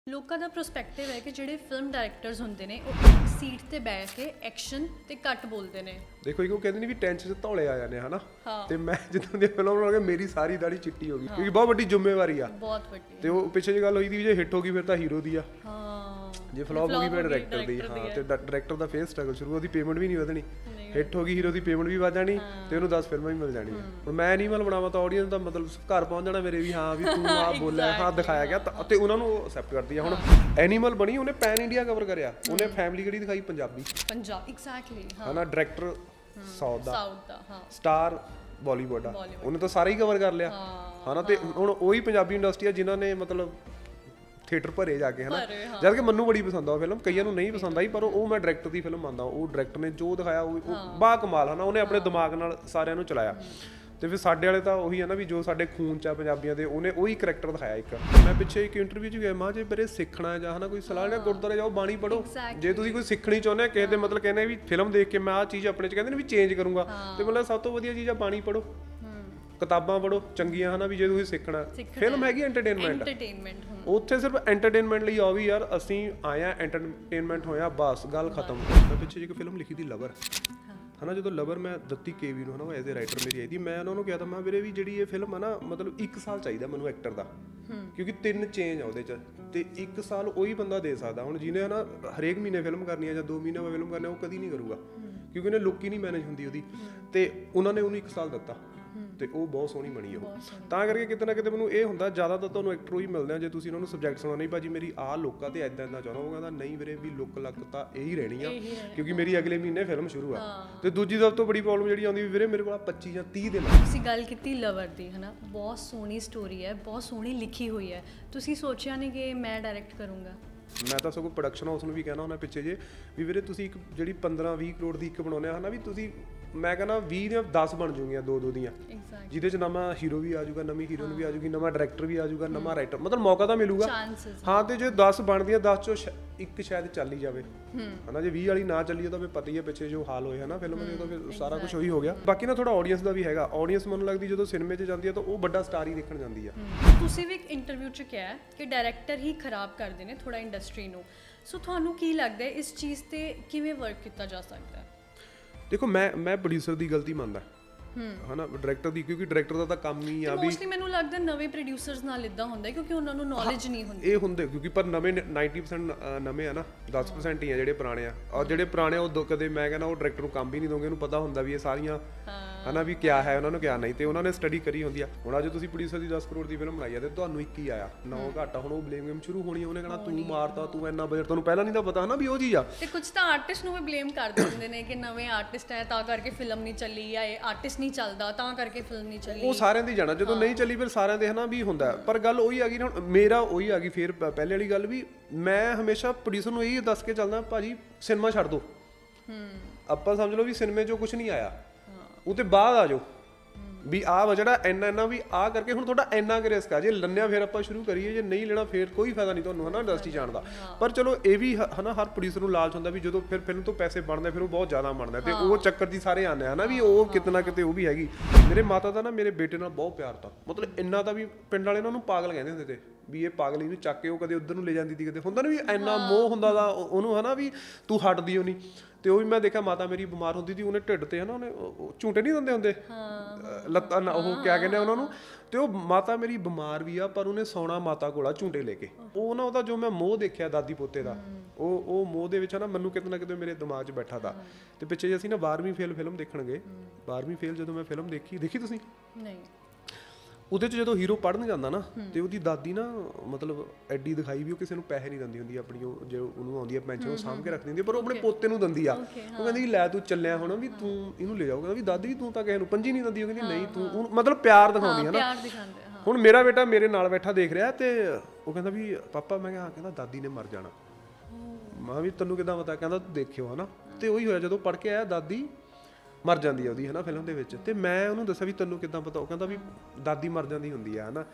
ਲੋਕਾਂ ਦਾ ਪ੍ਰਸਪੈਕਟਿਵ ਹੈ ਕਿ ਜਿਹੜੇ ਫਿਲਮ ਡਾਇਰੈਕਟਰਸ ਹੁੰਦੇ ਨੇ ਉਹ ਇੱਕ ਸੀਟ ਤੇ ਬੈਠ ਕੇ ਐਕਸ਼ਨ ਤੇ ਕੱਟ ਬੋਲਦੇ ਨੇ। ਦੇਖੋ ਇੱਕ ਉਹ ਕਹਿੰਦੇ ਨੇ ਵੀ ਟੈਂਸ਼ਨ 'ਚ ਧੌਲੇ ਆ ਜਾਂਦੇ ਹਨਾ। ਤੇ ਮੈਂ ਜਦੋਂ ਦੀ ਫਿਲਮ ਬਣਾ ਕੇ ਮੇਰੀ ਸਾਰੀ ਦਾੜੀ ਚਿੱਟੀ ਹੋ ਗਈ ਕਿਉਂਕਿ ਬਹੁਤ ਵੱਡੀ ਜ਼ਿੰਮੇਵਾਰੀ ਆ, ਬਹੁਤ ਵੱਡੀ। ਤੇ ਉਹ ਪਿੱਛੇ ਜਿਹੀ ਗੱਲ ਹੋਈ ਦੀ ਜੇ ਹਿੱਟ ਹੋ ਗਈ ਫਿਰ ਤਾਂ ਹੀਰੋ ਦੀ ਆ, ਜੇ ਫਲॉप ਹੋ ਗਈ ਫਿਰ ਡਾਇਰੈਕਟਰ ਦੀ। ਹਾਂ ਤੇ ਡਾਇਰੈਕਟਰ ਦਾ ਫੇਰ ਸਟਰਗਲ ਸ਼ੁਰੂ, ਉਹਦੀ ਪੇਮੈਂਟ ਵੀ ਨਹੀਂ ਵਧਣੀ, ਹਿੱਟ ਹੋ ਗਈ ਹੀਰੋ ਦੀ ਪੇਮੈਂਟ ਵੀ ਵੱਧ ਜਾਣੀ ਤੇ ਉਹਨੂੰ 10 ਫਿਲਮਾਂ ਵੀ ਮਿਲ ਜਾਣੀਆਂ। ਹੁਣ ਮੈਂ ਐਨੀਮਲ ਬਣਾਵਾਂ ਤਾਂ ਆਡੀਅנס ਦਾ ਮਤਲਬ ਘਰ ਪਹੁੰਚ ਜਾਣਾ ਮੇਰੇ ਵੀ, ਹਾਂ ਵੀ ਤੂੰ ਆਹ ਬੋਲਿਆ, ਹਾਂ ਦਿਖਾਇਆ ਗਿਆ ਤੇ ਉਹਨਾਂ ਨੂੰ ਅਸੈਪਟ ਕਰਦੀ ਆ। ਹੁਣ ਐਨੀਮਲ ਬਣੀ, ਉਹਨੇ ਪੈਨ ਇੰਡੀਆ ਕਵਰ ਕਰਿਆ, ਉਹਨੇ ਫੈਮਿਲੀ ਕਿਹੜੀ ਦਿਖਾਈ, ਪੰਜਾਬੀ ਐਗਜ਼ੈਕਟਲੀ ਹਨਾ, ਡਾਇਰੈਕਟਰ ਸਾਊਥ ਦਾ, ਹਾਂ ਸਟਾਰ ਬਾਲੀਵੁੱਡ ਆ, ਉਹਨੇ ਤਾਂ ਸਾਰਾ ਹੀ ਕਵਰ ਕਰ ਲਿਆ ਹਨਾ। ਤੇ ਹੁਣ ਉਹੀ ਪੰਜਾਬੀ ਇੰਡਸਟਰੀ ਆ ਜਿਨ੍ਹਾਂ ਨੇ ਮਤਲਬ ਥੀਏਟਰ ਭਰੇ ਜਾ ਕੇ ਹਨਾ। ਜਦ ਕਿ ਮੈਨੂੰ ਬੜੀ ਪਸੰਦ ਆ ਉਹ ਫਿਲਮ, ਕਈਆਂ ਨੂੰ ਨਹੀਂ ਪਸੰਦ ਆਈ, ਪਰ ਉਹ ਮੈਂ ਡਾਇਰੈਕਟਰ ਦੀ ਫਿਲਮ ਮੰਨਦਾ। ਉਹ ਡਾਇਰੈਕਟਰ ਨੇ ਜੋ ਦਿਖਾਇਆ ਉਹ ਬਾ ਕਮਾਲ ਹਨਾ, ਉਹਨੇ ਆਪਣੇ ਦਿਮਾਗ ਨਾਲ ਸਾਰਿਆਂ ਨੂੰ ਚਲਾਇਆ। ਤੇ ਫਿਰ ਸਾਡੇ ਵਾਲੇ ਤਾਂ ਉਹੀ ਹੈ ਨਾ ਵੀ ਜੋ ਸਾਡੇ ਖੂਨ 'ਚ ਆ ਪੰਜਾਬੀਆਂ ਦੇ, ਉਹਨੇ ਉਹੀ ਕਰੈਕਟਰ ਦਿਖਾਇਆ ਇੱਕ। ਮੈਂ ਪਿੱਛੇ ਇੱਕ ਇੰਟਰਵਿਊ 'ਚ ਗਿਆ, ਮਾਂ ਜੇ ਮੇਰੇ ਸਿੱਖਣਾ ਜਾਂ ਹਨਾ ਕੋਈ ਸਲਾਹ ਲਿਆ, ਗੁਰਦੁਆਰੇ ਜਾਓ ਬਾਣੀ ਪੜ੍ਹੋ। ਜੇ ਤੁਸੀਂ ਕੋਈ ਸਿੱਖਣੀ ਚਾਹੁੰਦੇ ਆ ਕਿਸੇ ਦੇ ਮਤਲਬ ਕਹਿੰਦੇ ਵੀ ਫਿਲਮ ਦੇਖ ਕੇ ਮੈਂ ਆਹ ਚੀਜ਼ ਆਪਣੇ 'ਚ ਕਹਿੰਦੇ ਨੇ ਵੀ ਚੇਂਜ ਕਰੂੰਗਾ, ਤੇ ਮਤਲਬ ਸਭ ਤੋਂ ਵਧੀਆ ਚੀਜ਼ ਆ ਬਾਣੀ ਪੜ੍ਹੋ, ਕਿਤਾਬਾਂ ਪੜ੍ਹੋ ਚੰਗੀਆਂ ਹਨਾ। ਵੀ ਜੇ ਤੁਸੀਂ ਸਿੱਖਣਾ, ਫਿਲਮ ਹੈਗੀ ਐਂਟਰਟੇਨਮੈਂਟ, ਉੱਥੇ ਸਿਰਫ ਐਂਟਰਟੇਨਮੈਂਟ ਲਈ ਆਓ ਵੀ ਯਾਰ ਅਸੀਂ ਆਏ ਆ ਐਂਟਰਟੇਨਮੈਂਟ ਹੋਇਆ ਬਸ, ਗੱਲ ਖਤਮ। ਮੈਂ ਪਿੱਛੇ ਇੱਕ ਫਿਲਮ ਲਿਖੀ ਦੀ ਲਵਰ ਹਨਾ, ਜਦੋਂ ਲਵਰ ਮੈਂ ਦਿੱਤੀ ਕੇਵੀ ਨੂੰ ਹਨਾ, ਉਹ ਐਜ਼ ਏ ਰਾਈਟਰ ਮੇਰੀ ਆਈ ਦੀ, ਮੈਂ ਉਹਨਾਂ ਨੂੰ ਕਿਹਾ ਤਾਂ ਮੈਂ ਵੀਰੇ ਵੀ ਜਿਹੜੀ ਇਹ ਫਿਲਮ ਆ ਨਾ ਮਤਲਬ 1 ਸਾਲ ਚਾਹੀਦਾ ਮੈਨੂੰ ਐਕਟਰ ਦਾ, ਕਿਉਂਕਿ 3 ਚੇਂਜ ਆ ਉਹਦੇ 'ਚ, ਤੇ 1 ਸਾਲ ਉਹੀ ਬੰਦਾ ਦੇ ਸਕਦਾ। ਹੁਣ ਜਿਹਨੇ ਹਨਾ ਹਰੇਕ ਮਹੀਨੇ ਫਿਲਮ ਕਰਨੀ ਆ ਜਾਂ 2 ਮਹੀਨੇ ਬਾਅਦ ਫਿਲਮ ਕਰਨੀ ਆ, ਉਹ ਕਦੀ ਨਹੀਂ ਕਰੂਗਾ ਕਿਉਂਕਿ ਉਹਨੇ ਲੁੱਕ ਹੀ ਨਹੀਂ ਮੈਨੇਜ ਹੁੰਦੀ ਉਹਦੀ, ਤੇ ਉਹਨਾਂ ਨੇ ਉਹਨੂੰ 1 ਸਾਲ ਦਿੱਤਾ ਤੇ ਉਹ ਬਹੁਤ ਸੋਹਣੀ ਬਣੀ ਉਹ। ਤਾਂ ਕਰਕੇ ਕਿਤੇ ਨਾ ਕਿਤੇ ਮੈਨੂੰ ਇਹ ਹੁੰਦਾ ਜ਼ਿਆਦਾਤਰ ਤੁਹਾਨੂੰ ਐਕਟਰ ਹੀ ਮਿਲਦੇ ਆ ਜੇ ਤੁਸੀਂ ਉਹਨਾਂ ਨੂੰ ਸਬਜੈਕਟ ਸੁਣਾਉਣਾ, ਨਹੀਂ ਭਾਜੀ ਮੇਰੀ ਆਹ ਲੁੱਕ ਆ ਤੇ ਇੱਦਾਂ ਚਾਹੁੰਦਾ, ਉਹ ਕਹਿੰਦਾ ਨਹੀਂ ਵੀਰੇ ਵੀ ਲੁੱਕ ਲੱਕ ਤਾਂ ਇਹੀ ਰਹਿਣੀ ਆ ਕਿਉਂਕਿ ਮੇਰੀ ਅਗਲੇ ਮਹੀਨੇ ਫਿਲਮ ਸ਼ੁਰੂ ਆ। ਤੇ ਦੂਜੀ ਸਭ ਤੋਂ ਬੜੀ ਪ੍ਰੋਬਲਮ ਜਿਹੜੀ ਆਉਂਦੀ ਵੀ ਵੀਰੇ ਮੇਰੇ ਕੋਲ 25 ਜਾਂ 30 ਦਿਨ। ਤੁਸੀਂ ਗੱਲ ਕੀਤੀ ਲਵਰ ਦੀ ਹਨਾ, ਬਹੁਤ ਸੋਹਣੀ ਸਟੋਰੀ ਹੈ, ਬਹੁਤ ਸੋਹਣੀ ਲਿਖੀ ਹੋਈ ਹੈ, ਤੁਸੀਂ ਸੋਚਿਆ ਨਹੀਂ ਕਿ ਮੈਂ ਡਾਇਰੈਕਟ ਕਰੂੰਗਾ? ਮੈਂ ਤਾਂ ਸਗੋਂ ਪ੍ਰੋਡਕਸ਼ਨ ਹਾਊਸ ਨੂੰ ਵੀ ਕਹਿਣਾ ਹੁੰਦਾ ਪਿੱਛੇ ਜੇ ਵੀ ਵੀਰੇ ਤੁਸੀਂ ਇੱਕ ਜਿਹੜੀ 15-20 ਕਰੋੜ ਦੀ ਇੱਕ ਬਣਾਉਂਦੇ ਆ ਹਨਾ, ਵੀ ਤੁਸੀਂ ਮੈਂ ਕਹਿੰਦਾ 20 ਦੀਆਂ 10 ਬਣ ਜੂਗੀਆਂ ਦੋ ਦੀਆਂ, ਜਿਹਦੇ 'ਚ ਨਵਾਂ ਹੀਰੋ ਵੀ ਆ ਜਾਊਗਾ, ਨਵੀਂ ਹੀਰੋਇਨ ਵੀ ਆ ਜਾਊਗੀ, ਨਵਾਂ ਡਾਇਰੈਕਟਰ ਵੀ ਆ ਜਾਊਗਾ, ਨਵਾਂ ਰਾਈਟਰ, ਮਤਲਬ ਮੌਕਾ ਤਾਂ ਮਿਲੂਗਾ। ਹਾਂ ਤੇ ਜੇ 10 ਬਣਦੀਆਂ 10 ਚੋਂ ਇੱਕ ਸ਼ਾਇਦ ਚੱਲ ਹੀ ਜਾਵੇ ਹਨਾ, ਜੇ 20 ਵਾਲੀ ਨਾ ਚੱਲੀ ਤਾਂ ਫਿਰ ਪਤਾ ਹੀ ਹੈ ਪਿੱਛੇ ਜੋ ਹਾਲ ਹੋਏ ਹਨਾ ਫਿਲਮ ਦੇ, ਤਾਂ ਫਿਰ ਸਾਰਾ ਕੁਝ ਉਹੀ ਹੋ ਗਿਆ। ਬਾਕੀ ਨਾ ਥੋੜਾ ਆਡੀਅנס ਦਾ ਵੀ ਹੈਗਾ, ਆਡੀਅנס ਮੈਨੂੰ ਲੱਗਦੀ ਜਦੋਂ ਸਿਨੇਮੇ 'ਚ ਜਾਂਦੀ ਹੈ ਤਾਂ ਉਹ ਵੱਡਾ ਸਟਾਰ ਹੀ ਦੇਖਣ ਜਾਂਦੀ ਆ। ਤੁਸੀਂ ਵੀ ਇੱਕ ਇੰਟਰਵਿਊ 'ਚ ਕਿਹਾ ਕਿ ਡਾਇਰੈਕਟਰ ਹੀ ਖਰਾਬ ਕਰਦੇ ਨੇ ਥੋੜਾ ਇੰਡਸਟਰੀ ਨੂੰ, ਸੋ ਤੁਹਾਨੂੰ ਕੀ ਲੱਗਦਾ ਹੈ ਇਸ ਚੀਜ਼ ਤੇ ਕਿਵੇਂ ਵਰਕ ਕੀਤਾ ਜਾ ਸਕਦਾ ਹੈ? ਦੇਖੋ ਮੈਂ ਪ੍ਰੋਡਿਊਸਰ ਦੀ ਗਲਤੀ ਮੰਨਦਾ ਹਨਾ, ਡਾਇਰੈਕਟਰ ਦੀ, ਕਿਉਂਕਿ ਡਾਇਰੈਕਟਰ ਦਾ ਤਾਂ ਕੰਮ ਹੀ ਆ ਵੀ ਮੋਸਟਲੀ ਮੈਨੂੰ ਲੱਗਦਾ ਨਵੇਂ ਪ੍ਰੋਡਿਊਸਰਸ ਨਾਲ ਇਦਾਂ ਹੁੰਦਾ ਕਿਉਂਕਿ ਉਹਨਾਂ ਨੂੰ ਨੌਲੇਜ ਨਹੀਂ ਹੁੰਦੀ। ਇਹ ਹੁੰਦੇ ਕਿਉਂਕਿ ਪਰ ਨਵੇਂ 90% ਨਵੇਂ ਆ ਨਾ, 10% ਹੀ ਆ ਜਿਹੜੇ ਪੁਰਾਣੇ ਆ, ਔਰ ਜਿਹੜੇ ਪੁਰਾਣੇ ਉਹ ਕਦੇ ਮੈਂ ਕਹਿੰਦਾ ਉਹ ਡਾਇਰੈਕਟਰ ਨੂੰ ਕੰਮ ਵੀ ਨਹੀਂ ਦੋਗੇ, ਉਹਨੂੰ ਪਤਾ ਹੁੰਦਾ ਵੀ ਇਹ ਸਾਰੀਆਂ ਹਨਾ ਵੀ ਕਿਆ ਹੈ ਉਹਨਾਂ ਨੂੰ ਕਿਆ ਨਹੀਂ, ਤੇ ਉਹਨਾਂ ਨੇ ਸਟੱਡੀ ਕਰੀ ਹੁੰਦੀ ਆ। ਹੁਣ ਅੱਜ ਤੁਸੀਂ ਪ੍ਰੋਡਿਊਸਰ ਦੀ 10 ਕਰੋੜ ਦੀ ਫਿਲਮ ਬਣਾਈ ਆ ਤੇ ਤੁਹਾਨੂੰ 1 ਹੀ ਆਇਆ, 9 ਘਾਟਾ, ਹੁਣ ਉਹ ਬਲੇਮ ਗੇਮ ਸ਼ੁਰੂ ਹੋਣੀ, ਉਹਨੇ ਕਹਿਣਾ ਤੂੰ ਮਾਰਤਾ, ਤੂੰ ਇੰਨਾ ਬਜਟ, ਤੁਹਾਨੂੰ ਪਹਿਲਾਂ ਨਹੀਂ ਤਾਂ ਪਤਾ ਹਨਾ ਵੀ ਉਹ ਚੀਜ਼ ਆ। ਤੇ ਕੁਝ ਤਾਂ ਆਰਟਿਸਟ ਨੂੰ ਵੀ ਬਲੇਮ ਕਰ ਦਿੰਦੇ ਨੇ ਕਿ ਨਵੇਂ ਆਰਟਿਸਟ ਹੈ ਤਾਂ ਕਰਕੇ ਫਿਲਮ ਨਹੀਂ ਚੱਲੀ, ਜਾਂ ਇਹ ਆਰਟਿਸਟ ਨਹੀਂ ਚੱਲਦਾ ਤਾਂ ਕਰਕੇ ਫਿਲਮ ਨਹੀਂ ਚੱਲੀ। ਉਹ ਸਾਰਿਆਂ ਦੀ ਜਾਣਾ, ਜਦੋਂ ਨਹੀਂ ਚੱਲੀ ਫਿਰ ਸਾਰਿਆਂ ਦੇ ਹਨਾ ਵੀ ਹੁੰਦਾ। ਪਰ ਗੱਲ ਉਹੀ ਆ ਗਈ ਨਾ, ਹੁਣ ਮੇਰਾ ਉਹੀ ਆ ਗਈ ਫਿਰ ਪਹਿਲੇ ਵਾਲੀ ਗੱਲ ਵੀ ਮੈਂ ਹਮੇਸ਼ਾ ਪ੍ਰੋਡਿਊਸਰ ਨੂੰ ਇਹ ਦੱਸ ਕੇ ਚੱਲਦਾ, ਭਾਜੀ ਸਿਨੇਮਾ ਛੱਡ ਦਿਓ, ਆਪਾਂ ਸਮਝ ਲਓ ਵੀ ਸਿਨੇਮੇ 'ਚੋਂ ਕੁਝ ਨਹੀਂ ਆਇਆ, ਉਹ ਤੇ ਬਾਅਦ ਆ ਜਾਓ ਵੀ ਆਹ ਵਾ ਜਿਹੜਾ ਇੰਨਾ ਵੀ ਆਹ ਕਰਕੇ ਹੁਣ ਤੁਹਾਡਾ ਇੰਨਾ ਕੁ ਰਿਸਕ ਆ, ਜੇ ਲੰਨਿਆ ਫਿਰ ਆਪਾਂ ਸ਼ੁਰੂ ਕਰੀਏ, ਜੇ ਨਹੀਂ ਲੈਣਾ ਫਿਰ ਕੋਈ ਫਾਇਦਾ ਨਹੀਂ ਤੁਹਾਨੂੰ ਹਨਾ ਇੰਡਸਟਰੀ ਜਾਣ ਦਾ। ਪਰ ਚਲੋ ਇਹ ਵੀ ਹਨਾ ਹਰ ਪ੍ਰੋਡਿਊਸਰ ਨੂੰ ਲਾਲਚ ਹੁੰਦਾ ਵੀ ਜਦੋਂ ਫਿਰ ਫਿਲਮ ਤੋਂ ਪੈਸੇ ਬਣਦੇ ਫਿਰ ਉਹ ਬਹੁਤ ਜ਼ਿਆਦਾ ਬਣਦਾ, ਤੇ ਉਹ ਚੱਕਰ ਦੀ ਸਾਰੇ ਆਉਂਦੇ ਹਨਾ ਵੀ ਉਹ ਕਿਤੇ ਨਾ ਕਿਤੇ ਉਹ ਵੀ ਹੈਗੀ। ਮੇਰੇ ਮਾਤਾ ਦਾ ਨਾ ਮੇਰੇ ਬੇਟੇ ਨਾਲ ਬਹੁਤ ਪਿਆਰ ਤਾ, ਮਤਲਬ ਇੰਨਾ ਤਾਂ ਵੀ ਪਿੰਡ ਵਾਲੇ ਉਹਨਾਂ ਨੂੰ ਪਾਗਲ ਕਹਿੰਦੇ ਹੁੰਦੇ ਤੇ ਵੀ ਇਹ ਪਾਗਲ ਇਹਨੂੰ ਚੱਕ ਕੇ ਉਹ ਕਦੇ ਉੱਧਰ ਨੂੰ ਲੈ ਜਾਂਦੀ ਸੀ, ਕਦੇ ਹੁੰਦਾ ਨਾ ਵੀ ਇੰਨਾ ਮੋਹ ਹੁੰਦਾ ਦਾ ਉਹਨੂੰ ਹਨਾ ਵੀ ਤੂੰ ਹਟਦੀ ਹੋ ਨਹੀਂ। ਤੇ ਉਹ ਵੀ ਮੈਂ ਦੇਖਿਆ ਮਾਤਾ ਮੇਰੀ ਬਿਮਾਰ ਹੁੰਦੀ ਸੀ, ਉਹਨੇ ਢਿੱਡ ਤੇ ਹਨਾ ਉਹਨੇ ਝੂਟੇ ਨਹੀਂ ਦਿੰਦੇ ਹੁੰਦੇ ਲੱਤਾਂ, ਉਹ ਕਿਆ ਕਹਿੰਦੇ ਉਹਨਾਂ ਨੂੰ, ਤੇ ਉਹ ਮਾਤਾ ਮੇਰੀ ਬਿਮਾਰ ਵੀ ਆ ਪਰ ਉਹਨੇ ਸੌਣਾ ਮਾਤਾ ਕੋਲ ਆ ਝੂਟੇ ਲੈ ਕੇ। ਉਹ ਨਾ ਉਹਦਾ ਜੋ ਮੈਂ ਮੋਹ ਦੇਖਿਆ ਦਾਦੀ ਪੋਤੇ ਦਾ, ਉਹ ਮੋਹ ਦੇ ਵਿੱਚ ਨਾ ਮੈਨੂੰ ਕਿਤੇ ਨਾ ਕਿਤੇ ਮੇਰੇ ਦਿਮਾਗ 'ਚ ਬੈਠਾ ਤਾ। ਤੇ ਪਿੱਛੇ ਜੇ ਅਸੀਂ ਨਾ 12ਵੀਂ ਫੇਲ ਫਿਲਮ ਦੇਖਣ ਗਏ, 12ਵੀਂ ਫੇਲ ਜਦੋਂ ਮੈਂ ਫਿਲਮ ਦੇਖੀ ਤੁਸੀਂ? ਨਹੀਂ। ਉਹਦੇ 'ਚ ਜਦੋਂ ਹੀਰੋ ਪੜ੍ਹਨ ਜਾਂਦਾ ਨਾ ਤੇ ਉਹਦੀ ਦਾਦੀ ਨਾ ਮਤਲਬ ਐਡੀ ਦਿਖਾਈ ਵੀ ਉਹ ਕਿਸੇ ਨੂੰ ਪੈਸੇ ਨਹੀਂ ਦਿੰਦੀ ਹੁੰਦੀ ਆਪਣੀ, ਉਹ ਜੇ ਉਹਨੂੰ ਆਉਂਦੀ ਆ ਪੈਨਸ਼ਨ ਉਹ ਸਾਂਭ ਕੇ ਰੱਖ ਦਿੰਦੀ, ਪਰ ਉਹ ਆਪਣੇ ਪੋਤੇ ਨੂੰ ਦਿੰਦੀ ਆ। ਉਹ ਕਹਿੰਦੀ ਲੈ ਤੂੰ ਚੱਲਿਆ ਹੁਣ ਵੀ ਤੂੰ ਇਹਨੂੰ ਲੈ ਜਾਓ, ਕਹਿੰਦਾ ਵੀ ਦਾਦੀ ਤੂੰ ਤਾਂ ਕਿਸੇ ਨੂੰ ਪੰਜੀ ਨਹੀਂ ਦਿੰਦੀ, ਉਹ ਕਹਿੰਦੀ ਨਹੀਂ ਤੂੰ, ਮਤਲਬ ਪਿਆਰ ਦਿਖਾਉਂਦੀ ਹੈ ਨਾ। ਹੁਣ ਮੇਰਾ ਬੇਟਾ ਮੇਰੇ ਨਾਲ ਬੈਠਾ ਦੇਖ ਰਿਹਾ ਤੇ ਉਹ ਕਹਿੰਦਾ ਵੀ ਪਾਪਾ, ਮੈਂ ਕਿਹਾ ਕਹਿੰਦਾ ਦਾਦੀ ਨੇ ਮਰ ਜਾਣਾ। ਮੈਂ ਵੀ ਤੈਨੂੰ ਕਿੱਦਾਂ ਪਤਾ? ਕਹਿੰਦਾ ਤੂੰ ਦੇਖਿਓ ਹਨਾ। ਤੇ ਉਹੀ ਹੋਇਆ ਜਦੋਂ ਪੜ੍ਹ ਕੇ ਆਇਆ ਦਾਦੀ ਮਰ ਜਾਂਦੀ ਆ ਉਹਦੀ ਹਨਾ ਫਿਲਮ ਦੇ ਵਿੱਚ, ਤੇ ਮੈਂ ਉਹਨੂੰ ਦੱਸਿਆ ਵੀ ਤੈਨੂੰ ਕਿੱਦਾਂ ਪਤਾ? ਉਹ ਕਹਿੰਦਾ ਵੀ ਦਾਦੀ ਮਰ ਜਾਂਦੀ ਹੁੰਦੀ ਆ ਹਨਾ।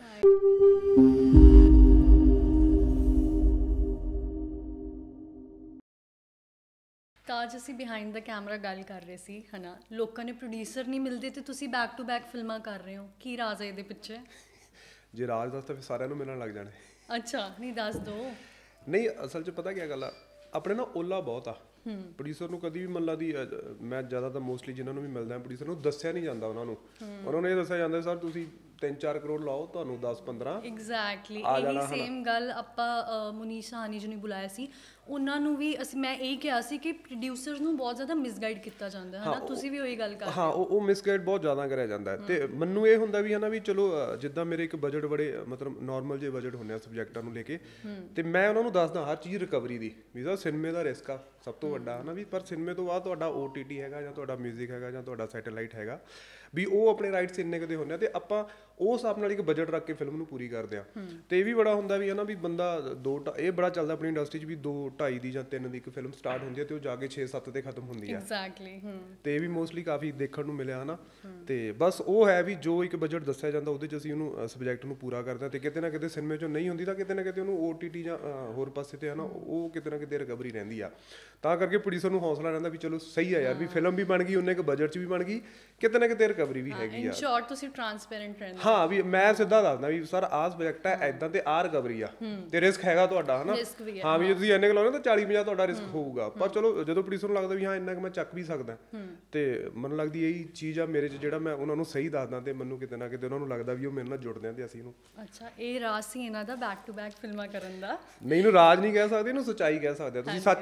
ਤਾਂ ਅੱਜ ਅਸੀਂ ਬਿਹਾਈਂਡ ਦਾ ਕੈਮਰਾ ਗੱਲ ਕਰ ਰਹੇ ਸੀ ਹਨਾ, ਲੋਕਾਂ ਨੇ ਪ੍ਰੋਡਿਊਸਰ ਨਹੀਂ ਮਿਲਦੇ ਤੇ ਤੁਸੀਂ ਬੈਕ ਟੂ ਬੈਕ ਫਿਲਮਾਂ ਕਰ ਰਹੇ ਹੋ, ਕੀ ਰਾਜ਼ ਹੈ ਇਹਦੇ ਪਿੱਛੇ? ਜੇ ਰਾਜ ਦੱਸ ਤਾਂ ਫਿਰ ਸਾਰਿਆਂ ਨੂੰ ਮਿਲਣ ਲੱਗ ਜਾਣੇ। ਅੱਛਾ, ਨਹੀਂ ਦੱਸ ਦਿਓ। ਨਹੀਂ ਅਸਲ 'ਚ ਪਤਾ ਕੀ ਗੱਲ ਆ, ਆਪਣੇ ਨਾ ਓਲਾ ਬਹੁਤ ਆ ਪ੍ਰੋਡਿਊਸਰ ਨੂੰ ਕਦੀ ਵੀ ਮੰਨ ਲਾ ਦੀ ਮੈਂ ਜ਼ਿਆਦਾ ਤਾਂ ਮੋਸਟਲੀ ਜਿਨ੍ਹਾਂ ਨੂੰ ਵੀ ਮਿਲਦਾ ਪ੍ਰੋਡਿਊਸਰ ਨੂੰ ਦੱਸਿਆ ਨਹੀਂ ਜਾਂਦਾ ਉਹਨਾਂ ਨੂੰ ਇਹ ਦੱਸਿਆ ਜਾਂਦਾ ਸਰ ਤੁਸੀਂ 3-4 ਕਰੋੜ ਲਾਓ ਤੁਹਾਨੂੰ 10-15 ਐਗਜ਼ੈਕਟਲੀ ਇਹੀ ਸੇਮ ਗੱਲ ਆਪਾਂ ਮੁਨੀਸ਼ ਸਾਹਨੀ ਜੀ ਨੂੰ ਬੁਲਾਇਆ ਸੀ, ਉਹਨਾਂ ਨੂੰ ਵੀ ਮੈਂ ਇਹੀ ਕਿਹਾ ਸੀ ਕਿ ਪ੍ਰੋਡਿਊਸਰਸ ਨੂੰ ਬਹੁਤ ਜ਼ਿਆਦਾ ਮਿਸਗਾਈਡ ਕੀਤਾ ਜਾਂਦਾ ਹੈ ਨਾ, ਤੁਸੀਂ ਵੀ ਉਹੀ ਗੱਲ ਕਰ ਰਹੇ ਹੋ। ਹਾਂ ਉਹ ਮਿਸਗਾਈਡ ਬਹੁਤ ਜ਼ਿਆਦਾ ਕਰਿਆ ਜਾਂਦਾ ਤੇ ਮੈਨੂੰ ਇਹ ਹੁੰਦਾ ਵੀ ਹੈ ਨਾ ਵੀ ਚਲੋ ਜਿੱਦਾਂ ਮੇਰੇ ਇੱਕ ਬਜਟ ਬੜੇ ਮਤਲਬ ਨਾਰਮਲ ਜਿਹੇ ਬਜਟ ਹੁੰਦੇ ਆ ਸਬਜੈਕਟਾਂ ਨੂੰ ਲੈ ਕੇ, ਤੇ ਮੈਂ ਉਹਨਾਂ ਨੂੰ ਦੱਸਦਾ ਹਰ ਚੀਜ਼ ਰਿਕਵਰੀ ਦੀ ਵੀ ਸਰ ਸਿਨੇਮੇ ਦਾ ਰਿਸਕ ਆ ਸਭ ਤੋਂ ਵੱਡਾ ਹੈ ਨਾ, ਵੀ ਪਰ ਸਿਨੇਮੇ ਤੋਂ ਬਾਅਦ ਤੁਹਾਡਾ OTT ਹੈਗਾ ਜਾਂ ਤੁਹਾਡਾ ਮਿਊਜ਼ਿਕ ਹੈਗਾ ਜਾਂ ਤੁਹਾਡਾ ਸੈਟੇਲਾਈਟ ਹੈਗਾ ਵੀ ਉਹ ਆਪਣੇ ਰਾਈਟਸ ਇੰਨੇ ਕਦੇ ਹੁੰਦੇ ਆ ਤੇ ਆਪਾਂ ਉਹ ਹਿਸਾਬ ਨਾਲ ਇੱਕ ਬਜਟ ਰੱਖ ਕੇ ਫਿਲਮ ਨੂੰ ਪੂਰੀ ਕਰਦੇ ਆ। ਤੇ ਇਹ ਵੀ ਬੜਾ ਹੁੰਦਾ ਵੀ ਹੈ ਨਾ ਵੀ ਬੰਦਾ ਇਹ ਬੜਾ ਚੱਲਦਾ ਆਪਣੀ ਇੰਡਸਟਰੀ 'ਚ ਵੀ 2-2.5 ਦੀ ਜਾਂ 3 ਦੀ ਇੱਕ ਫਿਲਮ ਸਟਾਰਟ ਹੁੰਦੀ ਹੈ ਤੇ ਉਹ ਜਾ ਕੇ 6-7 ਤੇ ਖਤਮ ਹੁੰਦੀ ਆ। ਐਗਜ਼ੈਕਟਲੀ ਤੇ ਇਹ ਵੀ ਮੋਸਟਲੀ ਕਾਫੀ ਦੇਖਣ ਨੂੰ ਮਿਲਿਆ ਹਨਾ। ਤੇ ਬਸ ਉਹ ਹੈ ਵੀ ਜੋ ਇੱਕ ਬਜਟ ਦੱਸਿਆ ਜਾਂਦਾ ਉਹਦੇ 'ਚ ਅਸੀਂ ਉਹਨੂੰ ਸਬਜੈਕਟ ਨੂੰ ਪੂਰਾ ਕਰਦੇ ਹਾਂ ਤੇ ਕਿਤੇ ਨਾ ਕਿਤੇ ਸਿਨੇਮੇ 'ਚੋਂ ਨਹੀਂ ਹੁੰਦੀ ਤਾਂ ਕਿਤੇ ਨਾ ਕਿਤੇ ਉਹਨੂੰ OTT ਜਾਂ ਹੋਰ ਪਾਸੇ ਤੇ ਹਨਾ ਉਹ ਕਿਤੇ ਨਾ ਕਿਤੇ ਰਿਕਵਰੀ ਰਹਿੰਦੀ ਆ। ਤਾਂ ਕਰਕੇ ਪ੍ਰੋਡਿਊਸਰ ਨੂੰ ਹੌਸਲਾ ਰਹਿੰਦਾ ਵੀ ਚਲੋ ਸਹੀ ਆ ਯਾਰ ਵੀ ਫਿਲਮ ਵੀ ਬਣ ਗਈ ਉਹਨੇ ਇੱਕ ਬਜਟ 'ਚ ਵੀ ਬਣ ਗਈ, ਕਿਤੇ ਨਾ ਕਿਤੇ ਰਿਕਵਰੀ ਵੀ ਹੈਗੀ ਆ। ਇਨ ਸ਼ਾਰਟ ਤੁਸੀਂ ਟ੍ਰਾਂਸਪੇਰੈਂਟ ਰਹਿੰਦੇ। ਹਾਂ ਵੀ ਮੈਂ ਸਿੱਧਾ ਦੱਸਦਾ ਵੀ ਸਰ ਆਹ ਸਬਜੈਕਟ ਹੈ ਐਦਾਂ ਤੇ ਆਹ ਰਿਕਵਰੀ ਆ ਤੇ ਰਿਸਕ ਹੈਗਾ ਤੁਹਾਡਾ ਹਨਾ। ਹਾਂ ਵੀ ਜੇ ਤੁਸੀਂ ਇੰਨੇ ਕੁ ਲਾਉਣੇ ਤਾਂ 40-50 ਤੁਹਾਡਾ ਰਿਸਕ ਹੋਊਗਾ, ਪਰ ਚਲੋ ਜਦੋਂ ਪ੍ਰੋਡਿਊਸਰ ਨੂੰ ਲੱਗਦਾ ਵੀ ਹਾਂ ਇੰਨਾ ਕੁ ਮੈਂ ਚੱਕ ਵੀ ਸਕਦਾ ਤੇ ਮੈਨੂੰ ਲੱਗਦੀ ਇਹੀ ਚੀਜ਼ ਆ ਮੇਰੇ 'ਚ ਜਿਹੜਾ ਮੈਂ ਉਹਨਾਂ ਨੂੰ ਸਹੀ ਦੱਸਦਾ ਤੇ ਮੈਨੂੰ ਕਿਤੇ ਨਾ ਕਿਤੇ ਉਹਨਾਂ ਨੂੰ ਲੱਗਦਾ ਵੀ ਉਹ ਮੇਰੇ ਨਾਲ ਜੁੜਦੇ ਆ ਤੇ ਅਸੀਂ ਇਹਨੂੰ। ਅੱਛਾ ਇਹ ਰਾਜ ਸੀ ਇਹਨਾਂ ਦਾ ਬੈਕ ਟੂ ਬੈਕ ਫਿਲਮਾਂ ਕਰਨ ਦਾ। ਨਹੀਂ ਇਹਨੂੰ ਰਾਜ ਨਹੀਂ ਕਹਿ ਸਕਦੇ, ਇਹਨੂੰ ਸੱਚਾਈ ਕਹਿ ਸਕਦੇ ਆ, ਤੁਸੀਂ ਸੱਚ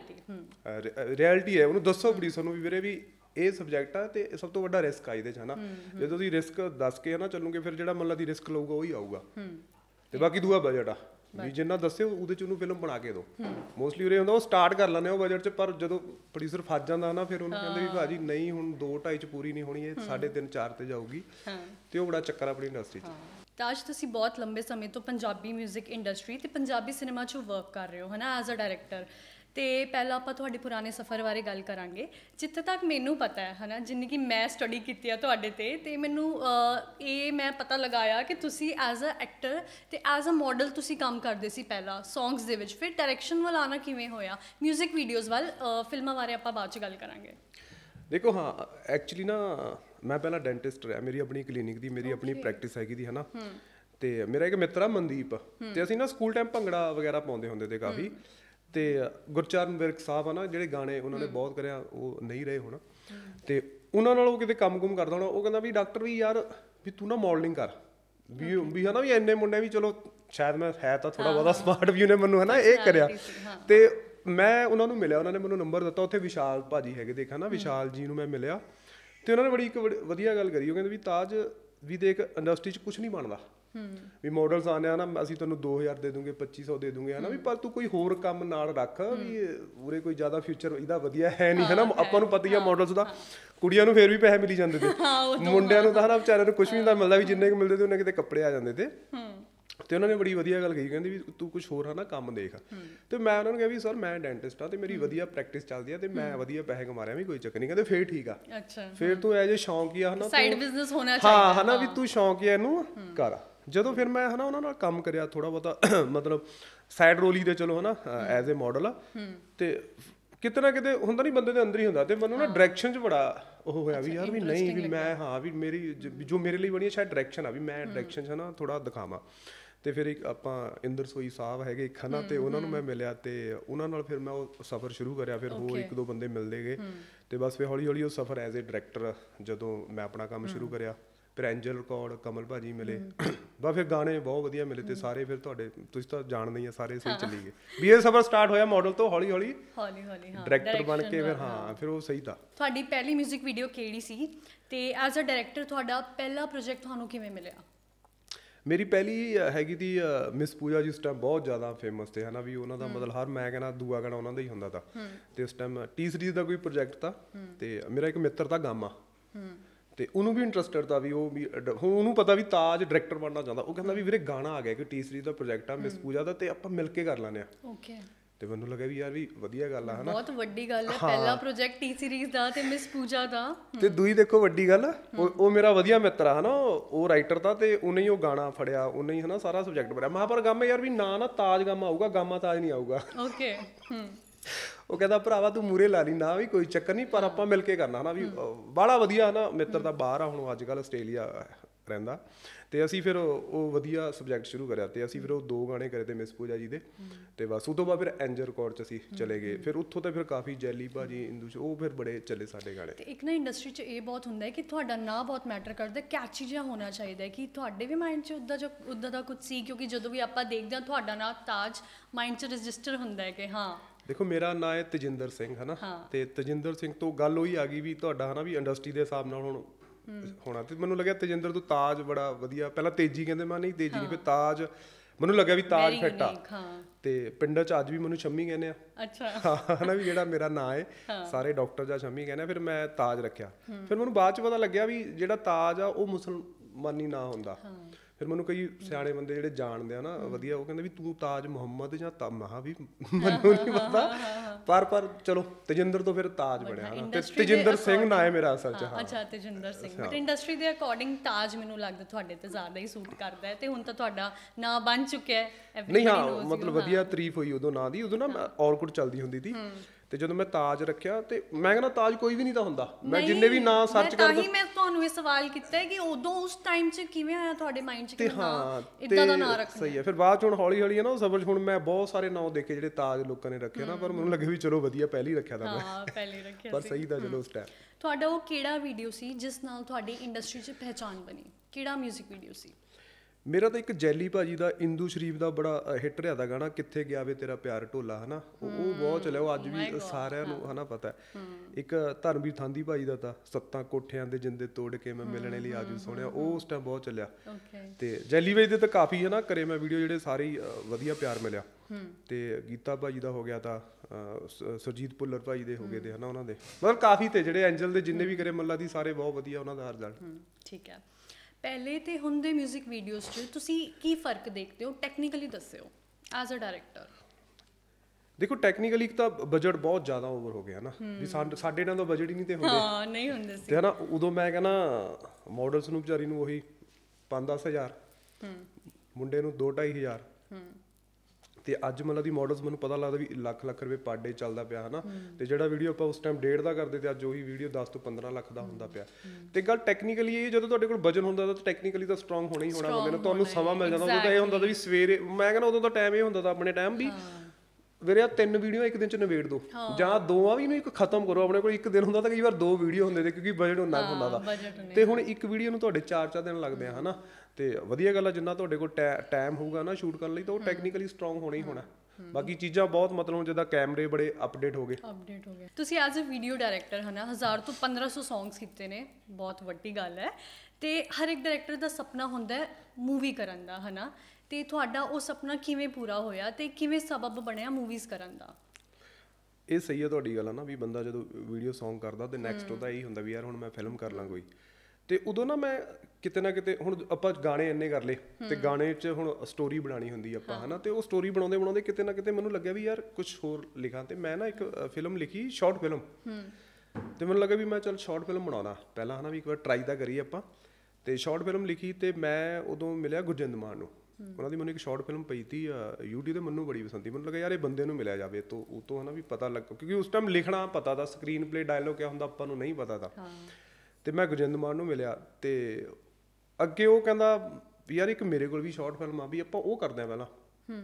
ਬੋਲੋ ਰਿਐਲਿਟੀ ਹੈ। ਉਹਨੂੰ ਦੱਸੋ ਪ੍ਰੋਡਿਊਸਰ ਨੂੰ ਵੀ ਵੀਰੇ ਵੀ ਇਹ ਸਬਜੈਕਟ ਆ ਤੇ ਸਭ ਤੋਂ ਵੱਡਾ ਰਿਸਕ ਆ ਇਹਦੇ 'ਚ ਹਨਾ। ਜੇ ਤੁਸੀਂ ਰਿਸਕ ਦੱਸ ਕੇ ਹਨਾ ਚੱਲੋਗੇ ਫਿਰ ਜਿਹੜਾ ਮਤਲਬ ਦੀ ਰਿਸਕ ਲਊਗਾ ਉਹੀ ਆਊਗਾ ਤੇ ਬਾਕੀ ਦੂਆ ਬਜਟ ਆ ਵੀ ਜਿੰਨਾ ਦੱਸਿਓ ਉਹਦੇ 'ਚ ਉਹਨੂੰ ਫਿਲਮ ਬਣਾ ਕੇ ਦਿਓ। ਮੋਸਟਲੀ ਉਰੇ ਹੁੰਦਾ ਉਹ ਸਟਾਰਟ ਕਰ ਲੈਂਦੇ ਉਹ ਬਜਟ 'ਚ, ਪਰ ਜਦੋਂ ਪ੍ਰੋਡਿਊਸਰ ਫਸ ਜਾਂਦਾ ਨਾ ਫਿਰ ਉਹਨੂੰ ਕਹਿੰਦੇ ਵੀ ਭਾਜੀ ਨਹੀਂ ਹੁਣ 2-2.5 'ਚ ਪੂਰੀ ਨਹੀਂ ਹੋਣੀ, ਇਹ 3.5-4 ਤੇ ਜਾਊਗੀ ਤੇ ਉਹ ਬੜਾ ਚੱਕਰ ਆਪਣੀ ਇੰਡਸਟਰੀ 'ਚ। ਤਾਜ ਤੁਸੀਂ ਬਹੁਤ ਲੰਬੇ ਸਮੇਂ ਤੋਂ ਪੰਜਾਬੀ ਮਿਊਜ਼ਿਕ ਇੰਡਸਟਰੀ ਤੇ ਪੰਜਾਬੀ ਸਿਨੇਮਾ 'ਚ ਵਰਕ ਕਰ ਰਹੇ ਹੋ ਹੈ ਨਾ ਐਜ਼ ਅ ਡਾਇਰੈਕਟਰ। ਤੇ ਪਹਿਲਾਂ ਆਪਾਂ ਤੁਹਾਡੇ ਪੁਰਾਣੇ ਸਫ਼ਰ ਬਾਰੇ ਗੱਲ ਕਰਾਂਗੇ। ਜਿੱਥੇ ਤੱਕ ਮੈਨੂੰ ਪਤਾ ਹੈ ਨਾ, ਜਿੰਨੀ ਕਿ ਮੈਂ ਸਟੱਡੀ ਕੀਤੀ ਆ ਤੁਹਾਡੇ ਤੇ ਮੈਨੂੰ ਇਹ ਮੈਂ ਪਤਾ ਲਗਾਇਆ ਕਿ ਤੁਸੀਂ ਐਜ਼ ਅ ਐਕਟਰ ਤੇ ਐਜ਼ ਅ ਮਾਡਲ ਤੁਸੀਂ ਕੰਮ ਕਰਦੇ ਸੀ ਪਹਿਲਾਂ ਸੌਂਗਸ ਦੇ ਵਿੱਚ, ਫਿਰ ਡਾਇਰੈਕਸ਼ਨ ਵੱਲ ਆਉਣਾ ਕਿਵੇਂ ਹੋਇਆ, ਮਿਊਜ਼ਿਕ ਵੀਡੀਓਜ਼ ਵੱਲ, ਫਿਲਮਾਂ ਬਾਰੇ ਆਪਾਂ ਬਾਅਦ 'ਚ ਗੱਲ ਕਰਾਂਗੇ। ਦੇਖੋ ਹਾਂ ਐਕਚੁਅਲੀ ਨਾ ਮੈਂ ਪਹਿਲਾਂ ਡੈਂਟਿਸਟ ਰਿਹਾ, ਮੇਰੀ ਆਪਣੀ ਕਲੀਨਿਕ ਦੀ ਮੇਰੀ ਆਪਣੀ ਪ੍ਰੈਕਟਿਸ ਹੈਗੀ ਦੀ ਹੈ ਨਾ। ਤੇ ਮੇਰਾ ਇੱਕ ਮਿੱਤਰ ਆ ਮਨਦੀਪ, ਤੇ ਅਸੀਂ ਨਾ ਸਕੂਲ ਟਾਈਮ ਭੰਗੜਾ ਵਗੈਰਾ ਪਾਉਂਦੇ ਹੁੰਦੇ ਤੇ ਕਾਫੀ। ਤੇ ਗੁਰਚਰਨ ਵਿਰਕ ਸਾਹਿਬ ਆ ਨਾ ਜਿਹੜੇ ਗਾਣੇ ਉਹਨਾਂ ਨੇ ਬਹੁਤ ਕਰਿਆ, ਉਹ ਨਹੀਂ ਰਹੇ ਹੁਣ, ਤੇ ਉਹਨਾਂ ਨਾਲ ਉਹ ਕਿਤੇ ਕੰਮ-ਕੁਮ ਕਰਦਾ ਹੋਣਾ। ਉਹ ਕਹਿੰਦਾ ਵੀ ਡਾਕਟਰ ਵੀ ਯਾਰ ਵੀ ਤੂੰ ਨਾ ਮਾਡਲਿੰਗ ਕਰ ਵੀ ਹੈ ਨਾ ਵੀ ਇੰਨੇ ਮੁੰਡੇ ਵੀ ਚਲੋ ਸ਼ਾਇਦ ਮੈਂ ਹੈ ਤਾਂ ਥੋੜਾ ਬਹੁਤਾ ਸਮਾਰਟ ਵੀ ਉਹਨੇ ਮੈਨੂੰ ਹੈ ਨਾ ਇਹ ਕਰਿਆ। ਤੇ ਮੈਂ ਉਹਨਾਂ ਨੂੰ ਮਿਲਿਆ, ਉਹਨਾਂ ਨੇ ਮੈਨੂੰ ਨੰਬਰ ਦਿੱਤਾ, ਉੱਥੇ ਵਿਸ਼ਾਲ ਭਾਜੀ ਹੈਗੇ ਦੇਖਾ ਨਾ, ਵਿਸ਼ਾਲ ਜੀ ਨੂੰ ਮੈਂ ਮਿਲਿਆ ਤੇ ਉਹਨਾਂ ਨੇ ਬੜੀ ਇੱਕ ਵਧੀਆ ਗੱਲ ਕਰੀ। ਉਹ ਕਹਿੰਦੇ ਵੀ ਤਾਜ ਵੀ ਦੇਖ ਇੰਡਸਟਰੀ 'ਚ ਕੁਛ ਨਹੀਂ ਬਣਦਾ ਵੀ ਮਾਡਲਸ ਆਉਂਦੇ ਆ ਨਾ ਅਸੀਂ ਤੁਹਾਨੂੰ 2000 ਦੇ ਦੂੰਗੇ 2500 ਦੇ ਦੂੰਗੇ ਹਨਾ, ਵੀ ਪਰ ਤੂੰ ਕੋਈ ਹੋਰ ਕੰਮ ਨਾਲ ਰੱਖ ਵੀ ਉਰੇ ਕੋਈ ਜ਼ਿਆਦਾ ਫਿਊਚਰ ਇਹਦਾ ਵਧੀਆ ਹੈ ਨਹੀਂ ਹਨਾ। ਆਪਾਂ ਨੂੰ ਪਤਾ ਹੀ ਆ ਮਾਡਲਸ ਦਾ, ਕੁੜੀਆਂ ਨੂੰ ਫੇਰ ਵੀ ਪੈਸੇ ਮਿਲੀ ਜਾਂਦੇ ਤੇ ਮੁੰਡਿਆਂ ਨੂੰ ਤਾਂ ਹਨਾ ਵਿਚਾਰਿਆਂ ਨੂੰ ਕੁਛ ਵੀ ਨਹੀਂ ਮਿਲਦਾ, ਵੀ ਜਿੰਨੇ ਕੁ ਮਿਲਦੇ ਤੇ ਉਹਨੇ ਕਿਤੇ ਕੱਪੜੇ ਆ ਜਾਂਦੇ ਤੇ ਉਹਨਾਂ ਨੇ ਬੜੀ ਵਧੀਆ ਗੱਲ ਕਹੀ, ਕਹਿੰਦੀ ਵੀ ਤੂੰ ਕੁਛ ਹੋਰ ਹਨਾ ਕੰਮ ਦੇਖ। ਤੇ ਮੈਂ ਉਹਨਾਂ ਨੂੰ ਕਿਹਾ ਵੀ ਸਰ ਮੈਂ ਡੈਂਟਿਸਟ ਆ ਤੇ ਮੇਰੀ ਵਧੀਆ ਪ੍ਰੈਕਟਿਸ ਚੱਲਦੀ ਆ ਤੇ ਮੈਂ ਵਧੀਆ ਪੈਸੇ ਕਮਾ ਰਿਹਾ ਵੀ ਕੋਈ ਚੱਕਰ ਨਹੀਂ। ਕਹਿੰਦੇ ਫੇਰ ਠੀਕ ਆ, ਫੇਰ ਤੂੰ ਐ ਜੇ ਸ਼ੌਂਕੀ ਆ ਹਨਾ ਸਾਈਡ ਬਿਜ਼ਨਸ ਹੋਣਾ ਚਾਹੀਦਾ ਹਾਂ ਹਨਾ ਵੀ ਤੂੰ ਸ਼ੌਂਕੀ ਆ ਇਹਨੂੰ ਕਰ। ਜਦੋਂ ਫਿਰ ਮੈਂ ਹਨਾ ਉਹਨਾਂ ਨਾਲ ਕੰਮ ਕਰਿਆ ਥੋੜਾ ਬਹੁਤਾ ਮਤਲਬ ਸਾਈਡ ਰੋਲ ਹੀ ਤੇ ਚਲੋ ਹਨਾ ਐਜ਼ ਏ ਮਾਡਲ, ਤੇ ਕਿਤੇ ਨਾ ਕਿਤੇ ਹੁੰਦਾ ਨਹੀਂ ਬੰਦੇ ਦੇ ਅੰਦਰ ਹੀ ਹੁੰਦਾ। ਤੇ ਮੈਨੂੰ ਨਾ ਡਾਇਰੈਕਸ਼ਨ 'ਚ ਬੜਾ ਉਹ ਹੋਇਆ ਵੀ ਯਾਰ ਵੀ ਨਹੀਂ ਵੀ ਮੈਂ ਹਾਂ ਵੀ ਮੇਰੀ ਜੋ ਮੇਰੇ ਲਈ ਬਣੀ ਸ਼ਾਇਦ ਡਾਇਰੈਕਸ਼ਨ ਆ ਵੀ ਮੈਂ ਡਾਇਰੈਕਸ਼ਨ 'ਚ ਨਾ ਥੋੜਾ ਦਿਖਾਵਾਂ। ਤੇ ਫਿਰ ਇੱਕ ਆਪਾਂ ਇੰਦਰ ਸੋਈ ਸਾਹਿਬ ਹੈਗੇ ਇੱਕ ਹਨਾ, ਤੇ ਉਹਨਾਂ ਨੂੰ ਮੈਂ ਮਿਲਿਆ ਤੇ ਉਹਨਾਂ ਨਾਲ ਫਿਰ ਮੈਂ ਉਹ ਸਫ਼ਰ ਸ਼ੁਰੂ ਕਰਿਆ। ਫਿਰ ਹੋਰ 1-2 ਬੰਦੇ ਮਿਲਦੇ ਗਏ ਤੇ ਬਸ ਫਿਰ ਹੌਲੀ ਹੌਲੀ ਉਹ ਸਫ਼ਰ ਐਜ਼ ਏ ਡਾਇਰੈਕਟਰ ਜਦੋਂ ਮੈਂ ਆਪਣਾ ਕੰਮ ਸ਼ੁਰੂ ਕਰਿਆ। ਫਿਰ ਐਂਜਲ ਰਿਕਾਰਡ ਕਮਲ ਭਾਜੀ ਮਿਲੇ, ਬਸ ਫਿਰ ਗਾਣੇ ਬਹੁਤ ਵਧੀਆ ਮਿਲੇ ਤੇ ਸਾਰੇ ਫਿਰ ਤੁਹਾਡੇ ਤੁਸੀਂ ਤਾਂ ਜਾਣਦੇ ਹੀ ਆ ਸਾਰੇ ਸਹੀ ਚੱਲੀ ਗਏ ਵੀ ਇਹ ਸਫ਼ਰ ਸਟਾਰਟ ਹੋਇਆ ਮਾਡਲ ਤੋਂ ਹੌਲੀ ਹੌਲੀ ਡਾਇਰੈਕਟਰ ਬਣ ਕੇ ਫਿਰ ਹਾਂ ਫਿਰ ਉਹ ਸਹੀ ਤਾਂ। ਤੁਹਾਡੀ ਪਹਿਲੀ ਮਿਊਜ਼ਿਕ ਵੀਡੀਓ ਕਿਹੜੀ ਸੀ ਤੇ ਐਜ਼ ਅ ਡਾਇਰੈਕਟਰ ਤੁਹਾਡਾ ਪਹਿਲਾ ਪ੍ਰੋਜੈਕਟ ਤੁਹਾਨੂੰ ਕਿਵੇਂ ਮਿਲਿਆ? ਮੇਰੀ ਪਹਿਲੀ ਹੈਗੀ ਤੀ ਮਿਸ ਪੂਜਾ ਜੀ, ਉਸ ਟਾਈਮ ਬਹੁਤ ਜ਼ਿਆਦਾ ਫੇਮਸ ਤੇ ਹਨਾ, ਵੀ ਉਹਨਾਂ ਦਾ ਮਤਲਬ ਹਰ ਮੈਂ ਕਹਿੰਦਾ ਦੂਆ ਗਾਣਾ ਉਹਨਾਂ ਦਾ ਹੀ ਹੁੰਦਾ ਤਾ। ਤੇ ਉਸ ਟਾਈਮ ਟੀ ਸੀਰੀਜ਼ ਦਾ ਕੋਈ ਪ੍ਰੋਜੈਕਟ ਤਾ ਤੇ ਮੇਰਾ ਇੱਕ ਮਿੱਤਰ ਤਾਂ ਗਾਮਾ ਤੇ ਉਹਨੂੰ ਵੀ ਇੰਟਰਸਟਡ ਤਾਂ ਵੀ ਉਹ ਵੀ ਹੁਣ ਉਹਨੂੰ ਪਤਾ ਵੀ ਤਾਜ ਡਾਇਰੈਕਟਰ ਬਣਨਾ ਚਾਹੁੰਦਾ। ਉਹ ਕਹਿੰਦਾ ਵੀ ਵੀਰੇ ਗਾਣਾ ਆ ਗਿਆ ਕਿ ਟੀ ਸੀਰੀਜ਼ ਦਾ ਪ੍ਰੋਜੈਕਟ ਆ ਮਿਸ ਪੂਜਾ ਦਾ ਤੇ ਆਪਾਂ ਮਿਲ ਕੇ ਕਰ ਲੈਂਦੇ ਆ। ਤੇ ਮੈਨੂੰ ਲੱਗਾ ਵੀ ਯਾਰ ਵੀ ਵਧੀਆ ਗੱਲ ਆ ਹਨਾ, ਬਹੁਤ ਵੱਡੀ ਗੱਲ ਹੈ ਪਹਿਲਾ ਪ੍ਰੋਜੈਕਟ ਟੀ ਸੀਰੀਜ਼ ਦਾ ਤੇ ਮਿਸ ਪੂਜਾ ਦਾ। ਤੇ ਦੂਈ ਦੇਖੋ ਵੱਡੀ ਗੱਲ ਉਹ ਮੇਰਾ ਵਧੀਆ ਮਿੱਤਰ ਆ ਹਨਾ, ਉਹ ਰਾਈਟਰ ਤਾਂ ਤੇ ਉਹਨੇ ਹੀ ਉਹ ਗਾਣਾ ਫੜਿਆ, ਉਹਨੇ ਹੀ ਹਨਾ ਸਾਰਾ ਸਬਜੈਕਟ ਬਣਾਇਆ। ਮੈਂ ਪਰ ਗਾਮਾ ਯਾਰ ਵੀ ਨਾ ਤਾਜ ਗਾਮਾ ਆਊਗਾ, ਗਾਮਾ ਤਾਜ ਨਹੀਂ ਆਊਗਾ। ਉਹ ਕਹਿੰਦਾ ਭਰਾਵਾ ਤੂੰ ਮੂਰੇ ਲਾ ਲਈ ਨਾ, ਵੀ ਕੋਈ ਚੱਕਰ ਨਹੀਂ ਪਰ ਆਪਾਂ ਮਿਲ ਕੇ ਕਰਨਾ ਹਨਾ। ਵੀ ਬਾਹਲਾ ਵਧੀਆ ਹਨਾ ਮਿੱਤਰ ਦਾ, ਬਾਹਰ ਆ ਹੁਣ ਅੱਜ ਕੱਲ੍ਹ ਆਸਟ੍ਰੇਲੀਆ ਰਹਿੰਦਾ ਤੇ ਅਸੀਂ ਫਿਰ ਉਹ ਵਧੀਆ ਸਬਜੈਕਟ ਸ਼ੁਰੂ ਕਰਿਆ ਤੇ ਅਸੀਂ ਫਿਰ ਉਹ 2 ਗਾਣੇ ਕਰੇ ਤੇ ਮਿਸ ਪੂਜਾ ਜੀ ਦੇ ਤੇ ਬਸ ਉਹ ਤੋਂ ਬਾਅਦ ਫਿਰ ਐਂਜਲ ਰਿਕਾਰਡ 'ਚ ਅਸੀਂ ਚਲੇ ਗਏ ਫਿਰ ਉੱਥੋਂ ਤਾਂ ਫਿਰ ਕਾਫੀ ਜੈਲੀ ਭਾਜੀ ਇੰਦੂ ਉਹ ਫਿਰ ਬੜੇ ਚੱਲੇ ਸਾਡੇ ਗਾਣੇ। ਤੇ ਇੱਕ ਨਾ ਇੰਡਸਟਰੀ 'ਚ ਇਹ ਬਹੁਤ ਹੁੰਦਾ ਹੈ ਕਿ ਤੁਹਾਡਾ ਨਾਂ ਬਹੁਤ ਮੈਟਰ ਕਰਦਾ, ਕੈਚੀ ਜਿਹਾ ਹੋਣਾ ਚਾਹੀਦਾ ਹੈ। ਕਿ ਤੁਹਾਡੇ ਵੀ ਮਾਈਂਡ 'ਚ ਉੱਦਾਂ ਦਾ ਕੁਝ ਸੀ? ਕਿਉਂਕਿ ਜਦੋਂ ਵੀ ਆਪਾਂ ਦੇਖਦੇ ਹਾਂ ਤੁਹਾਡਾ ਨਾਂ ਤਾਜ ਮਾਈਂਡ 'ਚ ਰਜਿਸਟਰ ਹੁੰਦਾ ਹੈ ਕਿ ਹਾਂ ਦੇਖੋ ਮੇਰਾ ਨਾਂ ਹੈ ਤਜਿੰਦਰ ਸਿੰਘ ਹੈ ਨਾ ਤੇ ਤਜਿੰਦਰ ਸਿੰਘ ਤੋਂ ਗੱਲ ਉਹੀ ਆ ਗਈ ਵੀ ਤੁਹਾਡਾ ਹੈ ਨਾ ਵੀ ਇੰਡਸਟਰੀ ਦੇ ਹਿਸਾਬ ਨਾਲ ਹੁਣ ਹੋਣਾ ਤੇ ਮੈਨੂੰ ਲੱਗਿਆ ਤਜਿੰਦਰ ਤੋਂ ਤਾਜ ਬੜਾ ਵਧੀਆ, ਪਹਿਲਾਂ ਤੇਜੀ ਕਹਿੰਦੇ ਮੈਂ ਨਹੀਂ ਤੇਜੀ ਨਹੀਂ ਫਿਰ ਤਾਜ ਮੈਨੂੰ ਲੱਗਿਆ ਵੀ ਤਾਜ ਫਿੱਟ ਆ ਤੇ ਪਿੰਡਾਂ 'ਚ ਅੱਜ ਵੀ ਮੈਨੂੰ ਸ਼ੰਮੀ ਕਹਿੰਦੇ ਆ। ਅੱਛਾ ਹਾਂ ਨਾ ਵੀ ਜਿਹੜਾ ਮੇਰਾ ਨਾਂ ਹੈ ਸਾਰੇ ਡਾਕਟਰ ਜਾਂ ਸ਼ੰਮੀ ਕਹਿੰਦੇ ਆ ਫਿਰ ਮੈਂ ਤਾਜ ਰੱਖਿਆ। ਫਿਰ ਮੈਨੂੰ ਬਾਅਦ 'ਚ ਪਤਾ ਲੱਗਿਆ ਵੀ ਜਿਹੜਾ ਤਾਜ ਆ ਉਹ ਮੁਸਲਮਾਨੀ ਨਾਂ ਹੁੰਦਾ। ਫਿਰ ਮੈਨੂੰ ਕਈ ਸਿਆਣੇ ਬੰਦੇ ਜਿਹੜੇ ਜਾਣਦੇ ਆ ਨਾ ਵਧੀਆ ਉਹ ਕਹਿੰਦੇ ਵੀ ਤੂੰ ਤਾਜ ਮੁਹੰਮਦ ਜਾਂ ਮਹਾ ਵੀ ਮੈਨੂੰ ਨਹੀਂ ਪਤਾ ਪਰ ਚਲੋ ਤਜਿੰਦਰ ਤੋਂ ਫਿਰ ਤਾਜ ਬਣਿਆ ਨਾ ਤੇ ਤਜਿੰਦਰ ਸਿੰਘ ਨਾਂ ਹੈ ਮੇਰਾ ਅਸਲ 'ਚ। ਅੱਛਾ ਤਜਿੰਦਰ ਸਿੰਘ ਬਟ ਇੰਡਸਟਰੀ ਦੇ ਅਕੋਰਡਿੰਗ ਤਾਜ ਮੈਨੂੰ ਲੱਗਦਾ ਤੁਹਾਡੇ ਤੇ ਜ਼ਿਆਦਾ ਹੀ ਸੂਟ ਕਰਦਾ ਹੈ ਤੇ ਹੁਣ ਤਾਂ ਤੁਹਾਡਾ ਨਾਂ ਬਣ ਚੁੱਕਿਆ ਹੈ। ਨਹੀਂ ਹਾਂ ਮਤਲਬ ਵਧੀਆ ਤਾਰੀਫ ਹੋਈ ਉਦੋਂ ਨਾਂ ਦੀ। ਉਦੋਂ ਨਾ ਔਰਕੁਟ ਚੱਲਦੀ ਹੁੰਦੀ ਸੀ ਤੇ ਜਦੋਂ ਮੈਂ ਤਾਜ ਰੱਖਿਆ ਤੇ ਮੈਂ ਕਹਿੰਦਾ ਤਾਜ ਕੋਈ ਵੀ ਨਹੀਂ ਤਾਂ ਹੁੰਦਾ। ਮੈਂ ਜਿੰਨੇ ਵੀ ਨਾਂ ਸਰਚ ਕਰਦਾ ਤਾਂ ਹੀ ਮੈਂ ਤੁਹਾਨੂੰ ਇਹ ਸਵਾਲ ਕੀਤਾ ਹੈ ਕਿ ਉਦੋਂ ਉਸ ਟਾਈਮ 'ਚ ਕਿਵੇਂ ਆਇਆ ਤੁਹਾਡੇ ਮਾਈਂਡ 'ਚ ਕਿ ਹਾਂ ਇਦਾਂ ਦਾ ਨਾਂ ਰੱਖਣਾ ਸਹੀ ਹੈ। ਫਿਰ ਬਾਅਦ 'ਚ ਹੁਣ ਹੌਲੀ ਹੌਲੀ ਨਾ ਸਬਰ ਹੁਣ ਮੈਂ ਬਹੁਤ ਸਾਰੇ ਨਾਂ ਦੇਖੇ ਜਿਹੜੇ ਤਾਜ ਲੋਕਾਂ ਨੇ ਰੱਖੇ ਨਾ ਪਰ ਮੈਨੂੰ ਲੱਗੇ ਵੀ ਚਲੋ ਵਧੀਆ ਪਹਿਲੀ ਰੱਖਿਆ ਤਾਂ ਮੈਂ ਪਹਿਲੇ ਰੱਖਿਆ ਪਰ ਸਹੀ ਤਾਂ ਚਲੋ ਉਸ ਟਾਈਮ। ਤੁਹਾਡਾ ਉਹ ਕਿਹੜਾ ਵੀਡੀਓ ਸੀ ਜਿਸ ਨਾਲ ਤੁਹਾਡੀ ਇੰਡਸਟਰੀ 'ਚ ਪਹਿਚਾਣ ਬਣੀ? ਕਿਹੜਾ 뮤직 ਵੀਡੀਓ ਸੀ? ਮੇਰਾ ਤਾਂ ਇੱਕ ਜੈਲੀ ਭਾਜੀ ਦਾ ਇੰਦੂ ਸ਼ਰੀਫ ਦਾ ਬੜਾ ਹਿੱਟ ਰਿਹਾ ਦਾ ਗਾਣਾ ਕਿੱਥੇ ਗਿਆ ਵੇ ਤੇਰਾ ਪਿਆਰ ਢੋਲਾ ਹਨਾ ਉਹ ਬਹੁਤ ਚੱਲਿਆ ਉਹ ਅੱਜ ਵੀ ਸਾਰਿਆਂ ਨੂੰ ਹਨਾ ਪਤਾ। ਇੱਕ ਧਰਮਵੀਰ ਥਾਂਦੀ ਭਾਜੀ ਦਾ ਤਾਂ 7 ਕੋਠਿਆਂ ਦੇ ਜਿੰਦੇ ਤੋੜ ਕੇ ਮੈਂ ਮਿਲਣੇ ਲਈ ਆਜੂ ਸੋਹਣਿਆ ਉਹ ਉਸ ਟਾਈਮ ਬਹੁਤ ਚੱਲਿਆ। ਤੇ ਜੈਲੀ ਭਾਜੀ ਦੇ ਤਾਂ ਕਾਫੀ ਹਨਾ ਕਰੇ ਮੈਂ ਵੀਡੀਓ ਜਿਹੜੇ ਸਾਰੇ ਵਧੀਆ ਪਿਆਰ ਮਿਲਿਆ। ਤੇ ਗੀਤਾ ਭਾਜੀ ਦਾ ਹੋ ਗਿਆ ਤਾਂ ਸੁਰਜੀਤ ਭੁੱਲਰ ਭਾਜੀ ਦੇ ਹੋ ਗਏ ਤੇ ਹਨਾ ਉਹਨਾਂ ਦੇ ਮਤਲਬ ਕਾਫੀ ਤੇ ਜਿਹੜੇ ਐਂਜਲ ਦੇ ਜਿੰਨੇ ਵੀ ਕਰੇ ਮੱਲਾ ਦੀ ਸਾਰੇ ਬਹੁਤ ਵਧੀਆ ਉਹਨਾਂ ਦਾ ਰਿਜ਼ਲਟ। ਠੀਕ ਹੈ ਪਹਿਲੇ ਤੇ ਹੁਣ ਦੇ 뮤직 ਵੀਡੀਓਜ਼ 'ਚ ਤੁਸੀਂ ਕੀ ਫਰਕ ਦੇਖਦੇ ਹੋ ਟੈਕਨੀਕਲੀ ਦੱਸਿਓ ਐਜ਼ ਅ ਡਾਇਰੈਕਟਰ? ਦੇਖੋ ਟੈਕਨੀਕਲੀ ਇੱਕ ਤਾਂ ਬਜਟ ਬਹੁਤ ਜ਼ਿਆਦਾ ਓਵਰ ਹੋ ਗਿਆ ਨਾ ਵੀ ਸਾਡੇ ਨਾਲ ਤਾਂ ਬਜਟ ਹੀ ਨਹੀਂ ਤੇ ਹੁੰਦੇ ਨਹੀਂ ਹੁੰਦੇ ਸੀ ਤੇ ਹਨਾ ਉਦੋਂ ਮੈਂ ਕਹਿੰਦਾ ਮਾਡਲਸ ਨੂੰ ਵਿਚਾਰੀ ਨੂੰ ਉਹੀ 5-10 ਹਜ਼ਾਰ ਮੁੰਡੇ ਨੂੰ 2-2.5 ਤੇ ਅੱਜ ਮਤਲਬ ਦੀ ਮਾਡਲਸ ਮੈਨੂੰ ਪਤਾ ਲੱਗਦਾ ਵੀ ਲੱਖ ਰੁਪਏ ਪਰ ਡੇ ਚੱਲਦਾ ਪਿਆ ਹਨਾ ਤੇ ਜਿਹੜਾ ਵੀਡੀਓ ਆਪਾਂ ਉਸ ਟਾਈਮ 1.5 ਦਾ ਕਰਦੇ ਤੇ ਅੱਜ ਉਹੀ ਵੀਡੀਓ 10 ਤੋਂ 15 ਲੱਖ ਦਾ ਹੁੰਦਾ ਪਿਆ। ਤੇ ਗੱਲ ਟੈਕਨੀਕਲੀ ਇਹ ਜਦੋਂ ਤੁਹਾਡੇ ਕੋਲ ਬਜਟ ਹੁੰਦਾ ਤਾਂ ਟੈਕਨੀਕਲੀ ਤਾਂ ਸਟਰੋਂਗ ਹੋਣਾ ਹੀ ਹੋਣਾ ਬੰਦੇ ਨੂੰ ਤੁਹਾਨੂੰ ਸਮਾਂ ਮਿਲ ਜਾਂਦਾ। ਉਦੋਂ ਤਾਂ ਇਹ ਹੁੰਦਾ ਵੀ ਸਵੇਰੇ ਮੈਂ ਕਹਿੰਦਾ ਉਦੋਂ ਤਾਂ ਟਾਈਮ ਇਹ ਹੁੰਦਾ ਤਾਂ ਆਪਣੇ ਟਾਈਮ ਵੀ ਵੀਰੇ ਆ 3 ਵੀਡੀਓ ਇੱਕ ਦਿਨ 'ਚ ਨਿਬੇੜ ਦੋ ਜਾਂ 2 ਵੀ ਨੂੰ ਇੱਕ ਖਤਮ ਕਰੋ। ਆਪਣੇ ਕੋਲ ਇੱਕ ਦਿਨ ਹੁੰਦਾ ਤਾਂ ਕਈ ਵਾਰ 2 ਵੀਡੀਓ ਹੁੰਦੇ ਤੇ ਕਿਉਂਕਿ ਬਜਟ ਉਨਾ ਹੁੰਦਾ ਦਾ ਤੇ ਹੁਣ ਇੱਕ ਵੀਡੀਓ ਨੂੰ ਤੁਹਾਡੇ 4 ਦਿਨ ਲੱਗਦੇ ਆ ਹਨਾ ਤੇ ਵਧੀਆ ਗੱਲ ਆ ਜਿੰਨਾ ਤੁਹਾਡੇ ਕੋਲ ਟਾਈਮ ਹੋਊਗਾ ਨਾ ਸ਼ੂਟ ਕਰਨ ਲਈ ਤਾਂ ਉਹ ਟੈਕਨੀਕਲੀ ਸਟਰੋਂਗ ਹੋਣਾ ਹੀ ਹੋਣਾ। ਬਾਕੀ ਚੀਜ਼ਾਂ ਬਹੁਤ ਮਤਲਬ ਜਿੱਦਾਂ ਕੈਮਰੇ ਬੜੇ ਅਪਡੇਟ ਹੋ ਗਏ। ਤੁਸੀਂ ਐਜ਼ ਅ ਵੀਡੀਓ ਡਾਇਰੈਕਟਰ ਹਨਾ 1000 ਤੋਂ 1500 ਸੌਂਗਸ ਕੀਤੇ ਨੇ ਬਹੁਤ ਵੱਡੀ ਗੱਲ ਹੈ ਤੇ ਹਰ ਇੱਕ ਡਾਇਰੈਕਟਰ ਦਾ ਸੁਪਨਾ ਹੁੰਦਾ ਮੂਵੀ ਕਰਨ ਦਾ ਹਨਾ ਤੇ ਤੁਹਾਡਾ ਉਹ ਸੁਪਨਾ ਕਿਵੇਂ ਪੂਰਾ ਹੋਇਆ ਤੇ ਕਿਵੇਂ ਸਬਬ ਬਣਿਆ ਮੂਵੀਜ਼ ਕਰਨ ਦਾ? ਇਹ ਸਹੀ ਹੈ ਤੁਹਾਡੀ ਗੱਲ ਆ ਨਾ ਵੀ ਬੰਦਾ ਜਦੋਂ ਵੀਡੀਓ ਸੌਂਗ ਕਰਦਾ ਤੇ ਨੈਕਸਟ ਉਹਦਾ ਇਹੀ ਹੁੰਦਾ ਵੀ ਯਾਰ ਹੁਣ ਮੈਂ ਫਿਲਮ ਕਰ ਲਾਂ ਕੋਈ ਤੇ ਉਦੋਂ ਨਾ ਮੈਂ ਕਿਤੇ ਨਾ ਕਿਤੇ ਹੁਣ ਆਪਾਂ ਗਾਣੇ ਇੰਨੇ ਕਰ ਲਏ ਤੇ ਗਾਣੇ 'ਚ ਹੁਣ ਸਟੋਰੀ ਬਣਾਉਣੀ ਹੁੰਦੀ ਆਪਾਂ ਹਨਾ ਤੇ ਉਹ ਸਟੋਰੀ ਬਣਾਉਂਦੇ ਕਿਤੇ ਨਾ ਕਿਤੇ ਮੈਨੂੰ ਲੱਗਿਆ ਵੀ ਯਾਰ ਕੁਝ ਹੋਰ ਲਿਖਾਂ ਤੇ ਮੈਂ ਨਾ ਇੱਕ ਫਿਲਮ ਲਿਖੀ ਸ਼ਾਰਟ ਫਿਲਮ ਤੇ ਮੈਨੂੰ ਲੱਗਾ ਵੀ ਮੈਂ ਚੱਲ ਸ਼ਾਰਟ ਫਿਲਮ ਬਣਾਉਣਾ ਪਹਿਲਾਂ ਹਨਾ ਵੀ ਇੱਕ ਵਾਰ ਟਰਾਈ ਤਾਂ ਕਰੀ ਆਪਾਂ ਤੇ ਸ਼ਾਰਟ ਫਿਲਮ ਲਿਖੀ ਤੇ ਮੈਂ ਉਦੋਂ ਮਿਲਿਆ ਗੁਰਜਿੰਦ ਮਾਨ ਨੂੰ ਉਹਨਾਂ ਦੀ ਮੈਨੂੰ ਇੱਕ ਸ਼ਾਰਟ ਫਿਲਮ ਪਈ ਤੀ YouTube ਤੇ ਮੈਨੂੰ ਬੜੀ ਪਸੰਦ ਸੀ। ਮੈਨੂੰ ਲੱਗਾ ਯਾਰ ਇਹ ਬੰਦੇ ਨੂੰ ਮਿਲਿਆ ਜਾਵੇ ਤੋਂ ਉਹ ਤੋਂ ਹਨਾ ਵੀ ਪਤਾ ਲੱਗ ਕਿਉਂਕਿ ਉਸ ਟਾਈਮ ਲਿਖਣਾ ਪਤਾ ਦਾ ਸਕਰੀਨ ਪਲੇ ਡਾਇਲੋਗ ਕਿਆ ਹੁੰਦਾ ਆਪਾਂ ਨੂੰ ਨਹੀਂ ਪਤਾ ਤਾਂ ਤੇ ਮੈਂ ਗੁਰਜਿੰਦ ਮਾਨ ਨੂੰ ਮਿਲਿਆ ਤੇ ਅੱਗੇ ਉਹ ਕਹਿੰਦਾ ਵੀ ਯਾਰ ਇੱਕ ਮੇਰੇ ਕੋਲ ਵੀ ਸ਼ਾਰਟ ਫਿਲਮ ਆ ਵੀ ਆਪਾਂ ਉਹ ਕਰਦੇ ਆ ਪਹਿਲਾਂ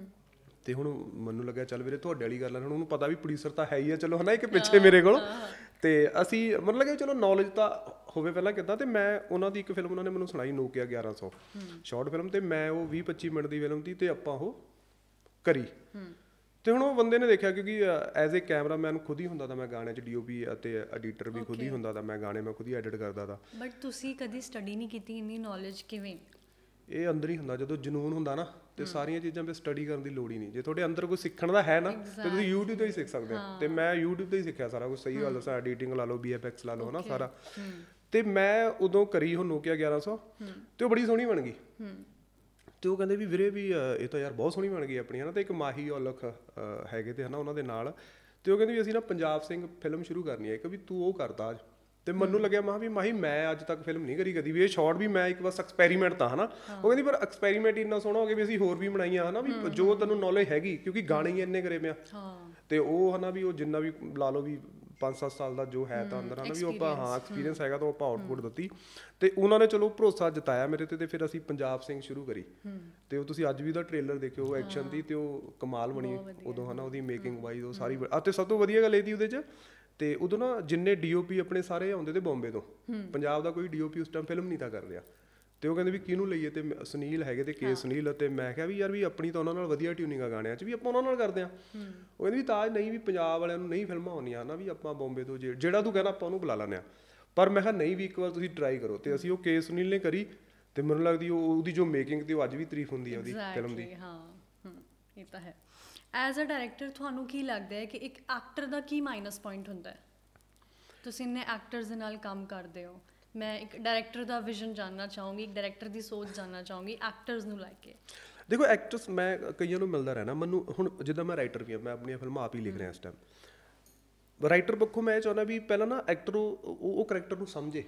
ਤੇ ਹੁਣ ਮੈਨੂੰ ਲੱਗਿਆ ਚੱਲ ਵੀਰੇ ਤੁਹਾਡੇ ਵਾਲੀ ਗੱਲ ਆ ਹੁਣ ਉਹਨੂੰ ਪਤਾ ਵੀ ਪ੍ਰੋਡਿਊਸਰ ਤਾਂ ਹੈ ਹੀ ਆ ਚਲੋ ਹਨਾ ਇੱਕ ਪਿੱਛੇ ਮੇਰੇ ਕੋਲ ਤੇ ਅਸੀਂ ਮੈਨੂੰ ਲੱਗਿਆ ਚਲੋ ਨੌਲੇਜ ਤਾਂ ਹੋਵੇ ਪਹਿਲਾਂ ਕਿੱਦਾਂ ਤੇ ਮੈਂ ਉਹਨਾਂ ਦੀ ਇੱਕ ਫਿਲਮ ਉਹਨਾਂ ਨੇ ਮੈਨੂੰ ਸੁਣਾਈ ਨੋਕੀਆ 1100 ਸ਼ਾਰਟ ਫਿਲਮ ਤੇ ਮੈਂ ਉਹ 20-25 ਮਿੰਟ ਦੀ ਫਿਲਮ ਸੀ ਤੇ ਆਪਾਂ ਉਹ ਕਰੀ ਤੇ ਹੁਣ ਉਹ ਬੰਦੇ ਨੇ ਦੇਖਿਆ ਕਿਉਂਕਿ ਐਜ਼ ਏ ਕੈਮਰਾਮੈਨ ਖੁਦ ਹੀ ਹੁੰਦਾ ਤਾਂ ਮੈਂ ਗਾਣੇ 'ਚ DOP ਅਤੇ ਐਡੀਟਰ ਵੀ ਖੁਦ ਹੀ ਹੁੰਦਾ ਤਾਂ ਮੈਂ ਗਾਣੇ ਮੈਂ ਖੁਦ ਹੀ ਐਡਿਟ ਕਰਦਾ ਤਾਂ। ਬਟ ਤੁਸੀਂ ਕਦੀ ਸਟੱਡੀ ਨਹੀਂ ਕੀਤੀ ਇੰਨੀ ਨੌਲੇਜ ਕਿਵੇਂ? ਇਹ ਅੰਦਰ ਹੀ ਹੁੰਦਾ ਜਦੋਂ ਜਨੂਨ ਹੁੰਦਾ ਨਾ ਤੇ ਸਾਰੀਆਂ ਚੀਜ਼ਾਂ 'ਤੇ ਸਟੱਡੀ ਕਰਨ ਦੀ ਲੋੜ ਹੀ ਨਹੀਂ। ਜੇ ਤੁਹਾਡੇ ਅੰਦਰ ਕੋਈ ਸਿੱਖਣ ਦਾ ਹੈ ਨਾ ਤੇ ਤੁਸੀਂ YouTube ਤੋਂ ਹੀ ਸਿੱਖ ਸਕਦੇ ਹੋ ਤੇ ਮੈਂ YouTube ਤੋਂ ਹੀ ਸਿੱਖਿਆ ਸਾਰਾ ਕੁਝ। ਸਹੀ ਗੱਲ ਦੱਸਾਂ ਐਡੀਟਿੰਗ ਲਾ ਲਓ VFX ਲਾ ਲਓ ਹਨਾ ਸਾਰਾ ਤੇ ਮੈਂ ਉਦੋਂ ਕਰੀ ਉਹ ਨੋਕੀਆ 1100 ਤੇ ਉਹ ਬੜੀ ਸੋਹਣੀ ਬਣ ਗਈ ਤੇ ਉਹ ਕਹਿੰਦੇ ਵੀ ਵੀਰੇ ਵੀ ਇਹ ਤਾਂ ਯਾਰ ਬਹੁਤ ਸੋਹਣੀ ਬਣ ਗਈ ਆਪਣੀ ਹਨਾ ਤੇ ਇੱਕ ਮਾਹੀ ਔਲਖ ਹੈਗੇ ਤੇ ਹਨਾ ਉਹਨਾਂ ਦੇ ਨਾਲ ਤੇ ਉਹ ਕਹਿੰਦੇ ਵੀ ਅਸੀਂ ਨਾ ਪੰਜਾਬ ਸਿੰਘ ਫਿਲਮ ਸ਼ੁਰੂ ਕਰਨੀ ਹੈ ਇੱਕ ਵੀ ਤੂੰ ਉਹ ਕਰਦਾ ਅੱਜ ਤੇ ਮੈਨੂੰ ਲੱਗਿਆ ਮਾਹੀ ਮੈਂ ਅੱਜ ਤੱਕ ਫਿਲਮ ਨਹੀਂ ਕਰੀ ਕਦੀ ਵੀ ਇਹ ਸ਼ਾਰਟ ਵੀ ਮੈਂ ਇੱਕ ਬਸ ਐਕਸਪੈਰੀਮੈਂਟ ਤਾਂ ਹਨਾ ਉਹ ਕਹਿੰਦੀ ਪਰ ਐਕਸਪੈਰੀਮੈਂਟ ਇੰਨਾ ਸੋਹਣਾ ਹੋ ਗਿਆ ਵੀ ਅਸੀਂ ਹੋਰ ਵੀ ਬਣਾਈਆਂ ਹਨਾ ਵੀ ਜੋ ਤੈਨੂੰ ਨੌਲੇਜ ਹੈਗੀ ਕਿਉਂਕਿ ਗਾਣੇ ਹੀ ਇੰਨੇ ਕਰੇ ਪਿਆ ਤੇ ਉਹ ਹਨਾ ਵੀ ਉਹ ਜਿੰਨਾ ਵੀ ਲਾ ਲਓ ਵੀ 5-7 ਸਾਲ ਦਾ ਜੋ ਹੈ ਤਾਂ ਅੰਦਰ ਹਨਾ ਵੀ ਉਹ ਆਪਾਂ ਹਾਂ ਐਕਸਪੀਰੀਅੰਸ ਹੈਗਾ ਤਾਂ ਆਪਾਂ ਆਊਟਪੁੱਟ ਦਿੱਤੀ ਤੇ ਉਹਨਾਂ ਨੇ ਚਲੋ ਭਰੋਸਾ ਜਤਾਇਆ ਮੇਰੇ ਤੇ ਫਿਰ ਅਸੀਂ ਪੰਜਾਬ ਸਿੰਘ ਸ਼ੁਰੂ ਕਰੀ ਤੇ ਉਹ ਤੁਸੀਂ ਅੱਜ ਵੀ ਉਹਦਾ ਟ੍ਰੇਲਰ ਦੇਖਿਓ ਐਕਸ਼ਨ ਦੀ ਤੇ ਉਹ ਕਮਾਲ ਬਣੀ ਉਦੋਂ ਹਨਾ ਉਹਦੀ ਮੇਕਿੰਗ ਵਾਈਜ਼ ਉਹ ਸਾਰੀ ਅਤੇ ਸਭ ਤੋਂ ਵਧੀਆ ਗੱਲ ਇਹ ਦੀ ਉਹਦੇ 'ਚ ਤੇ ਉਦੋਂ ਨਾ ਜਿੰਨੇ DOP ਆਪਣੇ ਸਾਰੇ ਆਉਂਦੇ ਤੇ ਬੰਬੇ ਤੋਂ ਪੰਜਾਬ ਦਾ ਕੋਈ DOP ਉਸ ਟਾਈਮ ਫਿਲਮ ਨਹੀਂ ਤਾਂ ਕਰ ਰਿਹਾ ਤੇ ਉਹ ਕਹਿੰਦੇ ਵੀ ਕਿਹਨੂੰ ਲਈਏ ਤੇ ਸੁਨੀਲ ਹੈਗੇ ਤੇ ਕੇ ਸੁਨੀਲ ਤੇ ਮੈਂ ਕਿਹਾ ਵੀ ਯਾਰ ਵੀ ਆਪਣੀ ਤਾਂ ਉਹਨਾਂ ਨਾਲ ਵਧੀਆ ਟਿਊਨਿੰਗ ਆ ਗਾਣਿਆਂ 'ਚ ਵੀ ਆਪਾਂ ਉਹਨਾਂ ਨਾਲ ਕਰਦੇ ਹਾਂ ਉਹ ਕਹਿੰਦੇ ਵੀ ਤਾਜ ਨਹੀਂ ਵੀ ਪੰਜਾਬ ਵਾਲਿਆਂ ਨੂੰ ਨਹੀਂ ਫਿਲਮਾਂ ਆਉਂਦੀਆਂ ਨਾ ਵੀ ਆਪਾਂ ਬੰਬੇ ਤੋਂ ਜਿਹੜਾ ਤੂੰ ਕਹਿੰਦਾ ਆਪਾਂ ਉਹਨੂੰ ਬੁਲਾ ਲੈਂਦੇ ਹਾਂ ਪਰ ਮੈਂ ਕਿਹਾ ਨਹੀਂ ਵੀ ਇੱਕ ਵਾਰ ਤੁਸੀਂ ਟਰਾਈ ਕਰੋ ਤੇ ਅਸੀਂ ਉਹ ਕੇ ਸੁਨੀਲ ਨੇ ਕਰੀ ਤੇ ਮੈਨੂੰ ਲੱਗਦੀ ਉਹਦੀ ਜੋ ਮੇਕਿੰਗ ਤੇ ਉਹ ਅੱਜ ਵੀ ਤਾਰੀਫ ਹੁੰਦੀ ਹੈ ਉਹਦੀ ਫਿਲਮ ਦੀ ਹਾਂ ਇਹ ਤਾਂ ਹੈ ਐਜ਼ ਅ ਡਾਇਰੈਕਟਰ ਤੁਹਾਨੂੰ ਕੀ ਲੱਗਦਾ ਹੈ ਕਿ ਇੱਕ ਐਕਟਰ ਦਾ ਕੀ ਮਾਈਨਸ ਪੁਆਇੰਟ ਹੁੰਦਾ ਹੈ ਤੁਸੀਂ ਇੰਨੇ ਐਕਟਰਸ ਦੇ ਨਾਲ ਕੰਮ ਕਰਦੇ ਹੋ ਮੈਂ ਇੱਕ ਡਾਇਰੈਕਟਰ ਦਾ ਵਿਜ਼ਨ ਜਾਨਣਾ ਚਾਹੂੰਗੀ ਇੱਕ ਡਾਇਰੈਕਟਰ ਦੀ ਸੋਚ ਜਾਨਣਾ ਚਾਹੂੰਗੀ ਐਕਟਰਸ ਨੂੰ ਲੈ ਕੇ ਦੇਖੋ ਐਕਟਰਸ ਮੈਂ ਕਈਆਂ ਨੂੰ ਮਿਲਦਾ ਰਹਿਣਾ ਮੈਨੂੰ ਹੁਣ ਜਿੱਦਾਂ ਮੈਂ ਰਾਈਟਰ ਵੀ ਹਾਂ ਮੈਂ ਆਪਣੀਆਂ ਫਿਲਮਾਂ ਆਪ ਹੀ ਲਿਖ ਰਿਹਾ ਇਸ ਟਾਈਮ ਰਾਈਟਰ ਪੱਖੋਂ ਮੈਂ ਇਹ ਚਾਹੁੰਦਾ ਵੀ ਪਹਿਲਾਂ ਨਾ ਐਕਟਰ ਉਹ ਕਰੈਕਟਰ ਨੂੰ ਸਮਝੇ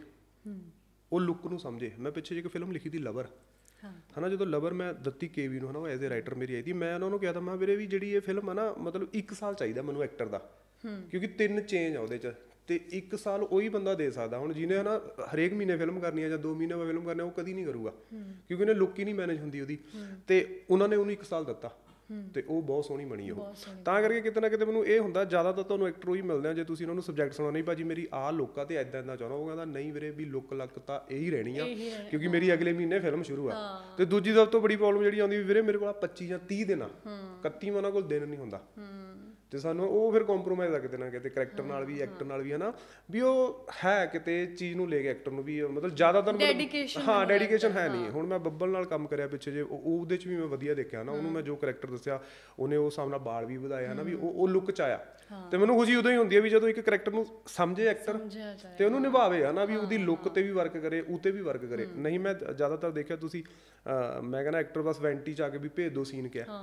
ਉਹ ਲੁੱਕ ਨੂੰ ਸਮਝੇ ਮੈਂ ਪਿੱਛੇ ਇੱਕ ਫਿਲਮ ਲਿਖੀ ਸੀ ਲਵਰ ਹਨਾ ਜਦੋਂ ਲਵਰ ਮੈਂ ਦਿੱਤੀ KV ਨੂੰ ਹਨਾ ਉਹ ਐਜ਼ ਏ ਰਾਈਟਰ ਮੇਰੀ ਆਈ ਸੀ ਮੈਂ ਉਹਨਾਂ ਨੂੰ ਕਿਹਾ ਤਾਂ ਮੈਂ ਵੀਰੇ ਵੀ ਜਿਹੜੀ ਇਹ ਫਿਲਮ ਹੈ ਨਾ ਮਤਲਬ 1 ਸਾਲ ਚਾਹੀਦਾ ਮੈਨੂੰ ਐਕਟਰ ਦਾ ਕਿਉਂਕਿ 3 ਚੇਂਜ ਆ ਉਹਦੇ 'ਚ ਤੇ 1 ਸਾਲ ਉਹੀ ਬੰਦਾ ਦੇ ਸਕਦਾ ਹੁਣ ਜਿਹਨੇ ਹਨਾ ਹਰੇਕ ਮਹੀਨੇ ਫਿਲਮ ਕਰਨੀ ਹੈ ਜਾਂ 2 ਮਹੀਨੇ ਬਾਅਦ ਫਿਲਮ ਕਰਨੀ ਉਹ ਕਦੀ ਨਹੀਂ ਕਰੂਗਾ ਕਿਉਂਕਿ ਉਹਨੇ ਲੁੱਕ ਹੀ ਨਹੀਂ ਮੈਨੇਜ ਹੁੰਦੀ ਉਹਦੀ ਤੇ ਉਹਨਾਂ ਨੇ ਉਹਨੂੰ 1 ਸਾਲ ਦਿੱਤਾ ਤੇ ਉਹ ਬਹੁਤ ਸੋਹਣੀ ਬਣੀ ਉਹ ਤਾਂ ਕਰਕੇ ਕਿਤੇ ਨਾ ਕਿਤੇ ਮੈਨੂੰ ਇਹ ਹੁੰਦਾ ਜ਼ਿਆਦਾਤਰ ਤੁਹਾਨੂੰ ਐਕਟਰ ਹੀ ਮਿਲਦੇ ਆ ਜੇ ਤੁਸੀਂ ਉਹਨਾਂ ਨੂੰ ਸਬਜੈਕਟ ਸੁਣਾਉਣਾ ਨਹੀਂ ਭਾਜੀ ਮੇਰੀ ਆਹ ਲੁੱਕ ਆ ਤੇ ਇੱਦਾਂ ਚਾਹੁੰਦਾ ਉਹ ਕਹਿੰਦਾ ਨਹੀਂ ਵੀਰੇ ਵੀ ਲੁੱਕ ਲੱਕ ਤਾਂ ਇਹੀ ਰਹਿਣੀ ਆ ਕਿਉਂਕਿ ਮੇਰੀ ਅਗਲੇ ਮਹੀਨੇ ਫਿਲਮ ਸ਼ੁਰੂ ਆ ਤੇ ਦੂਜੀ ਸਭ ਤੋਂ ਬੜੀ ਪ੍ਰੋਬਲਮ ਜਿਹੜੀ ਆਉਂਦੀ ਵੀ ਵੀਰੇ ਮੇਰੇ ਕੋਲ 25 ਜਾਂ 30 ਦਿਨ ਆ 31 ਉਹਨਾਂ ਕੋਲ ਦਿਨ ਨਹੀਂ ਹੁੰਦਾ ਤੇ ਸਾਨੂੰ ਉਹ ਫਿਰ ਕੰਪਰੋਮਾਈਜ਼ ਆ ਕਿਤੇ ਨਾ ਕਿਤੇ ਕਰੈਕਟਰ ਨਾਲ ਵੀ ਐਕਟਰ ਨਾਲ ਵੀ ਹਨਾ ਵੀ ਉਹ ਹੈ ਕਿਤੇ ਚੀਜ਼ ਨੂੰ ਲੈ ਕੇ ਐਕਟਰ ਨੂੰ ਵੀ ਮਤਲਬ ਜ਼ਿਆਦਾਤਰ ਹਾਂ ਡੈਡੀਕੇਸ਼ਨ ਹੈ ਨਹੀਂ ਹੁਣ ਮੈਂ ਬੱਬਲ ਨਾਲ ਕੰਮ ਕਰਿਆ ਪਿੱਛੇ ਜੇ ਉਹਦੇ 'ਚ ਵੀ ਮੈਂ ਵਧੀਆ ਦੇਖਿਆ ਨਾ ਉਹਨੂੰ ਮੈਂ ਜੋ ਕਰੈਕਟਰ ਦੱਸਿਆ ਉਹਨੇ ਉਸ ਹਿਸਾਬ ਨਾਲ ਬਾਲ ਵੀ ਵਧਾਇਆ ਹਨਾ ਵੀ ਉਹ ਲੁੱਕ 'ਚ ਆਇਆ ਤੇ ਮੈਨੂੰ ਖੁਸ਼ੀ ਉਦੋਂ ਹੀ ਹੁੰਦੀ ਹੈ ਵੀ ਜਦੋਂ ਇੱਕ ਕਰੈਕਟਰ ਨੂੰ ਸਮਝੇ ਐਕਟਰ ਤੇ ਉਹਨੂੰ ਨਿਭਾਵੇ ਹਨਾ ਵੀ ਉਹਦੀ ਲੁੱਕ ਤੇ ਵੀ ਵਰਕ ਕਰੇ ਉਤੇ ਵੀ ਵਰਕ ਕਰੇ ਨਹੀਂ ਮੈਂ ਜ਼ਿਆਦਾਤਰ ਦੇਖਿਆ ਤੁਸੀਂ ਮੈਂ ਕਹਿੰਦਾ ਐਕਟਰ ਬਸ ਵੈਂਟੀ 'ਚ ਆ ਕੇ ਵੀ ਭੇਜ ਦੋ ਸੀਨ ਕਿਹਾ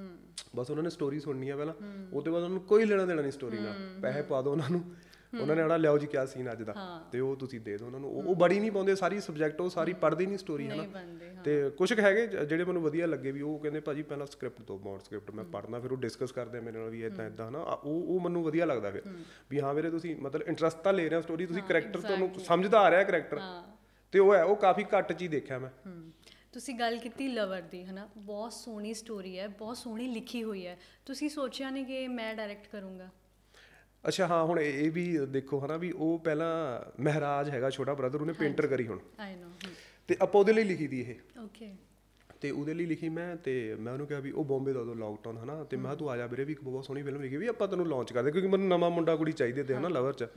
ਬਸ ਉਹਨਾਂ ਨੇ ਸਟੋਰੀ ਸੁਣਨੀ ਆ ਪਹਿਲਾਂ ਉਹ ਤੋਂ ਬਾਅਦ ਉਹਨਾਂ ਨੂੰ ਕੋਈ ਲੈਣਾ ਦੇਣਾ ਨਹੀਂ ਸਟੋਰੀ ਨਾਲ ਪੈਸੇ ਪਾ ਦਿਓ ਉਹਨਾਂ ਨੂੰ ਉਹਨਾਂ ਨੇ ਆਣਾ ਲਿਆਓ ਜੀ ਕਿਆ ਸੀਨ ਅੱਜ ਦਾ ਤੇ ਉਹ ਤੁਸੀਂ ਦੇ ਦਿਓ ਉਹਨਾਂ ਨੂੰ ਉਹ ਬੜੀ ਨਹੀਂ ਪਾਉਂਦੇ ਸਾਰੀ ਸਬਜੈਕਟ ਉਹ ਸਾਰੀ ਪੜ੍ਹਦੀ ਨਹੀਂ ਸਟੋਰੀ ਹੈ ਨਾ ਤੇ ਕੁਛ ਹੈਗੇ ਜਿਹੜੇ ਮੈਨੂੰ ਵਧੀਆ ਲੱਗੇ ਵੀ ਉਹ ਕਹਿੰਦੇ ਭਾਜੀ ਪਹਿਲਾਂ ਸਕ੍ਰਿਪਟ ਤੋਂ ਬੌਂਡ ਸਕ੍ਰਿਪਟ ਮੈਂ ਪੜ੍ਹਨਾ ਫਿਰ ਉਹ ਡਿਸਕਸ ਕਰਦੇ ਮੇਰੇ ਨਾਲ ਵੀ ਇੱਦਾਂ ਇੱਦਾਂ ਹਨਾ ਉਹ ਮੈਨੂੰ ਵਧੀਆ ਲੱਗਦਾ ਫਿਰ ਵੀ ਹਾਂ ਵੀਰੇ ਤੁਸੀਂ ਮਤਲਬ ਇੰਟਰਸਟ ਤਾਂ ਲੈ ਰਹੇ ਹੋ ਸਟੋਰੀ ਤੁਸੀਂ ਕਰੈਕਟਰ ਤੁਹਾਨੂੰ ਸਮਝਦਾ ਆ ਰਿਹਾ ਕਰੈਕਟਰ ਤੇ ਉਹ ਹੈ ਉਹ ਕਾਫੀ ਘੱਟ ਚੀਜ਼ ਦੇਖਿਆ ਮੈਂ ਤੁਸੀਂ ਗੱਲ ਕੀਤੀ ਲਵਰ ਦੀ ਹੈ ਨਾ ਬਹੁਤ ਸੋਹਣੀ ਸਟੋਰੀ ਹੈ ਬਹੁਤ ਸੋਹਣੀ ਲਿਖੀ ਹੋਈ ਹੈ ਤੁਸੀਂ ਸੋਚਿਆ ਨਹੀਂ ਕਿ ਮੈਂ ਡਾਇਰੈਕਟ ਕਰੂੰਗਾ ਅੱਛਾ ਹਾਂ ਹੁਣ ਇਹ ਵੀ ਦੇਖੋ ਹਨਾ ਵੀ ਉਹ ਪਹਿਲਾਂ ਮਹਿਰਾਜ ਹੈਗਾ ਛੋਟਾ ਬ੍ਰਦਰ ਉਹਨੇ ਪੇਂਟਰ ਕਰੀ ਹੁਣ ਤੇ ਆਪਾਂ ਉਹਦੇ ਲਈ ਲਿਖੀ ਦੀ ਇਹ ਓਕੇ ਤੇ ਉਹਦੇ ਲਈ ਲਿਖੀ ਮੈਂ ਤੇ ਮੈਂ ਉਹਨੂੰ ਕਿਹਾ ਵੀ ਉਹ ਬੰਬੇ ਦਾ ਉਦੋਂ ਲੋਕਡਾਊਨ ਹਨਾ ਤੇ ਮੈਂ ਤੂੰ ਆ ਜਾ ਵੀਰੇ ਵੀ ਇੱਕ ਬਹੁਤ ਸੋਹਣੀ ਫਿਲਮ ਲਿਖੀ ਵੀ ਆਪਾਂ ਤੈਨੂੰ ਲਾਂਚ ਕਰਦੇ ਕਿਉਂਕਿ ਮੈਨੂੰ ਨਵਾਂ ਮੁੰਡਾ ਕੁੜੀ ਚਾਹੀਦੇ ਤੇ ਹਨਾ ਲਵਰ 'ਚ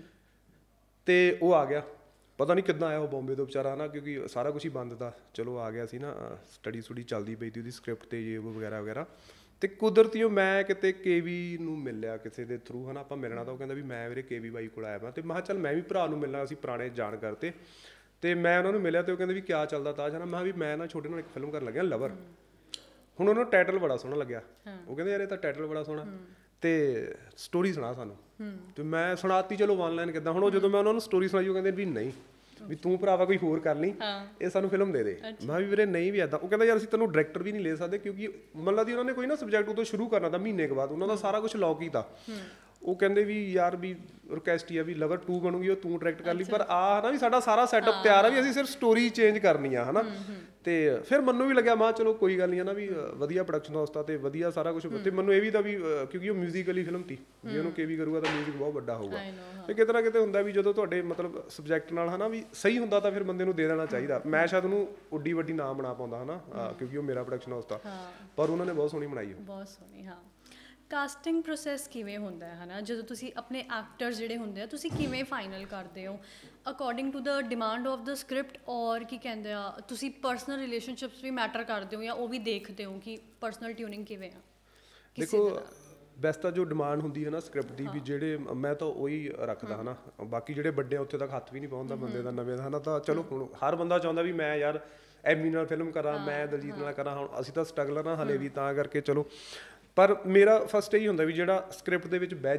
ਤੇ ਉਹ ਆ ਗਿਆ ਪਤਾ ਨਹੀਂ ਕਿੱਦਾਂ ਆਇਆ ਉਹ ਬੰਬੇ ਤੋਂ ਵਿਚਾਰਾ ਨਾ ਕਿਉਂਕਿ ਸਾਰਾ ਕੁਝ ਹੀ ਬੰਦ ਤਾ ਚਲੋ ਆ ਗਿਆ ਸੀ ਨਾ ਸਟੱਡੀ ਸਟੂਡੀ ਚੱਲਦੀ ਪਈ ਤੀ ਉਹਦੀ ਸਕ੍ਰਿਪਟ ਤੇ ਇਹ ਵਗੈਰਾ ਵਗੈਰਾ ਤੇ ਕੁਦਰਤੀ ਉਹ ਮੈਂ ਕਿਤੇ KV ਨੂੰ ਮਿਲਿਆ ਕਿਸੇ ਦੇ ਥਰੂ ਹਨਾ ਆਪਾਂ ਮਿਲਣਾ ਤਾਂ ਉਹ ਕਹਿੰਦਾ ਵੀ ਮੈਂ ਵੀਰੇ KV ਬਾਈ ਕੋਲ ਆਇਆ ਵਾ ਤੇ ਮੈਂ ਕਿਹਾ ਚੱਲ ਮੈਂ ਵੀ ਭਰਾ ਨੂੰ ਮਿਲਣਾ ਅਸੀਂ ਪੁਰਾਣੇ ਜਾਣਕਾਰ ਤੇ ਮੈਂ ਉਹਨਾਂ ਨੂੰ ਮਿਲਿਆ ਤੇ ਉਹ ਕਹਿੰਦੇ ਵੀ ਕਿਆ ਚੱਲਦਾ ਤਾਜ ਹਨਾ ਮੈਂ ਵੀ ਮੈਂ ਨਾ ਛੋਟੇ ਨਾਲ ਇੱਕ ਫਿਲਮ ਕਰਨ ਲੱਗਿਆ ਲਵਰ ਹੁਣ ਉਹਨੂੰ ਟਾਈਟਲ ਬੜਾ ਸੋਹਣਾ ਲੱਗਿਆ ਉਹ ਕਹਿੰਦੇ ਯਾਰ ਇਹ ਤਾਂ ਟਾਈਟਲ ਬੜਾ ਸੋਹਣਾ ਤੇ ਸਟੋਰੀ ਸੁਣਾ ਸਾਨੂੰ ਤੇ ਮੈਂ ਸੁਣਾਤੀ ਚਲੋ 1 ਲਾਈਨ ਕਿੱਦਾਂ ਹੁਣ ਉਹ ਜਦੋਂ ਮੈਂ ਉਹਨਾਂ ਨੂੰ ਸਟੋਰੀ ਸੁਣਾਈ ਉਹ ਕਹਿੰਦੇ ਵੀ ਨਹੀਂ ਵੀ ਤੂੰ ਭਰਾਵਾ ਕੋਈ ਹੋਰ ਕਰ ਲਈ ਇਹ ਸਾਨੂੰ ਫਿਲਮ ਦੇ ਮੈਂ ਵੀ ਵੀਰੇ ਨਹੀਂ ਵੀ ਏਦਾਂ ਉਹ ਕਹਿੰਦਾ ਯਾਰ ਅਸੀਂ ਤੈਨੂੰ ਡਾਇਰੈਕਟਰ ਵੀ ਨਹੀਂ ਲੈ ਸਕਦੇ ਕਿਉਂਕਿ ਮਤਲਬ ਦੀ ਉਹਨਾਂ ਨੇ ਕੋਈ ਨਾ ਸਬਜੈਕਟ ਉਦੋਂ ਸ਼ੁਰੂ ਕਰਨਾ ਤਾਂ ਮਹੀਨੇ ਕੁ ਬਾਅਦ ਉਹਨਾਂ ਦਾ ਸਾਰਾ ਕੁਝ ਲੌਕ ਹੀ ਤਾਂ ਉਹ ਕਹਿੰਦੇ ਵੀ ਯਾਰ ਵੀ ਰਿਕੁਐਸਟ ਹੀ ਆ ਵੀ ਲਵਰ 2 ਬਣੂਗੀ ਉਹ ਤੂੰ ਡਾਇਰੈਕਟ ਕਰ ਲਈ ਪਰ ਆ ਹਨਾ ਵੀ ਸਾਡਾ ਸਾਰਾ ਸੈਟਅਪ ਤਿਆਰ ਆ ਵੀ ਅਸੀਂ ਸਿਰਫ ਸਟੋਰੀ ਚੇਂਜ ਕਰਨੀ ਆ ਹਨਾ ਤੇ ਫਿਰ ਮੈਨੂੰ ਵੀ ਲੱਗਿਆ ਮੈਂ ਚਲੋ ਕੋਈ ਗੱਲ ਨਹੀਂ ਹਨਾ ਵੀ ਵਧੀਆ ਪ੍ਰੋਡਕਸ਼ਨ ਹਾਊਸ ਤਾਂ ਤੇ ਵਧੀਆ ਸਾਰਾ ਕੁਝ ਤੇ ਮੈਨੂੰ ਇਹ ਵੀ ਤਾਂ ਵੀ ਕਿਉਂਕਿ ਉਹ ਮਿਊਜ਼ੀਕਲੀ ਫਿਲਮ ਤੀ ਜੇ ਉਹਨੂੰ KV ਕਰੂਗਾ ਤਾਂ ਮਿਊਜ਼ਿਕ ਬਹੁਤ ਵੱਡਾ ਹੋਊਗਾ ਤੇ ਕਿਤੇ ਨਾ ਕਿਤੇ ਹੁੰਦਾ ਵੀ ਜਦੋਂ ਤੁਹਾਡੇ ਮਤਲਬ ਸਬਜੈਕਟ ਨਾਲ ਹਨਾ ਵੀ ਸਹੀ ਹੁੰਦਾ ਤਾਂ ਫਿਰ ਬੰਦੇ ਨੂੰ ਦੇ ਦੇਣਾ ਚਾਹੀਦਾ ਮੈਂ ਸ਼ਾਇਦ ਉਹਨੂੰ ਉੱਡੀ ਵੱਡੀ ਨਾ ਬਣਾ ਪਾਉਂਦਾ ਹਨਾ ਕਿਉਂਕਿ ਉਹ ਮੇਰਾ ਪ੍ਰੋਡਕਸ਼ਨ ਹਾਊਸ ਤਾਂ ਪਰ ਉਹਨਾਂ ਨੇ ਬਹੁਤ ਸੋਹਣੀ ਬਣਾਈ ਉਹ ਬਹੁਤ ਸੋਹਣੀ ਹਾਂ ਕਾਸਟਿੰਗ ਪ੍ਰੋਸੈਸ ਕਿਵੇਂ ਹੁੰਦਾ ਹੈ ਨਾ ਜਦੋਂ ਤੁਸੀਂ ਆਪਣੇ ਐਕਟਰਸ ਜਿਹੜੇ ਹੁੰਦੇ ਆ ਤੁਸੀਂ ਕਿਵੇਂ ਫਾਈਨਲ ਕਰਦੇ ਹੋ according to the demand of the script ਔਰ ਕੀ ਕਹਿੰਦੇ ਆ ਤੁਸੀਂ ਪਰਸਨਲ ਰਿਲੇਸ਼ਨਸ਼ਿਪਸ ਵੀ ਮੈਟਰ ਕਰਦੇ ਹੋ ਜਾਂ ਉਹ ਵੀ ਦੇਖਦੇ ਹੋ ਕਿ ਪਰਸਨਲ ਟਿਊਨਿੰਗ ਕਿਵੇਂ ਆ ਦੇਖੋ ਵੈਸੇ ਤਾਂ ਜੋ ਡਿਮਾਂਡ ਹੁੰਦੀ ਹੈ ਨਾ ਸਕ੍ਰਿਪਟ ਦੀ ਵੀ ਜਿਹੜੇ ਮੈਂ ਤਾਂ ਉਹੀ ਰੱਖਦਾ ਹਨਾ ਬਾਕੀ ਜਿਹੜੇ ਵੱਡੇ ਉੱਥੇ ਤੱਕ ਹੱਥ ਵੀ ਨਹੀਂ ਪਾਉਂਦਾ ਬੰਦੇ ਦਾ ਨਵੇਂ ਦਾ ਹਨਾ ਤਾਂ ਚਲੋ ਹੁਣ ਹਰ ਬੰਦਾ ਚਾਹੁੰਦਾ ਵੀ ਮੈਂ ਯਾਰ ਐਮੀ ਨਾਲ ਫਿਲਮ ਕਰਾਂ ਮੈਂ ਦਲਜੀਤ ਨਾਲ ਕਰਾਂ ਹੁਣ ਅਸੀਂ ਤਾਂ ਸਟਰਗਲਰ ਨਾ ਹਲੇ ਵੀ ਤਾਂ ਕਰਕੇ ਚਲੋ ਪਰ ਮੇਰਾ ਫਸਟ ਇਹੀ ਹੁੰਦਾ ਵੀ ਜਿਹੜਾ ਸਕ੍ਰਿਪਟ ਦੇ ਵਿੱਚ ਬਹਿ ਜੇ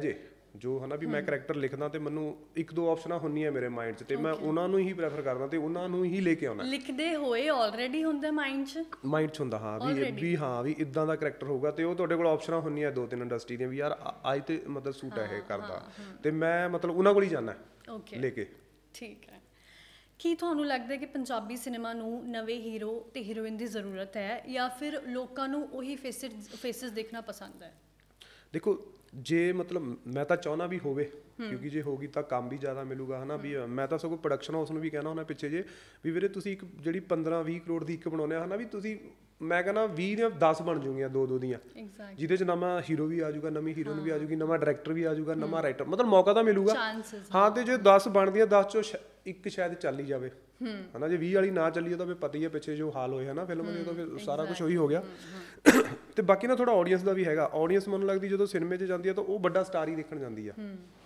ਜੋ ਹਨਾ ਵੀ ਮੈਂ ਕਰੈਕਟਰ ਲਿਖਦਾ ਤੇ ਮੈਨੂੰ ਇੱਕ ਦੋ ਆਪਸ਼ਨਾਂ ਹੁੰਦੀਆਂ ਮੇਰੇ ਮਾਈਂਡ 'ਚ ਤੇ ਮੈਂ ਉਹਨਾਂ ਨੂੰ ਹੀ ਪ੍ਰੈਫਰ ਕਰਦਾ ਤੇ ਉਹਨਾਂ ਨੂੰ ਹੀ ਲੈ ਕੇ ਆਉਣਾ। ਲਿਖਦੇ ਹੋਏ ਆਲਰੇਡੀ ਹੁੰਦਾ ਮਾਈਂਡ 'ਚ ਹੁੰਦਾ ਹਾਂ ਵੀ ਹਾਂ ਵੀ ਇਦਾਂ ਦਾ ਕਰੈਕਟਰ ਹੋਊਗਾ ਤੇ ਉਹ ਤੁਹਾਡੇ ਕੋਲ ਆਪਸ਼ਨਾਂ ਹੁੰਦੀਆਂ 2-3 ਇੰਡਸਟਰੀ ਦੀਆਂ ਵੀ ਯਾਰ ਅੱਜ ਤੇ ਮਤਲਬ ਸੂਟ ਹੈ ਇਹ ਕਰਦਾ ਤੇ ਮੈਂ ਮਤਲਬ ਉਹਨਾਂ ਕੋਲ ਹੀ ਜਾਣਾ ਲੈ ਕੇ। ਠੀਕ ਹੈ। ਕੀ ਤੁਹਾਨੂੰ ਲੱਗਦਾ ਹੈ ਕਿ ਪੰਜਾਬੀ ਸਿਨੇਮਾ ਨੂੰ ਨਵੇਂ ਹੀਰੋ ਤੇ ਹੀਰੋਇਨ ਦੀ ਜ਼ਰੂਰਤ ਹੈ ਜਾਂ ਫਿਰ ਲੋਕਾਂ ਨੂੰ ਉਹੀ ਫੇਸਿਸ ਦੇਖਣਾ ਪਸੰਦ ਹੈ? ਦੇਖੋ ਜੇ ਮਤਲਬ ਮੈਂ ਤਾਂ ਚਾਹੁੰਦਾ ਵੀ ਹੋਵੇ ਕਿਉਂਕਿ ਜੇ ਹੋਗੀ ਤਾਂ ਕੰਮ ਵੀ ਜ਼ਿਆਦਾ ਮਿਲੂਗਾ ਹਨਾ ਵੀ ਮੈਂ ਤਾਂ ਸਗੋਂ ਪ੍ਰੋਡਕਸ਼ਨ ਹਾਊਸ ਨੂੰ ਵੀ ਕਹਿਣਾ ਹੁੰਦਾ ਪਿੱਛੇ ਜੇ ਵੀ ਵੀਰੇ ਤੁਸੀਂ ਇੱਕ ਜਿਹੜੀ 15-20 ਕਰੋੜ ਦੀ ਇੱਕ ਬਣਾਉਂਦੇ ਆ ਹਨਾ ਵੀ ਤੁਸੀਂ ਮੈਂ ਕਹਿੰਦਾ 20 ਦੀਆਂ 10 ਬਣ ਜੂਗੀਆਂ ਦੋ ਦੀਆਂ ਜਿਹਦੇ 'ਚ ਨਵਾਂ ਹੀਰੋ ਵੀ ਆ ਜਾਊਗਾ, ਨਵੀਂ ਹੀਰੋਇਨ ਵੀ ਆ ਜਾਊਗੀ, ਨਵਾਂ ਡਾਇਰੈਕਟਰ ਵੀ ਆ ਜਾਊਗਾ, ਨਵਾਂ ਰਾਈਟਰ ਮਤਲਬ ਮੌਕਾ ਤਾਂ ਮਿਲੂਗਾ। ਹਾਂ ਤੇ ਜੇ 10 ਬਣਦੀਆਂ 10 ਚੋਂ ਇੱਕ ਸ਼ਾਇਦ ਚੱਲ ਹੀ ਜਾਵੇ ਹਨਾ। ਜੇ 20 ਵਾਲੀ ਨਾ ਚੱਲੀ ਤਾਂ ਫਿਰ ਪਤਾ ਹੀ ਹੈ ਪਿੱਛੇ ਜੋ ਹਾਲ ਹੋਏ ਹਨਾ ਫਿਲਮ ਦੇ ਤਾਂ ਫਿਰ ਸਾਰਾ ਕੁਝ ਉਹੀ ਹੋ ਗਿਆ। ਤੇ ਬਾਕੀ ਨਾ ਥੋੜਾ ਆਡੀਅנס ਦਾ ਵੀ ਹੈਗਾ। ਆਡੀਅנס ਮੈਨੂੰ ਲੱਗਦੀ ਜਦੋਂ ਸਿਨੇਮੇ 'ਚ ਜਾਂਦੀ ਹੈ ਤਾਂ ਉਹ ਵੱਡਾ ਸਟਾਰ ਹੀ ਦੇਖਣ ਜਾਂਦੀ ਆ।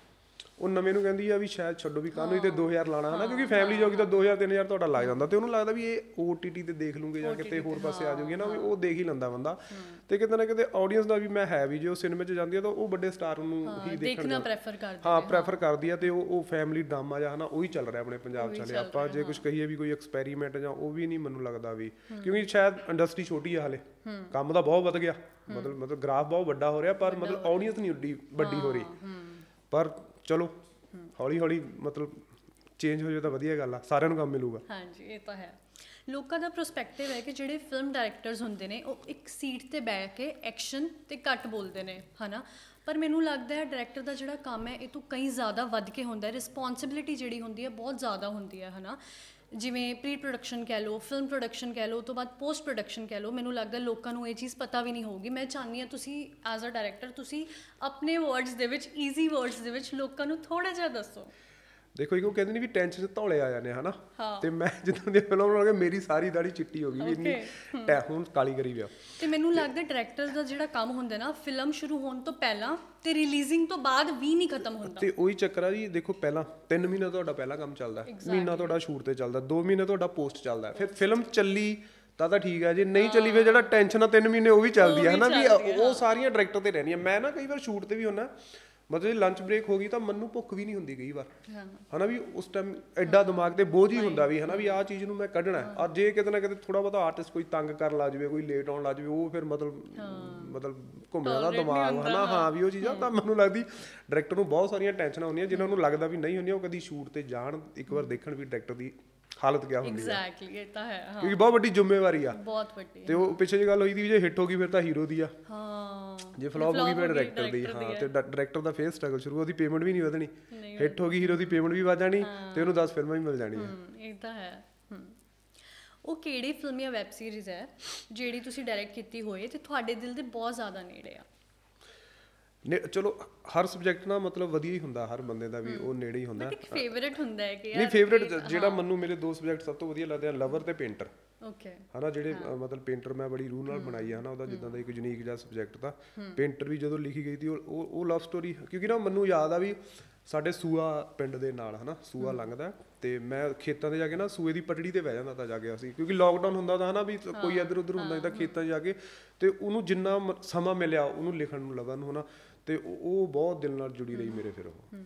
ਉਹ ਨਵੇਂ ਨੂੰ ਕਹਿੰਦੀ ਆ ਵੀ ਸ਼ਾਇਦ ਛੱਡੋ ਵੀ ਕਾਹਨੂੰ ਤੇ 2000 ਲਾਣਾ ਹਨਾ ਕਿਉਂਕਿ ਫੈਮਿਲੀ ਜੋਗੀ ਤਾਂ 2000-3000 ਤੁਹਾਡਾ ਲੱਗ ਜਾਂਦਾ ਤੇ ਉਹਨੂੰ ਲੱਗਦਾ ਵੀ ਇਹ OTT ਤੇ ਦੇਖ ਲੂੰਗੇ ਜਾਂ ਕਿਤੇ ਹੋਰ ਪਾਸੇ ਆ ਜਾਊਗੀ ਨਾ ਵੀ ਉਹ ਦੇਖ ਹੀ ਲੈਂਦਾ ਬੰਦਾ। ਤੇ ਕਿਤੇ ਨਾ ਕਿਤੇ ਆਡੀਅנס ਦਾ ਵੀ ਮੈਂ ਹੈ ਵੀ ਜੇ ਉਹ ਸਿਨੇਮੇ 'ਚ ਜਾਂਦੀ ਆ ਤਾਂ ਉਹ ਵੱਡੇ ਸਟਾਰ ਨੂੰ ਹੀ ਦੇਖਣਾ ਪ੍ਰੈਫਰ ਕਰਦੀ ਆ ਤੇ ਉਹ ਫੈਮਿਲੀ ਡਰਾਮਾ ਜਾਂ ਹਨਾ ਉਹੀ ਚੱਲ ਰਿਹਾ ਆਪਣੇ ਪੰਜਾਬ 'ਚ ਹਲੇ। ਆਪਾਂ ਜੇ ਕੁਝ ਕਹੀਏ ਵੀ ਕੋਈ ਐਕਸਪੈਰੀਮੈਂਟ ਜਾਂ ਉਹ ਵੀ ਨਹੀਂ ਮੈਨੂੰ ਲੱਗਦਾ ਵੀ ਕਿਉਂਕਿ ਸ਼ਾਇਦ ਇੰਡਸਟਰੀ ਛੋਟੀ ਆ ਹਲੇ ਕੰਮ ਤਾਂ ਬਹੁਤ ਵੱਧ ਗਿਆ ਮਤਲਬ ਗ੍ਰਾਫ ਬਹੁਤ ਵੱਡਾ ਹੋ ਰਿਹਾ ਪਰ ਮਤਲਬ ਆਡੀਅנס ਨਹੀਂ ਉੱਡੀ ਵੱਡੀ ਹੋ ਰਹੀ। ਪਰ ਚਲੋ ਹੌਲੀ ਹੌਲੀ ਮਤਲਬ ਚੇਂਜ ਹੋ ਜਾਏ ਤਾਂ ਵਧੀਆ ਗੱਲ ਆ ਸਾਰਿਆਂ ਨੂੰ ਕੰਮ ਮਿਲੂਗਾ। ਹਾਂਜੀ ਇਹ ਤਾਂ ਹੈ। ਲੋਕਾਂ ਦਾ ਪਰਸਪੈਕਟਿਵ ਹੈ ਕਿ ਜਿਹੜੇ ਫਿਲਮ ਡਾਇਰੈਕਟਰਸ ਹੁੰਦੇ ਨੇ ਉਹ ਇੱਕ ਸੀਟ ਤੇ ਬਹਿ ਕੇ ਐਕਸ਼ਨ ਤੇ ਘੱਟ ਬੋਲਦੇ ਨੇ ਹਨਾ ਪਰ ਮੈਨੂੰ ਲੱਗਦਾ ਹੈ ਡਾਇਰੈਕਟਰ ਦਾ ਜਿਹੜਾ ਕੰਮ ਹੈ ਇਹ ਤੋਂ ਕਈ ਜ਼ਿਆਦਾ ਵੱਧ ਕੇ ਹੁੰਦਾ ਹੈ। ਰਿਸਪੌਂਸਿਬਿਲਿਟੀ ਜਿਹੜੀ ਹੁੰਦੀ ਹੈ ਬਹੁਤ ਜ਼ਿਆਦਾ ਹੁੰਦੀ ਹੈ ਹਨਾ। ਜਿਵੇਂ ਪ੍ਰੀ ਪ੍ਰੋਡਕਸ਼ਨ ਕਹਿ ਲਓ, ਫਿਲਮ ਪ੍ਰੋਡਕਸ਼ਨ ਕਹਿ ਲਓ, ਤੋਂ ਬਾਅਦ ਪੋਸਟ ਪ੍ਰੋਡਕਸ਼ਨ ਕਹਿ ਲਓ। ਮੈਨੂੰ ਲੱਗਦਾ ਲੋਕਾਂ ਨੂੰ ਇਹ ਚੀਜ਼ ਪਤਾ ਵੀ ਨਹੀਂ ਹੋਊਗੀ। ਮੈਂ ਚਾਹੁੰਦੀ ਹਾਂ ਤੁਸੀਂ ਐਜ਼ ਅ ਡਾਇਰੈਕਟਰ ਤੁਸੀਂ ਆਪਣੇ ਵਰਡਸ ਦੇ ਵਿੱਚ ਈਜ਼ੀ ਵਰਡਸ ਦੇ ਵਿੱਚ ਲੋਕਾਂ ਨੂੰ ਥੋੜ੍ਹਾ ਜਿਹਾ ਦੱਸੋ। ਦੇਖੋ ਇੱਕ ਉਹ ਕਹਿੰਦੇ ਨੇ ਵੀ ਟੈਨਸ਼ਨ 'ਚ ਧੌਲੇ ਆ ਜਾਂਦੇ ਹਨਾ ਤੇ ਮੈਂ ਜਦੋਂ ਦੀ ਫਿਲਮ ਬਣਾ ਕੇ ਮੇਰੀ ਸਾਰੀ ਦਾੜੀ ਚਿੱਟੀ ਹੋ ਗਈ ਵੀ ਇੰਨੀ ਹੁਣ ਕਾਲੀ ਕਰੀ ਪਿਆ। ਤੇ ਮੈਨੂੰ ਲੱਗਦਾ ਡਾਇਰੈਕਟਰ ਦਾ ਜਿਹੜਾ ਕੰਮ ਹੁੰਦਾ ਨਾ ਫਿਲਮ ਸ਼ੁਰੂ ਹੋਣ ਤੋਂ ਪਹਿਲਾਂ ਤੇ ਰਿਲੀਜ਼ਿੰਗ ਤੋਂ ਬਾਅਦ ਵੀ ਨਹੀਂ ਖਤਮ ਹੁੰਦਾ। ਤੇ ਉਹੀ ਚੱਕਰ ਆ ਜੀ। ਦੇਖੋ ਪਹਿਲਾਂ 3 ਮਹੀਨਾ ਤੁਹਾਡਾ ਪਹਿਲਾ ਕੰਮ ਚੱਲਦਾ, ਮਹੀਨਾ ਤੁਹਾਡਾ ਸ਼ੂਟ ਤੇ ਚੱਲਦਾ, 2 ਮਹੀਨੇ ਤੁਹਾਡਾ ਪੋਸਟ ਚੱਲਦਾ, ਫਿਰ ਫਿਲਮ ਚੱਲੀ ਤਾਂ ਠੀਕ ਹੈ। ਜੇ ਨਹੀਂ ਚੱਲੀ ਫਿਰ ਜਿਹੜਾ ਟੈਨਸ਼ਨ ਆ 3 ਮਹੀਨੇ ਉਹ ਵੀ ਚੱਲਦੀ ਹੈ ਹਨਾ ਵੀ ਉਹ ਸਾਰੀਆਂ ਡਾਇਰੈਕਟਰ ਤੇ ਰਹਿਣੀਆਂ। ਮੈਂ ਨਾ ਕਈ ਵਾਰ ਸ਼ੂਟ ਤੇ ਵੀ ਹੁੰਦਾ ਮਤਲਬ ਜੇ ਲੰਚ ਬ੍ਰੇਕ ਹੋ ਗਈ ਤਾਂ ਮੈਨੂੰ ਭੁੱਖ ਵੀ ਨਹੀਂ ਹੁੰਦੀ ਕਈ ਵਾਰ ਹਨਾ ਵੀ ਉਸ ਟਾਈਮ ਐਡਾ ਦਿਮਾਗ ਤੇ ਬੋਝ ਹੀ ਹੁੰਦਾ ਵੀ ਹਨਾ ਵੀ ਆਹ ਚੀਜ਼ ਨੂੰ ਮੈਂ ਕੱਢਣਾ। ਔਰ ਜੇ ਕਿਤੇ ਨਾ ਕਿਤੇ ਥੋੜਾ ਬਹੁਤਾ ਆਰਟਿਸਟ ਕੋਈ ਤੰਗ ਕਰਨ ਲੱਗ ਜਾਵੇ, ਕੋਈ ਲੇਟ ਆਉਣ ਲੱਗ ਜਾਵੇ, ਉਹ ਫਿਰ ਮਤਲਬ ਘੁੰਮ ਜਾਂਦਾ ਦਿਮਾਗ ਹਨਾ। ਹਾਂ ਵੀ ਉਹ ਚੀਜ਼ਾਂ ਤਾਂ ਮੈਨੂੰ ਲੱਗਦੀ ਡਾਇਰੈਕਟਰ ਨੂੰ ਬਹੁਤ ਸਾਰੀਆਂ ਟੈਨਸ਼ਨਾਂ ਹੁੰਦੀਆਂ ਜਿਹਨਾਂ ਨੂੰ ਲੱਗਦਾ ਵੀ ਨਹੀਂ ਹੁੰਦੀਆਂ। ਉਹ ਕਦੀ ਸ਼ੂਟ ਤੇ ਜਾਣ ਇੱਕ ਵਾਰ ਦੇਖਣ ਵੀ ਡਾਇਰੈਕਟਰ ਦੀ ਹਾਲਤ ਕਿਆ ਹੁੰਦੀ ਹੈ। ਐਗਜ਼ੈਕਟਲੀ ਇਹ ਤਾਂ ਹੈ ਕਿਉਂਕਿ ਬਹੁਤ ਵੱਡੀ ਜ਼ਿੰਮੇਵਾਰੀ ਆ, ਬਹੁਤ ਵੱਡੀ। ਤੇ ਉਹ ਪਿੱਛੇ ਜਿਹੀ ਗੱਲ ਹੋਈ ਸੀ ਜੇ ਹਿੱਟ ਹੋ ਗਈ ਫਿਰ ਤਾਂ ਹੀਰੋ ਦੀ ਆ, ਜੇ ਫਲॉप ਹੋ ਗਈ ਫਿਰ ਡਾਇਰੈਕਟਰ ਦੀ। ਹਾਂ ਤੇ ਡਾਇਰੈਕਟਰ ਦਾ ਫੇਰ ਸਟਰਗਲ ਸ਼ੁਰੂ। ਉਹਦੀ ਪੇਮੈਂਟ ਵੀ ਨਹੀਂ ਵਧਣੀ, ਹਿੱਟ ਹੋ ਗਈ ਹੀਰੋ ਦੀ ਪੇਮੈਂਟ ਵੀ ਵਧ ਜਾਣੀ ਤੇ ਉਹਨੂੰ 10 ਫਿਲਮਾਂ ਵੀ ਮਿਲ ਜਾਣੀਆਂ। ਇਹ ਤਾਂ ਹੈ। ਉਹ ਕਿਹੜੀ ਫਿਲਮ ਜਾਂ ਵੈਬ ਸੀਰੀਜ਼ ਹੈ ਜਿਹੜੀ ਤੁਸੀਂ ਡਾਇਰੈਕਟ ਕੀਤੀ ਹੋਏ ਤੇ ਤੁਹਾਡੇ ਦਿਲ ਦੇ ਬਹੁਤ ਜ਼ਿਆਦਾ ਨੇੜੇ ਆ? ਚਲੋ ਹਰ ਸਬਜੈਕਟ ਨਾ ਮਤਲਬ ਵਧੀਆ ਹੀ ਹੁੰਦਾ ਹਰ ਬੰਦੇ ਦਾ ਵੀ ਉਹ ਨੇੜੇ ਹੀ ਹੁੰਦਾ। ਇੱਕ ਫੇਵਰਿਟ ਹੁੰਦਾ ਹੈ ਕਿ ਯਾਰ ਨਹੀਂ ਫੇਵਰਿਟ ਜਿਹੜਾ ਮੈਨੂੰ ਮੇਰੇ 2 ਸਬਜੈਕਟ ਸਭ ਤੋਂ ਵਧੀਆ ਲੱਗਦੇ ਆ ਲਵਰ ਤੇ ਪੇਂਟਰ। ਓਕੇ ਹਨਾ ਜਿਹੜੇ ਮਤਲਬ ਪੇਂਟਰ ਮੈਂ ਬੜੀ ਰੂਹ ਨਾਲ ਬਣਾਈ ਆ ਹਨਾ ਉਹਦਾ ਜਿੱਦਾਂ ਦਾ ਇੱਕ ਯੂਨੀਕ ਜਿਹਾ ਸਬਜੈਕਟ ਦਾ। ਪੇਂਟਰ ਵੀ ਜਦੋਂ ਲਿਖੀ ਗਈ ਸੀ ਉਹ ਲਵ ਸਟੋਰੀ ਕਿਉਂਕਿ ਨਾ ਮੈਨੂੰ ਯਾਦ ਆ ਵੀ ਸਾਡੇ ਸੂਆ ਪਿੰਡ ਦੇ ਨਾਲ ਹਨਾ ਸੂਆ ਲੰਘਦਾ ਤੇ ਮੈਂ ਖੇਤਾਂ 'ਤੇ ਜਾ ਕੇ ਨਾ ਸੂਏ ਦੀ ਪਟੜੀ ਤੇ ਬਹਿ ਜਾਂਦਾ ਤਾਂ ਜਾ ਕੇ ਅਸੀਂ ਕਿਉਂਕਿ ਲੋਕਡਾਊਨ ਹੁੰਦਾ ਤਾਂ ਹਨਾ ਵੀ ਕੋਈ ਇੱਧਰ ਉੱਧਰ ਹੁੰਦਾ ਤਾਂ ਖੇਤਾਂ 'ਚ ਜਾ ਕੇ ਤੇ ਉਹਨੂੰ ਜਿੰਨਾ ਸਮਾਂ ਮਿਲਿਆ ਉਹਨੂੰ ਲਿਖਣ ਨੂੰ ਲਵਨ ਨੂੰ ਹਨਾ ਤੇ ਉਹ ਬਹੁਤ ਦਿਲ ਨਾਲ ਜੁੜੀ ਰਹੀ ਮੇਰੇ। ਫਿਰ ਉਹ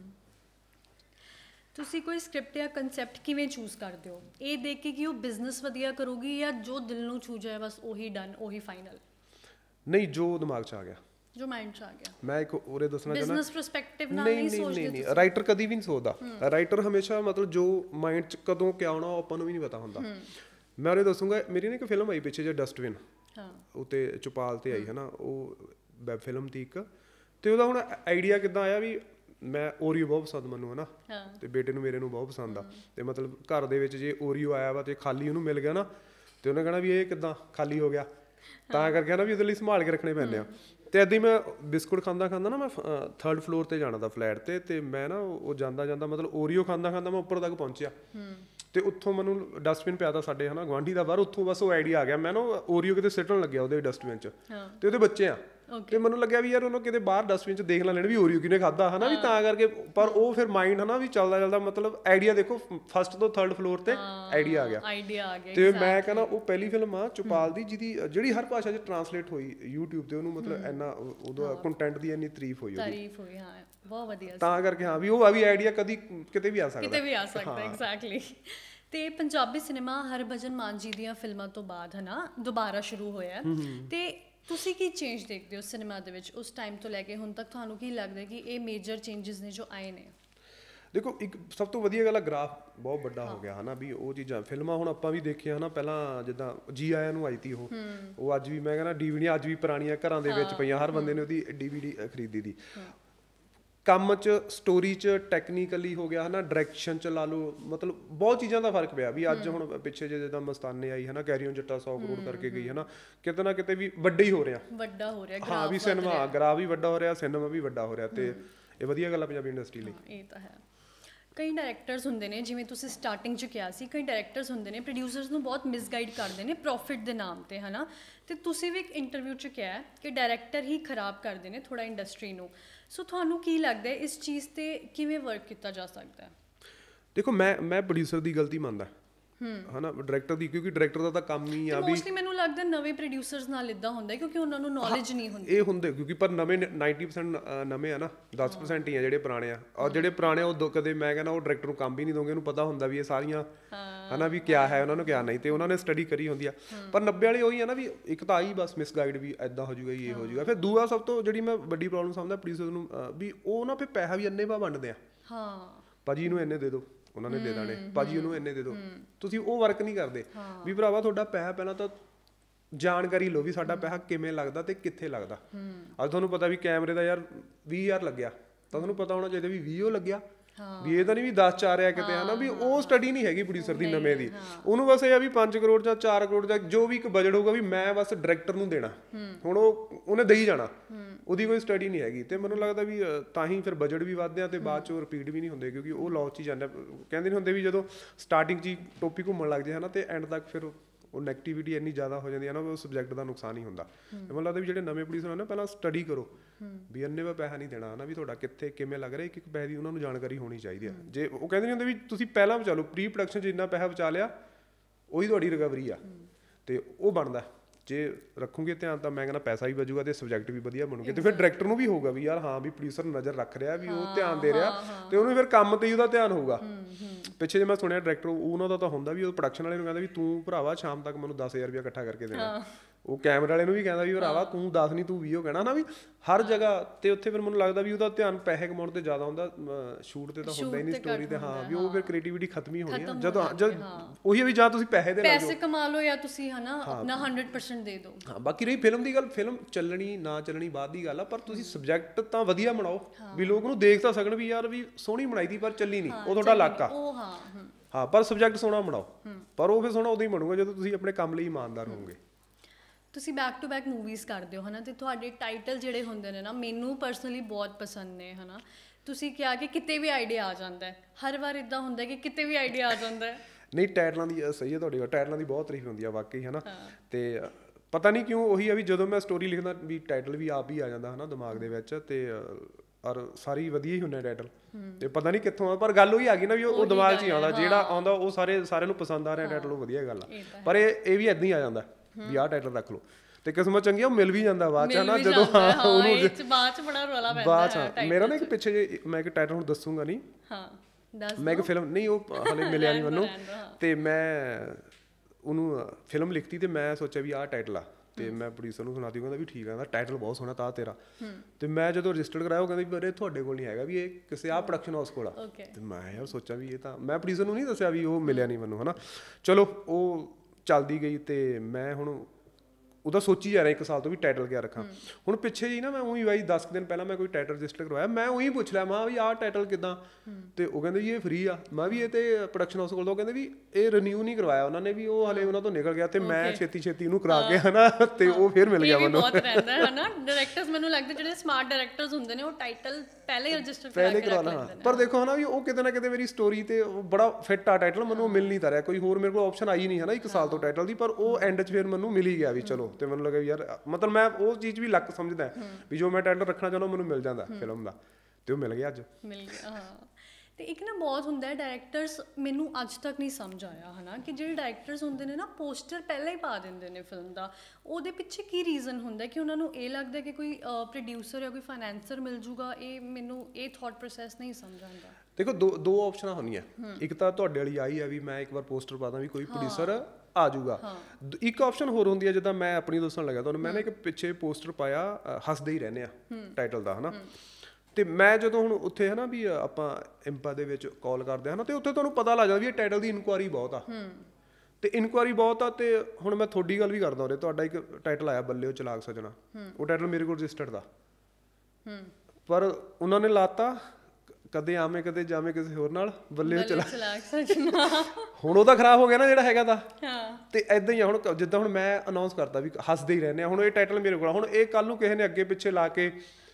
ਤੁਸੀਂ ਕੋਈ ਸਕ੍ਰਿਪਟ ਜਾਂ ਕਨਸੈਪਟ ਕਿਵੇਂ ਚੂਜ਼ ਕਰਦੇ ਹੋ ਇਹ ਦੇਖ ਕੇ ਕਿ ਉਹ ਬਿਜ਼ਨਸ ਵਧੀਆ ਕਰੂਗੀ ਜਾਂ ਜੋ ਦਿਲ ਨੂੰ ਛੂ ਜਾਏ ਬਸ ਉਹੀ ਡਨ ਉਹੀ ਫਾਈਨਲ? ਨਹੀਂ ਜੋ ਦਿਮਾਗ 'ਚ ਆ ਗਿਆ, ਜੋ ਮਾਈਂਡ 'ਚ ਆ ਗਿਆ। ਮੈਂ ਇੱਕ ਉਹਰੇ ਦੱਸਣਾ ਚਾਹੁੰਦਾ ਬਿਜ਼ਨਸ ਪਰਸਪੈਕਟਿਵ ਨਾਲ ਨਹੀਂ ਸੋਚਦੇ ਨਹੀਂ ਰਾਈਟਰ ਕਦੀ ਵੀ ਨਹੀਂ ਸੋਚਦਾ। ਰਾਈਟਰ ਹਮੇਸ਼ਾ ਮਤਲਬ ਜੋ ਮਾਈਂਡ 'ਚ ਕਦੋਂ ਕਿਆ ਆਉਣਾ ਉਹ ਆਪਾਂ ਨੂੰ ਵੀ ਨਹੀਂ ਪਤਾ ਹੁੰਦਾ। ਮੈਂ ਉਹਰੇ ਦੱਸੂਗਾ ਮੇਰੀ ਨਾ ਇੱਕ ਫਿਲਮ ਆਈ ਪਿੱਛੇ ਜੇ ਡਸਟਬਿਨ ਉੱਤੇ ਚੁਪਾਲ ਤੇ ਆਈ ਹਨਾ ਉਹ ਵੈਬ ਫਿਲਮ ਤੀ ਇੱਕ ਤੇ ਉਹਦਾ ਹੁਣ ਆਈਡੀਆ ਕਿੱਦਾਂ ਆਇਆ ਵੀ ਮੈਂ ਓਰੀਓ ਬਹੁਤ ਪਸੰਦ ਮੈਨੂੰ ਹਨਾ ਤੇ ਬੇਟੇ ਨੂੰ ਮੇਰੇ ਨੂੰ ਬਹੁਤ ਪਸੰਦ ਆ ਤੇ ਮਤਲਬ ਘਰ ਦੇ ਵਿੱਚ ਜੇ ਓਰੀਓ ਆਇਆ ਵਾ ਤੇ ਖਾਲੀ ਉਹਨੂੰ ਮਿਲ ਗਿਆ ਨਾ ਤੇ ਉਹਨੇ ਕਹਿਣਾ ਵੀ ਇਹ ਕਿੱਦਾਂ ਖਾਲੀ ਹੋ ਗਿਆ ਤਾਂ ਕਰਕੇ ਨਾ ਵੀ ਉਹਦੇ ਲਈ ਸੰਭਾਲ ਕੇ ਰੱਖਣੇ ਪੈਂਦੇ ਆ। ਤੇ ਇੱਦਾਂ ਹੀ ਮੈਂ ਬਿਸਕੁਟ ਖਾਂਦਾ ਨਾ ਮੈਂ 3rd ਫਲੋਰ ਤੇ ਜਾਣਾ ਦਾ ਫਲੈਟ ਤੇ ਮੈਂ ਨਾ ਉਹ ਜਾਂਦਾ ਮਤਲਬ ਓਰੀਓ ਖਾਂਦਾ ਮੈਂ ਉੱਪਰ ਤੱਕ ਪਹੁੰਚਿਆ ਤੇ ਉੱਥੋਂ ਮੈਨੂੰ ਡਸਟਬਿਨ ਪਿਆ ਤਾ ਸਾਡੇ ਹਨਾ ਗੁਆਂਢੀ ਦਾ ਬਾਹਰ। ਉੱਥੋਂ ਬਸ ਉਹ ਆਈਡੀਆ ਆ ਗਿਆ ਮੈਂ ਨਾ ਓਰੀਓ ਕਿਤੇ ਸਿੱਟਣ ਲੱਗਿਆ ਉਹਦੇ ਡਸਟਬਿਨ 'ਚ ਤੇ ਉਹਦੇ ਬੱਚੇ ਆ ਤੇ ਮੈਨੂੰ ਲੱਗਿਆ ਵੀ ਯਾਰ ਉਹਨੂੰ ਕਿਤੇ ਬਾਹਰ ਡਸਟਬਿਨ 'ਚ ਦੇਖ ਲੈਣ ਵੀ ਓਰੀਓ ਕਿਹਨੇ ਖਾਦਾ ਹਨਾ ਵੀ ਤਾਂ ਕਰਕੇ ਪਰ ਉਹ ਫਿਰ ਮਾਈਂਡ ਹਨਾ ਵੀ ਚੱਲਦਾ ਚੱਲਦਾ ਮਤਲਬ ਆਈਡੀਆ ਦੇਖੋ ਫਸਟ ਤੋਂ 3rd ਫਲੋਰ ਤੇ ਆਈਡੀਆ ਆ ਗਿਆ ਤੇ ਮੈਂ ਕਹਿੰਦਾ ਉਹ ਪਹਿਲੀ ਫਿਲਮ ਆ ਚੁਪਾਲ ਦੀ ਜਿਹੜੀ ਹਰ ਭਾਸ਼ਾ 'ਚ ਟਰਾਂਸਲੇਟ ਹੋਈ YouTube ਤੇ ਉਹਨੂੰ ਮਤਲਬ ਇੰਨਾ ਉਹਦਾ ਕੰਟੈਂਟ ਦੀ ਇੰਨੀ ਤਾਰੀਫ ਹੋਈ ਹਾਂ ਬਹੁਤ ਵਧੀਆ ਤਾਂ ਕਰਕੇ ਹਾਂ ਵੀ ਉਹ ਆ ਵੀ ਆਈਡੀਆ ਕਦੀ ਕਿਤੇ ਵੀ ਆ ਸਕਦਾ ਐਗਜ਼ੈਕਟਲੀ ਤੇ ਪੰਜਾਬੀ ਸਿਨੇਮਾ ਹਰਭਜਨ ਮਾਨ ਜੀ ਦੀਆਂ ਫਿਲਮਾਂ ਤੋਂ ਬਾਅਦ ਹਨਾ ਦੁਬਾਰਾ ਸ਼ੁਰੂ ਹੋਇਆ ਤੇ ਤੁਸੀਂ ਕੀ ਚੇਂਜ ਦੇਖਦੇ ਹੋ ਸਿਨੇਮਾ ਦੇ ਵਿੱਚ ਉਸ ਟਾਈਮ ਤੋਂ ਲੈ ਕੇ ਹੁਣ ਤੱਕ ਤੁਹਾਨੂੰ ਕੀ ਲੱਗਦਾ ਕਿ ਇਹ ਮੇਜਰ ਚੇਂਜਸ ਨੇ ਜੋ ਆਏ ਨੇ ਦੇਖੋ ਇੱਕ ਸਭ ਤੋਂ ਵਧੀਆ ਗੱਲ ਆ ਗ੍ਰਾਫ ਬਹੁਤ ਵੱਡਾ ਹੋ ਗਿਆ ਹਨਾ ਵੀ ਉਹ ਚੀਜ਼ਾਂ ਫਿਲਮਾਂ ਹੁਣ ਆਪਾਂ ਵੀ ਦੇਖੀਆਂ ਹਨਾ ਪਹਿਲਾਂ ਜਿੱਦਾਂ ਜੀ ਆਇਆਂ ਨੂੰ ਆਈ ਤੀ ਉਹ ਅੱਜ ਵੀ ਮੈਂ ਕਹਿੰਦਾ DVD ਅੱਜ ਵੀ ਪੁਰਾਣੀਆਂ ਘਰਾਂ ਦੇ ਵਿੱਚ ਪਈਆਂ ਹਰ ਬੰਦੇ ਨੇ ਉਹਦੀ DVD ਖਰੀਦੀ ਦੀ ਕੰਮ 'ਚ ਸਟੋਰੀ 'ਚ ਟੈਕਨੀਕਲੀ ਹੋ ਗਿਆ ਹਨਾ ਡਾਇਰੈਕਸ਼ਨ 'ਚ ਲਾ ਲਓ ਮਤਲਬ ਬਹੁਤ ਚੀਜ਼ਾਂ ਦਾ ਫਰਕ ਪਿਆ ਵੀ ਅੱਜ ਹੁਣ ਪਿੱਛੇ ਜੇ ਜਿੱਦਾਂ ਮਸਤਾਨੇ ਆਈ ਹਨਾ ਕੈਰੀਓਨ ਜੱਟਾ 100 ਕਰੋੜ ਕਰਕੇ ਗਈ ਹਨਾ ਕਿਤੇ ਨਾ ਕਿਤੇ ਵੀ ਵੱਡਾ ਹੀ ਹੋ ਰਿਹਾ ਹਾਂ ਵੀ ਸਿਨੇਮਾ ਗ੍ਰਾਫ ਵੀ ਵੱਡਾ ਹੋ ਰਿਹਾ ਸਿਨੇਮਾ ਵੀ ਵੱਡਾ ਹੋ ਰਿਹਾ ਤੇ ਇਹ ਵਧੀਆ ਗੱਲ ਆ ਪੰਜਾਬੀ ਇੰਡਸਟਰੀ ਲਈ ਇਹ ਤਾਂ ਹੈ ਕਈ ਡਾਇਰੈਕਟਰਸ ਹੁੰਦੇ ਨੇ ਜਿਵੇਂ ਤੁਸੀਂ ਸਟਾਰਟਿੰਗ 'ਚ ਕਿਹਾ ਸੀ ਕਈ ਡਾਇਰੈਕਟਰਸ ਹੁੰਦੇ ਨੇ ਪ੍ਰੋਡਿਊਸਰਸ ਨੂੰ ਬਹੁਤ ਮਿਸਗਾਈਡ ਕਰਦੇ ਨੇ ਪ੍ਰੋਫਿਟ ਦੇ ਨਾਮ ਤੇ ਹਨਾ ਤੇ ਤੁਸੀਂ ਵੀ ਇੱਕ ਇੰਟਰਵਿਊ 'ਚ ਕਿਹਾ ਕਿ ਡਾਇਰੈਕਟਰ ਹੀ ਖਰਾਬ ਕਰਦੇ ਨੇ ਥੋੜਾ ਇੰਡਸਟਰੀ ਨੂੰ ਸੋ ਤੁਹਾਨੂੰ ਕੀ ਲੱਗਦਾ ਹੈ ਇਸ ਚੀਜ਼ ਤੇ ਕਿਵੇਂ ਵਰਕ ਕੀਤਾ ਜਾ ਸਕਦਾ ਹੈ ਦੇਖੋ ਮੈਂ ਪ੍ਰੋਡਿਊਸਰ ਦੀ ਗਲਤੀ ਮੰਨਦਾ ਹਨਾ ਡਾਇਰੈਕਟਰ ਦੀ ਕਿਉਂਕਿ ਡਾਇਰੈਕਟਰ ਦਾ ਤਾਂ ਕੰਮ ਹੀ ਆ ਵੀ ਮੋਸਟਲੀ ਮੈਨੂੰ ਲੱਗਦਾ ਨਵੇਂ ਪ੍ਰੋਡਿਊਸਰਸ ਨਾਲ ਇਦਾਂ ਹੁੰਦਾ ਕਿਉਂਕਿ ਉਹਨਾਂ ਨੂੰ ਨੌਲੇਜ ਨਹੀਂ ਹੁੰਦੀ ਇਹ ਹੁੰਦੇ ਕਿਉਂਕਿ ਪਰ ਨਵੇਂ 90% ਨਵੇਂ ਆ ਨਾ 10% ਹੀ ਆ ਜਿਹੜੇ ਪੁਰਾਣੇ ਆ ਔਰ ਜਿਹੜੇ ਪੁਰਾਣੇ ਉਹ ਕਦੇ ਮੈਂ ਕਹਿੰਦਾ ਉਹ ਡਾਇਰੈਕਟਰ ਨੂੰ ਕੰਮ ਵੀ ਨਹੀਂ ਦੋਗੇ ਉਹਨੂੰ ਪਤਾ ਹੁੰਦਾ ਵੀ ਇਹ ਸਾਰੀਆਂ ਹਨਾ ਵੀ ਕਿਆ ਹੈ ਉਹਨਾਂ ਨੂੰ ਕਿਆ ਨਹੀਂ ਤੇ ਉਹਨਾਂ ਨੇ ਸਟੱਡੀ ਕਰੀ ਹੁੰਦੀ ਆ ਪਰ 90 ਵਾਲੇ ਉਹੀ ਆ ਨਾ ਵੀ ਇੱਕ ਤਾਂ ਆਈ ਬਸ ਮਿਸਗਾਈਡ ਵੀ ਐਦਾਂ ਹੋ ਜਾਊਗਾ ਇਹ ਹੋ ਜਾਊਗਾ ਫਿਰ ਦੂਆ ਸਭ ਤੋਂ ਜਿਹੜੀ ਮੈਂ ਵੱਡੀ ਪ੍ਰੋਬਲਮ ਸਮਝਦਾ ਪ੍ਰੋਡਿਊਸਰ ਨੂੰ ਵੀ ਉਹ ਨਾ ਫਿਰ ਪੈਸਾ ਵੀ ਅੰਨੇ ਵਾ ਵੰਡਦੇ ਆ ਭਾਜੀ ਇਹਨੂੰ ਇੰਨੇ ਦੇ ਦਿਓ ਉਹਨਾਂ ਨੇ ਦੇ ਦੇਣੇ ਭਾਜੀ ਉਹਨੂੰ ਇੰਨੇ ਦੇ ਦਿਓ ਤੁਸੀਂ ਉਹ ਵਰਕ ਨਹੀਂ ਕਰਦੇ ਵੀ ਭਰਾਵਾ ਤੁਹਾਡਾ ਪੈਸਾ ਪਹਿਲਾਂ ਤਾਂ ਜਾਣਕਾਰੀ ਲਓ ਵੀ ਸਾਡਾ ਪੈਸਾ ਕਿਵੇਂ ਲੱਗਦਾ ਤੇ ਕਿੱਥੇ ਲੱਗਦਾ ਅੱਜ ਤੁਹਾਨੂੰ ਪਤਾ ਵੀ ਕੈਮਰੇ ਦਾ ਯਾਰ 20000 ਲੱਗਿਆ ਤਾਂ ਤੁਹਾਨੂੰ ਪਤਾ ਹੋਣਾ ਚਾਹੀਦਾ ਵੀ 20 ਲੱਗਿਆ ਵੀ ਇਹ ਤਾਂ ਨਹੀਂ ਵੀ 10 4 ਆ ਕਿਤੇ ਹਨਾ ਵੀ ਉਹ ਸਟੱਡੀ ਨਹੀਂ ਹੈਗੀ ਪ੍ਰੋਡਿਊਸਰ ਦੀ ਨਵੇਂ ਦੀ ਉਹਨੂੰ ਬਸ ਇਹ ਆ ਵੀ 5 ਕਰੋੜ ਜਾਂ 4 ਕਰੋੜ ਜਾਂ ਜੋ ਵੀ ਇੱਕ ਬਜਟ ਹੋਊਗਾ ਵੀ ਮੈਂ ਬਸ ਡਾਇਰੈਕਟਰ ਨੂੰ ਦੇਣਾ ਹੁਣ ਉਹਨੇ ਦੇਈ ਜਾਣਾ ਉਹਦੀ ਕੋਈ ਸਟੱਡੀ ਨਹੀਂ ਹੈਗੀ ਤੇ ਮੈਨੂੰ ਲੱਗਦਾ ਵੀ ਤਾਂ ਹੀ ਫਿਰ ਬਜਟ ਵੀ ਵੱਧਦੇ ਆ ਤੇ ਬਾਅਦ ਚ ਰਿਪੀਟ ਵੀ ਨਹੀਂ ਹੁੰਦੇ ਕਿਉਂਕਿ ਉਹ ਲੌਸ 'ਚ ਜਾਂਦਾ ਕਹਿੰਦੇ ਨਹੀਂ ਹੁੰਦੇ ਵੀ ਜਦੋਂ ਸਟਾਰਟਿੰਗ 'ਚ ਹੀ ਟੋਪਿਕ ਘੁੰਮਣ ਲੱਗ ਜਾਏ ਹਨਾ ਤੇ ਐਂਡ ਤੱਕ ਫਿਰ ਉਹ ਨੈਗੇਟਿਵਿਟੀ ਇੰਨੀ ਜ਼ਿਆਦਾ ਹੋ ਜਾਂਦੀ ਹੈ ਨਾ ਉਹ ਸਬਜੈਕਟ ਦਾ ਨੁਕਸਾਨ ਹੀ ਹੁੰਦਾ ਮੈਨੂੰ ਲੱਗਦਾ ਵੀ ਜਿਹੜੇ ਨਵੇਂ ਪ੍ਰੋਡਿਊਸਰ ਨੇ ਪਹਿਲਾਂ ਸਟੱਡੀ ਕਰੋ ਵੀ ਅੰਨੇ ਵਾ ਪੈਸਾ ਨਹੀਂ ਦੇਣਾ ਹਨਾ ਵੀ ਤੁਹਾਡਾ ਕਿੱਥੇ ਕਿਵੇਂ ਲੱਗ ਰਿਹਾ ਇੱਕ ਪੈਸੇ ਦੀ ਉਹਨਾਂ ਨੂੰ ਜਾਣਕਾਰੀ ਹੋਣੀ ਚਾਹੀਦੀ ਆ ਜੇ ਉਹ ਕਹਿੰਦੇ ਨਹੀਂ ਹੁੰਦੇ ਵੀ ਤੁਸੀਂ ਪਹਿਲਾਂ ਬਚਾ ਲਓ ਪ੍ਰੀ ਪ੍ਰੋਡਕਸ਼ਨ 'ਚ ਇੰਨਾ ਪੈਸਾ ਬਚਾ ਲਿਆ ਉਹੀ ਤੁਹਾਡੀ ਰਿਕਵਰੀ ਆ ਤੇ ਉਹ ਬਣਦਾ ਜੇ ਰੱਖੋਗੇ ਧਿਆਨ ਤਾਂ ਮੈਂ ਕਹਿੰਦਾ ਪੈਸਾ ਵੀ ਬਚੂਗਾ ਤੇ ਸਬਜੈਕਟ ਵੀ ਵਧੀਆ ਬਣੂਗੇ ਤੇ ਫਿਰ ਡਾਇਰੈਕਟਰ ਨੂੰ ਵੀ ਹੋਊਗਾ ਵੀ ਯਾਰ ਹਾਂ ਵੀ ਪ੍ਰੋਡਿਊਸਰ ਨਜ਼ਰ ਰੱਖ ਰਿਹਾ ਵੀ ਉਹ ਧਿਆਨ ਦੇ ਰਿਹਾ ਤੇ ਉਹਨੂੰ ਫਿਰ ਕੰਮ ਤੇ ਹੀ ਉਹਦਾ ਧਿਆਨ ਹੋਊਗਾ ਪਿੱਛੇ ਜੇ ਮੈਂ ਸੁਣਿਆ ਡਾਇਰੈਕਟਰ ਉਹਨਾਂ ਦਾ ਤਾਂ ਹੁੰਦਾ ਵੀ ਉਹ ਪ੍ਰੋਡਕਸ਼ਨ ਵਾਲੇ ਨੂੰ ਕਹਿੰਦਾ ਵੀ ਤੂੰ ਭਰਾਵਾ ਸ਼ਾਮ ਤੱਕ ਮੈਨੂੰ 10000 ਰੁਪਇਆ ਇਕੱਠਾ ਕਰਕੇ ਦੇਣਾ ਉਹ ਕੈਮਰੇ ਵਾਲੇ ਨੂੰ ਵੀ ਕਹਿੰਦਾ ਵੀ ਭਰਾਵਾ ਤੂੰ 10 ਨਹੀਂ ਤੂੰ 20 ਉਹ ਕਹਿਣਾ ਨਾ ਵੀ ਹਰ ਜਗ੍ਹਾ ਤੇ ਉੱਥੇ ਫਿਰ ਮੈਨੂੰ ਲੱਗਦਾ ਵੀ ਉਹਦਾ ਧਿਆਨ ਪੈਸੇ ਕਮਾਉਣ ਤੇ ਜ਼ਿਆਦਾ ਹੁੰਦਾ ਸ਼ੂਟ ਤੇ ਤਾਂ ਹੁੰਦਾ ਹੀ ਨਹੀਂ ਸਟੋਰੀ ਤੇ ਹਾਂ ਵੀ ਉਹ ਫਿਰ ਕ੍ਰੀਏਟੀਵਿਟੀ ਖਤਮ ਹੀ ਹੋਣੀ ਆ ਜਦ ਉਹੀ ਵੀ ਜਾਂ ਤੁਸੀਂ ਪੈਸੇ ਕਮਾ ਲਓ ਜਾਂ ਤੁਸੀਂ ਹਨਾ ਆਪਣਾ 100% ਦੇ ਦਿਓ ਹਾਂ ਬਾਕੀ ਰਹੀ ਫਿਲਮ ਦੀ ਗੱਲ ਫਿਲਮ ਚੱਲਣੀ ਨਾ ਚੱਲਣੀ ਬਾਅਦ ਦੀ ਗੱਲ ਆ ਪਰ ਤੁਸੀਂ ਸਬਜੈਕਟ ਤਾਂ ਵਧੀਆ ਬਣਾਓ ਵੀ ਲੋਕ ਨੂੰ ਦੇਖ ਤਾਂ ਸਕਣ ਵੀ ਯਾਰ ਵੀ ਸੋਹਣੀ ਬਣਾਈ ਦੀ ਪਰ ਚੱਲੀ ਨਹੀਂ ਉਹ ਤੁਹਾਡਾ ਲੱਕ ਆ ਹਾਂ ਪਰ ਸਬਜੈਕਟ ਸੋਹਣਾ ਬਣਾਓ ਪਰ ਉਹ ਫਿਰ ਸੋਹਣਾ ਉਦੋਂ ਹੀ ਬਣੂਗਾ ਜਦੋਂ ਤੁਸੀਂ ਆਪਣੇ ਕੰਮ ਲਈ ਇਮਾਨਦਾਰ ਹੋਵੋਗੇ ਤੁਸੀਂ ਬੈਕ ਟੂ ਬੈਕ ਮੂਵੀਜ਼ ਕਰਦੇ ਹੋ ਹਨਾ ਤੇ ਤੁਹਾਡੇ ਟਾਈਟਲ ਜਿਹੜੇ ਹੁੰਦੇ ਨੇ ਨਾ ਮੈਨੂੰ ਪਰਸਨਲੀ ਬਹੁਤ ਪਸੰਦ ਨੇ ਹਨਾ ਤੁਸੀਂ ਕਿਹਾ ਕਿ ਕਿਤੇ ਵੀ ਆਈਡੀਆ ਆ ਜਾਂਦਾ ਹੈ ਹਰ ਵਾਰ ਇਦਾਂ ਹੁੰਦਾ ਕਿ ਕਿਤੇ ਵੀ ਆਈਡੀਆ ਆ ਜਾਂਦਾ ਹੈ ਨਹੀਂ ਟਾਈਟਲਾਂ ਦੀ ਸਹੀ ਹੈ ਤੁਹਾਡੀ ਟਾਈਟਲਾਂ ਦੀ ਬਹੁਤ ਤਾਰੀਫ ਹੁੰਦੀ ਆ ਵਾਕਈ ਹਨਾ ਤੇ ਪਤਾ ਨਹੀਂ ਕਿਉਂ ਉਹੀ ਆ ਵੀ ਜਦੋਂ ਮੈਂ ਸਟੋਰੀ ਲਿਖਦਾ ਵੀ ਟਾਈਟਲ ਵੀ ਆਪ ਹੀ ਆ ਜਾਂਦਾ ਹਨਾ ਦਿਮਾਗ ਦੇ ਵਿੱਚ ਤੇ ਔਰ ਸਾਰੀ ਵਧੀਆ ਹੀ ਹੁੰਦੇ ਟਾਈਟਲ ਤੇ ਪਤਾ ਨਹੀਂ ਕਿੱਥੋਂ ਆ ਪਰ ਗੱਲ ਉਹੀ ਆ ਗਈ ਨਾ ਵੀ ਉਹ ਦਿਮਾਗ 'ਚ ਹੀ ਆਉਂਦਾ ਜਿਹੜਾ ਆਉਂਦਾ ਉਹ ਸਾਰਿਆਂ ਨੂੰ ਪਸੰਦ ਆ ਰਿਹਾ ਟਾਈਟਲ ਉਹ ਵਧੀਆ ਗੱਲ ਆ ਪਰ ਇਹ ਵੀ ਏਦਾਂ ਹੀ ਆ ਜਾਂਦਾ ਵੀ ਆਹ ਟਾਈਟਲ ਰੱਖ ਲਓ ਤੇ ਕਿਸਮਤ ਚੰਗੀ ਉਹ ਮਿਲ ਵੀ ਜਾਂਦਾ ਬਾਅਦ ਚ ਨਾ ਜਦੋਂ ਉਹਨੂੰ ਬਾਅਦ ਚ ਬੜਾ ਰੌਲਾ ਪੈਂਦਾ ਮੇਰਾ ਨਾ ਇੱਕ ਪਿੱਛੇ ਜੇ ਮੈਂ ਇੱਕ ਟਾਈਟਲ ਹੁਣ ਦੱਸੂਗਾ ਨਹੀਂ ਮੈਂ ਇੱਕ ਫਿਲਮ ਨਹੀਂ ਉਹ ਹਾਲੇ ਮਿਲਿਆ ਨਹੀਂ ਮੈਨੂੰ ਤੇ ਮੈਂ ਉਹਨੂੰ ਫਿਲਮ ਲਿਖਤੀ ਤੇ ਮੈਂ ਸੋਚਿਆ ਵੀ ਆਹ ਟਾਈਟਲ ਆ ਤੇ ਮੈਂ ਪ੍ਰੋਡਿਊਸਰ ਨੂੰ ਸੁਣਾਤੀ ਕਹਿੰਦਾ ਵੀ ਠੀਕ ਆ ਟਾਈਟਲ ਬਹੁਤ ਸੋਹਣਾ ਤਾਂ ਤੇਰਾ ਤੇ ਮੈਂ ਜਦੋਂ ਰਜਿਸਟਰਡ ਕਰਾਇਆ ਉਹ ਕਹਿੰਦਾ ਵੀ ਅਰੇ ਤੁਹਾਡੇ ਕੋਲ ਨਹੀਂ ਹੈਗਾ ਵੀ ਇਹ ਕਿਸੇ ਆਹ ਪ੍ਰੋਡਕਸ਼ਨ ਹਾਊਸ ਕੋਲ ਆ ਤੇ ਮੈਂ ਯਾਰ ਸੋਚਿਆ ਵੀ ਇਹ ਤਾਂ ਮੈਂ ਪ੍ਰੋਡਿਊਸਰ ਨੂੰ ਨਹੀਂ ਦੱਸਿਆ ਵੀ ਉਹ ਮਿਲਿਆ ਨਹੀਂ ਮੈਨੂੰ ਹਨਾ ਚਲੋ ਉਹ ਚੱਲਦੀ ਗਈ ਤੇ ਮੈਂ ਹੁਣ ਉਹਦਾ ਸੋਚੀ ਜਾ ਰਿਹਾ 1 ਸਾਲ ਤੋਂ ਵੀ ਟਾਈਟਲ ਕਿਆ ਰੱਖਾਂ ਹੁਣ ਪਿੱਛੇ ਜੀ ਨਾ ਮੈਂ ਉਹੀ ਬਾਈ 10 ਦਿਨ ਪਹਿਲਾਂ ਮੈਂ ਕੋਈ ਟਾਈਟਲ ਰਜਿਸਟਰ ਕਰਵਾਇਆ ਮੈਂ ਉਹੀ ਪੁੱਛ ਲਿਆ ਮੈਂ ਵੀ ਆਹ ਟਾਈਟਲ ਕਿੱਦਾਂ ਤੇ ਉਹ ਕਹਿੰਦੇ ਜੀ ਇਹ ਫ੍ਰੀ ਆ ਮੈਂ ਵੀ ਇਹ ਤੇ ਪ੍ਰੋਡਕਸ਼ਨ ਹਾਊਸ ਕੋਲ ਤੋਂ ਕਹਿੰਦੇ ਵੀ ਇਹ ਰੀਨਿਊ ਨਹੀਂ ਕਰਵਾਇਆ ਉਹਨਾਂ ਨੇ ਵੀ ਉਹ ਹਲੇ ਉਹਨਾਂ ਤੋਂ ਨਿਕਲ ਗਿਆ ਤੇ ਮੈਂ ਛੇਤੀ ਉਹਨੂੰ ਕਰਾ ਕੇ ਹਨਾ ਤੇ ਉਹ ਫਿਰ ਮਿਲ ਗਿਆ ਮੈਨੂੰ ਬਹੁਤ ਰਹਿੰਦਾ ਹੈ ਹਨਾ ਡਾਇਰੈਕਟਰਸ ਮੈਨੂੰ ਲੱਗਦਾ ਜਿਹੜੇ ਸਮਾਰਟ ਡਾਇਰੈਕਟਰਸ ਹੁੰਦੇ ਨੇ ਉਹ ਟਾਈਟਲ ਪਹਿਲੇ ਰਜਿਸਟਰ ਕਰਾ ਲੈਂਦੇ ਨੇ ਪਰ ਦੇਖੋ ਹਨਾ ਵੀ ਉਹ ਕਿਤੇ ਨਾ ਕਿਤੇ ਮੇਰੀ ਸਟੋਰੀ ਤੇ ਬੜਾ ਫਿੱਟ ਆ ਟਾਈਟਲ ਮੈਨੂੰ ਮਿਲ ਨਹੀਂ ਤਾ ਰਿਹਾ ਕੋਈ ਹੋਰ ਮੇਰੇ ਕੋਲ ਆਪਸ਼ਨ ਆਈ ਨਹੀਂ ਹਨਾ 1 ਸਾਲ ਤੋਂ ਟਾਈਟਲ ਦੀ ਪਰ ਉਹ ਐਂਡ 'ਚ ਫਿਰ ਮੈਨੂੰ ਮਿਲ ਹੀ ਗਿਆ ਵੀ ਚਲੋ ਤੇ ਮੈਨੂੰ ਲੱਗਾ ਯਾਰ ਮਤਲਬ ਮੈਂ ਉਹ ਚੀਜ਼ ਵੀ ਲੱਕ ਸਮਝਦਾ ਵੀ ਜੋ ਮੈਂ ਟਾਈਟਲ ਰੱਖਣਾ ਚਾਹੁੰਦਾ ਮੈਨੂੰ ਮਿਲ ਜਾਂਦਾ ਫਿਲਮ ਦਾ, ਤੇ ਉਹ ਮਿਲ ਗਿਆ ਅੱਜ। ਮਿਲ ਗਿਆ, ਹਾਂ। ਤੇ ਇੱਕ ਨਾ ਬਹੁਤ ਹੁੰਦਾ ਡਾਇਰੈਕਟਰਸ, ਮੈਨੂੰ ਅੱਜ ਤੱਕ ਨਹੀਂ ਸਮਝ ਆਇਆ ਹੈ ਨਾ ਕਿ ਜਿਹੜੇ ਡਾਇਰੈਕਟਰਸ ਹੁੰਦੇ ਨੇ ਨਾ ਪੋਸਟਰ ਪਹਿਲਾਂ ਹੀ ਪਾ ਦਿੰਦੇ ਨੇ ਫਿਲਮ ਦਾ, ਉਹਦੇ ਪਿੱਛੇ ਕੀ ਰੀਜ਼ਨ ਹੁੰਦਾ ਕਿ ਉਹਨਾਂ ਨੂੰ ਇਹ ਲੱਗਦਾ ਕਿ ਕੋਈ ਪ੍ਰੋਡਿਊਸਰ ਜਾਂ ਕੋਈ ਫਾਈਨੈਂਸਰ ਮਿਲ ਜੂਗਾ? ਇਹ ਮੈਨੂੰ ਇਹ ਥਾਟ ਪ੍ਰੋਸੈਸ ਨਹੀਂ ਸਮਝ ਆਉਂਦਾ। ਦੇਖੋ ਦੋ ਆਪਸ਼ਨਾਂ ਹੁੰਦੀਆਂ, ਇੱਕ ਤਾਂ ਤੁਹਾਡੇ ਵਾਲੀ ਆਈ ਹੈ ਵੀ ਮੈਂ ਇੱਕ ਵਾਰ ਪੋਸਟਰ ਪਾ ਦਾਂ ਵੀ ਕੋਈ ਪ੍ਰੋਡਿਊਸਰ ਆ ਜਾਊਗਾ। ਇੱਕ ਆਪਸ਼ਨ ਹੋਰ ਹੁੰਦੀ ਹੈ, ਜਿੱਦਾਂ ਮੈਂ ਆਪਣੀ ਦੱਸਣ ਲੱਗਾ ਤੁਹਾਨੂੰ, ਮੈਂ ਨਾ ਇੱਕ ਪਿੱਛੇ ਪੋਸਟਰ ਪਾਇਆ ਹੱਸਦੇ ਹੀ ਰਹਿੰਦੇ ਆ ਟਾਈਟਲ ਦਾ, ਹੈ ਨਾ। ਤੇ ਮੈਂ ਜਦੋਂ ਹੁਣ ਉੱਥੇ ਹੈ ਨਾ ਵੀ ਆਪਾਂ ਇੰਪਾ ਦੇ ਵਿੱਚ ਕਾਲ ਕਰਦੇ ਹਾਂ ਨਾ, ਤੇ ਉੱਥੇ ਤੁਹਾਨੂੰ ਪਤਾ ਲੱਗ ਜਾਂਦਾ ਵੀ ਇਹ ਟਾਈਟਲ ਦੀ ਇਨਕੁਆਰੀ ਬਹੁਤ ਆ, ਤੇ ਇਨਕੁਆਰੀ ਬਹੁਤ ਆ। ਤੇ ਹੁਣ ਮੈਂ ਤੁਹਾਡੀ ਗੱਲ ਵੀ ਕਰਦਾ ਉਰੇ, ਤੁਹਾਡਾ ਇੱਕ ਟਾਈਟਲ ਆਇਆ ਬੱਲੇ ਉਹ ਚਲਾਕ ਸੱਜਣਾ, ਉਹ ਟਾਈਟਲ ਮੇਰੇ ਕੋਲ ਰਜਿਸਟਰਡ ਦਾ, ਪਰ ਉਹਨਾਂ ਨੇ ਲਾਤਾ ਕਦੇ ਆਵੇਂ ਕਦੇ ਜਾਵੇਂ ਕਿਸੇ ਹੋਰ ਨਾਲ, ਬੱਲੇ ਉਹ ਚਲਾਕ ਸੱਜਣਾ। ਹੁਣ ਉਹਦਾ ਖਰਾਬ ਹੋ ਗਿਆ ਨਾ ਜਿਹੜਾ ਹੈਗਾ ਤਾਂ। ਤੇ ਐਦਾਂ ਹੀ ਆ ਹੁਣ, ਜਿੱਦਾਂ ਹੁਣ ਮੈਂ ਅਨਾਉਂਸ ਕਰਤਾ ਵੀ ਹੱਸਦੇ ਹੀ ਰਹਿੰਦੇ ਆ, ਹੁਣ ਇਹ ਟਾਈਟਲ ਮੇਰੇ ਕੋਲ, ਹੁਣ ਇਹ ਕੱਲ ਨੂੰ ਕਿਸੇ ਨੇ ਅੱਗੇ ਪਿੱਛੇ ਲਾ ਕੇ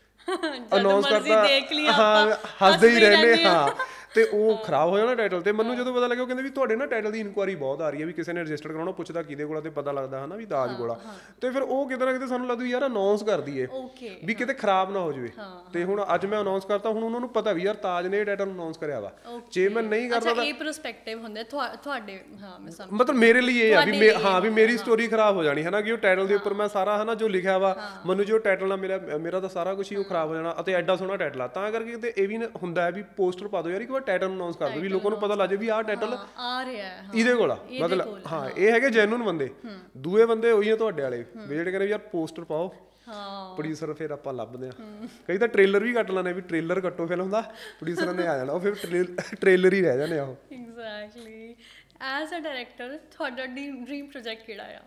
ਅਨਾਉਂਸ ਕਰਤਾ ਹਾਂ ਹੱਸਦੇ ਹੀ ਰਹਿੰਦੇ ਹਾਂ, ਤੇ ਉਹ ਖਰਾਬ ਹੋ ਜਾਣਾ ਟਾਈਟਲ। ਤੇ ਮੈਨੂੰ ਜਦੋਂ ਪਤਾ ਲੱਗਿਆ ਉਹ ਕਹਿੰਦੇ ਵੀ ਤੁਹਾਡੇ ਨਾ ਟਾਈਟਲ ਦੀ ਇਨਕੁਆਰੀ ਬਹੁਤ ਆ ਰਹੀ ਹੈ, ਵੀ ਕਿਸੇ ਨੇ ਰਜਿਸਟਰ ਕਰਾਉਣਾ, ਪੁੱਛਦਾ ਕਿਹਦੇ ਕੋਲ, ਤੇ ਪਤਾ ਲੱਗਦਾ ਹੈ ਨਾ ਵੀ ਤਾਜ ਕੋਲ ਆ। ਤੇ ਫਿਰ ਉਹ ਕਿਤੇ ਨਾ ਕਿਤੇ ਸਾਨੂੰ ਲੱਗਦਾ ਯਾਰ ਅਨਾਉਂਸ ਕਰ ਦਈਏ ਵੀ ਕਿਤੇ ਖਰਾਬ ਨਾ ਹੋ ਜਾਵੇ। ਤੇ ਹੁਣ ਅੱਜ ਮੈਂ ਅਨਾਉਂਸ ਕਰਤਾ, ਹੁਣ ਉਹਨਾਂ ਨੂੰ ਪਤਾ ਵੀ ਯਾਰ ਤਾਜ ਨੇ ਇਹ ਟਾਈਟਲ ਅਨਾਉਂਸ ਕਰਿਆ ਵਾ, ਜੇ ਮੈਂ ਨਹੀਂ ਕਰਦਾ ਤਾਂ ਇਹ ਪਰਸਪੈਕਟਿਵ ਹੁੰਦਾ ਤੁਹਾਡੇ। ਹਾਂ ਮੈਂ ਸਮਝ, ਮਤਲਬ ਮੇਰੇ ਲਈ ਇਹ ਆ ਵੀ ਹਾਂ ਵੀ ਮੇਰੀ ਸਟੋਰੀ ਖਰਾਬ ਹੋ ਜਾਣੀ ਹੈ ਨਾ, ਕਿ ਉਹ ਟਾਈਟਲ ਦੇ ਉੱਪਰ ਮੈਂ ਸਾਰਾ ਹੈ ਨਾ ਜੋ ਲਿਖਿਆ ਵਾ, ਮੈਨੂੰ ਜੋ ਟਾਈਟਲ ਨਾਲ ਮਿਲਿਆ ਮੇਰਾ ਤਾਂ ਸਾਰਾ ਕੁਝ ਹੀ ਉਹ ਖਰਾਬ ਹੋ ਜਾਣਾ। ਅਤੇ ਐਡਾ ਸੋਹਣਾ ਟਾਈਟਲ ਆ, ਤਾਂ ਕਰਕੇ ਤੇ ਇਹ ਵੀ ਹੁੰਦਾ ਹੈ ਵੀ ਪੋਸਟਰ ਪਾ ਦਿਓ ਯਾਰ ਇੱਕ ਵਾਰ ਟਾਈਟਲ ਅਨਾਉਂਸ ਕਰ ਦਿਓ ਵੀ ਲੋਕਾਂ ਨੂੰ ਪਤਾ ਲੱਗ ਜਾਏ ਵੀ ਆਹ ਟਾਈਟਲ ਆ ਰਿਹਾ ਹੈ ਇਹਦੇ ਕੋਲ ਆ। ਮਤਲਬ ਹਾਂ ਇਹ ਹੈਗੇ ਜੈਨੂਨ ਬੰਦੇ। ਦੂਏ ਬੰਦੇ ਉਹੀ ਆ ਤੁਹਾਡੇ ਵਾਲੇ ਵੀ ਜਿਹੜੇ ਕਹਿੰਦੇ ਯਾਰ ਪੋਸਟਰ ਪਾਓ, ਪ੍ਰੋਡਿਊਸਰ ਫਿਰ ਆਪਾਂ ਲੱਭਦੇ ਆ। ਕਈ ਤਾਂ ਟ੍ਰੇਲਰ ਵੀ ਕੱਟ ਲੈਣੇ ਵੀ ਟ੍ਰੇਲਰ ਕੱਟੋ ਫਿਲਮ ਦਾ, ਪ੍ਰੋਡਿਊਸਰਾਂ ਨੇ ਆ ਜਾਣਾ, ਉਹ ਫਿਰ ਟ੍ਰੇਲਰ ਹੀ ਰਹਿ ਜਾਣੇ ਆ ਉਹ। ਐਗਜ਼ੈਕਟਲੀ। ਐਜ਼ ਅ ਡਾਇਰੈਕਟਰ ਤੁਹਾਡਾ ਡ੍ਰੀਮ ਪ੍ਰੋਜੈਕਟ ਕਿਹੜਾ ਆ?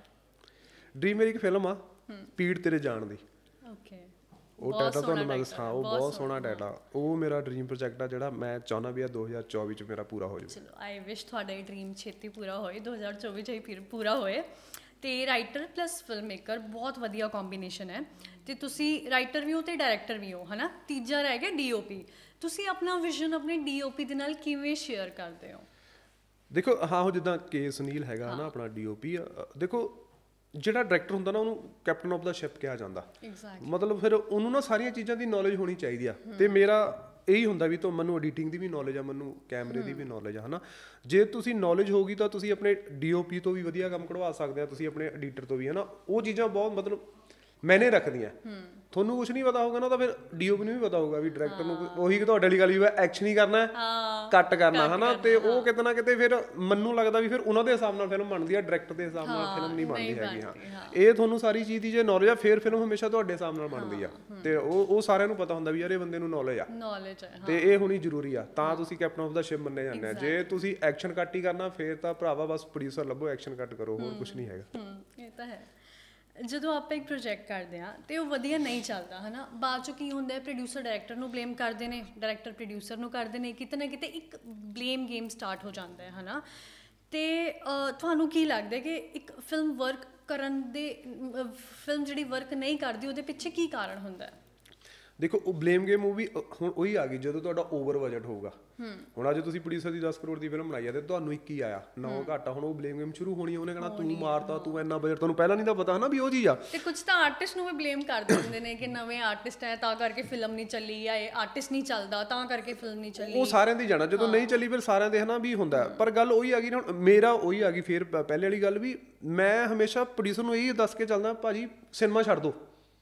ਡ੍ਰੀਮ ਮੇਰੀ ਇੱਕ ਫਿਲਮ ਆ ਪੀੜ ਤੇਰੇ ਜਾਣ ਦੀ। ਓਕੇ, ਉਹ ਟਾਈਟਲ ਤੁਹਾਨੂੰ ਮੈਂ ਦੱਸਾਂ, ਉਹ ਬਹੁਤ ਸੋਹਣਾ ਟਾਈਟਲ, ਉਹ ਮੇਰਾ ਡ੍ਰੀਮ ਪ੍ਰੋਜੈਕਟ ਆ ਜਿਹੜਾ ਮੈਂ ਚਾਹੁੰਦਾ ਵੀ ਆ 2024 ਚ ਮੇਰਾ ਪੂਰਾ ਹੋ ਜਾਵੇ। ਚਲੋ ਆਈ ਵਿਸ਼ ਤੁਹਾਡਾ ਇਹ ਡ੍ਰੀਮ ਛੇਤੀ ਪੂਰਾ ਹੋਏ, 2024 ਚ ਹੀ ਫਿਰ ਪੂਰਾ ਹੋਏ। ਤੇ ਰਾਈਟਰ ਪਲੱਸ ਫਿਲਮ ਮੇਕਰ ਬਹੁਤ ਵਧੀਆ ਕੰਬੀਨੇਸ਼ਨ ਹੈ, ਤੇ ਤੁਸੀਂ ਰਾਈਟਰ ਵੀ ਹੋ ਤੇ ਡਾਇਰੈਕਟਰ ਵੀ ਹੋ, ਹੈ ਨਾ। ਤੀਜਾ ਰਹਿ ਗਿਆ ਡੀਓਪੀ। ਤੁਸੀਂ ਆਪਣਾ ਵਿਜ਼ਨ ਆਪਣੇ ਡੀਓਪੀ ਦੇ ਨਾਲ ਕਿਵੇਂ ਸ਼ੇਅਰ ਕਰਦੇ ਹੋ? ਦੇਖੋ ਹਾਂ, ਉਹ ਜਿੱਦਾਂ ਕੇ ਸੁਨੀਲ ਹੈਗਾ ਨਾ ਆਪਣਾ ਡੀਓਪੀ, ਦੇਖੋ ਜਿਹੜਾ ਡਾਇਰੈਕਟਰ ਹੁੰਦਾ ਨਾ ਉਹਨੂੰ ਕੈਪਟਨ ਆਫ ਦਾ ਸ਼ਿਪ ਕਿਹਾ ਜਾਂਦਾ। ਮਤਲਬ ਫਿਰ ਉਹਨੂੰ ਨਾ ਸਾਰੀਆਂ ਚੀਜ਼ਾਂ ਦੀ ਨੌਲੇਜ ਹੋਣੀ ਚਾਹੀਦੀ ਆ। ਤੇ ਮੇਰਾ ਇਹੀ ਹੁੰਦਾ ਵੀ ਤਾਂ ਮੈਨੂੰ ਐਡੀਟਿੰਗ ਦੀ ਵੀ ਨੌਲੇਜ ਆ, ਮੈਨੂੰ ਕੈਮਰੇ ਦੀ ਵੀ ਨੌਲੇਜ ਆ, ਹੈ ਨਾ। ਜੇ ਤੁਸੀਂ ਨੌਲੇਜ ਹੋਊਗੀ ਤਾਂ ਤੁਸੀਂ ਆਪਣੇ ਡੀਓਪੀ ਤੋਂ ਵੀ ਵਧੀਆ ਕੰਮ ਕਢਵਾ ਸਕਦੇ ਆ, ਤੁਸੀਂ ਆਪਣੇ ਐਡੀਟਰ ਤੋਂ ਵੀ, ਹੈ ਨਾ। ਉਹ ਚੀਜ਼ਾਂ ਬਹੁਤ ਮਤਲਬ ਮੈਨੇ ਰੱਖਦੀਆਂ। ਤੁਹਾਨੂੰ ਕੁਝ ਨਹੀਂ ਪਤਾ ਹੋਊਗਾ ਨਾ ਤਾਂ ਫਿਰ ਡੀਓਪੀ ਨੂੰ ਵੀ ਪਤਾ ਹੋਊਗਾ ਵੀ ਡਾਇਰੈਕਟਰ ਨੂੰ ਉਹੀ ਤੁਹਾਡੇ ਵਾਲੀ ਗੱਲ ਵੀ ਐਕਸ਼ਨ ਹੀ ਕਰਨਾ ਕੱਟ ਕਰਨਾ, ਹੈ ਨਾ। ਤੇ ਉਹ ਕਿਤੇ ਨਾ ਕਿਤੇ ਫਿਰ ਮੈਨੂੰ ਲੱਗਦਾ ਵੀ ਫਿਰ ਉਹਨਾਂ ਦੇ ਹਿਸਾਬ ਨਾਲ ਫਿਲਮ ਬਣਦੀ ਆ, ਡਾਇਰੈਕਟਰ ਦੇ ਹਿਸਾਬ ਨਾਲ ਫਿਲਮ ਨਹੀਂ ਬਣਦੀ ਹੈਗੀ। ਹਾਂ ਇਹ ਤੁਹਾਨੂੰ ਸਾਰੀ ਚੀਜ਼ ਦੀ ਜੇ ਨੌਲੇਜ ਆ ਫਿਰ ਫਿਲਮ ਹਮੇਸ਼ਾ ਤੁਹਾਡੇ ਹਿਸਾਬ ਨਾਲ ਬਣਦੀ ਆ। ਤੇ ਉਹ ਸਾਰਿਆਂ ਨੂੰ ਪਤਾ ਹੁੰਦਾ ਵੀ ਯਾਰ ਇਹ ਬੰਦੇ ਨੂੰ ਨੌਲੇਜ ਆ, ਤੇ ਇਹ ਹੋਣੀ ਜ਼ਰੂਰੀ ਆ, ਤਾਂ ਤੁਸੀਂ ਕੈਪਟਨ ਆਫ ਦਾ ਸ਼ਿਪ ਮੰਨੇ ਜਾਂਦੇ ਆ। ਜੇ ਤੁਸੀਂ ਐਕਸ਼ਨ ਕੱਟ ਹੀ ਕਰਨਾ ਫਿਰ ਤਾਂ ਭਰਾਵਾ ਬਸ ਪ੍ਰੋਡਿਊਸਰ ਲੱਭੋ, ਐਕਸ਼ਨ ਕੱਟ ਕਰੋ, ਹੋਰ ਕੁਝ ਨਹੀਂ ਹੈਗਾ। ਇਹ ਤਾਂ ਹੈ। ਜਦੋਂ ਆਪਾਂ ਇੱਕ ਪ੍ਰੋਜੈਕਟ ਕਰਦੇ ਹਾਂ ਤੇ ਉਹ ਵਧੀਆ ਨਹੀਂ ਚੱਲਦਾ, ਹੈ ਨਾ, ਬਾਅਦ 'ਚੋਂ ਕੀ ਹੁੰਦਾ, ਪ੍ਰੋਡਿਊਸਰ ਡਾਇਰੈਕਟਰ ਨੂੰ ਬਲੇਮ ਕਰਦੇ ਨੇ, ਡਾਇਰੈਕਟਰ ਪ੍ਰੋਡਿਊਸਰ ਨੂੰ ਕਰਦੇ ਨੇ, ਕਿਤੇ ਨਾ ਕਿਤੇ ਇੱਕ ਬਲੇਮ ਗੇਮ ਸਟਾਰਟ ਹੋ ਜਾਂਦਾ ਹੈ ਨਾ। ਤੇ ਤੁਹਾਨੂੰ ਕੀ ਲੱਗਦਾ ਕਿ ਇੱਕ ਫਿਲਮ ਵਰਕ ਕਰਨ ਦੇ, ਫਿਲਮ ਜਿਹੜੀ ਵਰਕ ਨਹੀਂ ਕਰਦੀ ਉਹਦੇ ਪਿੱਛੇ ਕੀ ਕਾਰਨ ਹੁੰਦਾ? ਦੇਖੋ ਉਹ ਬਲੇਮ ਗੇਮ ਉਹ ਵੀ ਹੁਣ ਉਹੀ ਆ ਗਈ ਜਦੋਂ ਤੁਹਾਡਾ ਓਵਰ ਬਜਟ ਹੋਊਗਾ। ਹੁਣ ਅੱਜ ਤੁਸੀਂ ਪ੍ਰੋਡਿਊਸਰ ਦੀ 10 ਕਰੋੜ ਦੀ ਫਿਲਮ ਬਣਾਈ ਆ ਤੇ ਤੁਹਾਨੂੰ 21 ਆਇਆ, 9 ਘਾਟਾ, ਹੁਣ ਉਹ ਬਲੇਮ ਗੇਮ ਸ਼ੁਰੂ ਹੋਣੀ, ਉਹਨੇ ਕਹਿਣਾ ਤੂੰ ਮਾਰਤਾ, ਤੂੰ ਇੰਨਾ ਬਜਟ, ਤੁਹਾਨੂੰ ਪਹਿਲਾਂ ਨਹੀਂ ਤਾਂ ਪਤਾ ਨਾ ਵੀ ਉਹ ਚੀਜ਼ ਆ। ਤੇ ਕੁਝ ਤਾਂ ਆਰਟਿਸਟ ਨੂੰ ਵੀ ਬਲੇਮ ਕਰ ਦਿੰਦੇ ਨੇ ਕਿ ਨਵੇਂ ਆਰਟਿਸਟ ਹੈ ਤਾਂ ਕਰਕੇ ਫਿਲਮ ਨਹੀਂ ਚੱਲੀ, ਜਾਂ ਇਹ ਆਰਟਿਸਟ ਨਹੀਂ ਚੱਲਦਾ ਤਾਂ ਕਰਕੇ ਫਿਲਮ ਨਹੀਂ ਚੱਲੀ। ਉਹ ਸਾਰਿਆਂ ਦੀ ਜਾਣਾ, ਜਦੋਂ ਨਹੀਂ ਚੱਲੀ ਫਿਰ ਸਾਰਿਆਂ ਦੇ ਹਨਾ ਵੀ ਹੁੰਦਾ। ਪਰ ਗੱਲ ਉਹੀ ਆ ਗਈ ਨਾ, ਮੇਰਾ ਉਹੀ ਆ ਗਈ ਫਿਰ ਪਹਿਲੇ ਵਾਲੀ ਗੱਲ ਵੀ ਮੈਂ ਹਮੇਸ਼ਾ ਪ੍ਰੋਡਿਊਸਰ ਨੂੰ ਇਹੀ ਦੱਸ ਕੇ ਚੱਲਦਾ, ਭਾਜੀ ਸਿਨੇਮਾ ਛੱਡ ਦਿਓ,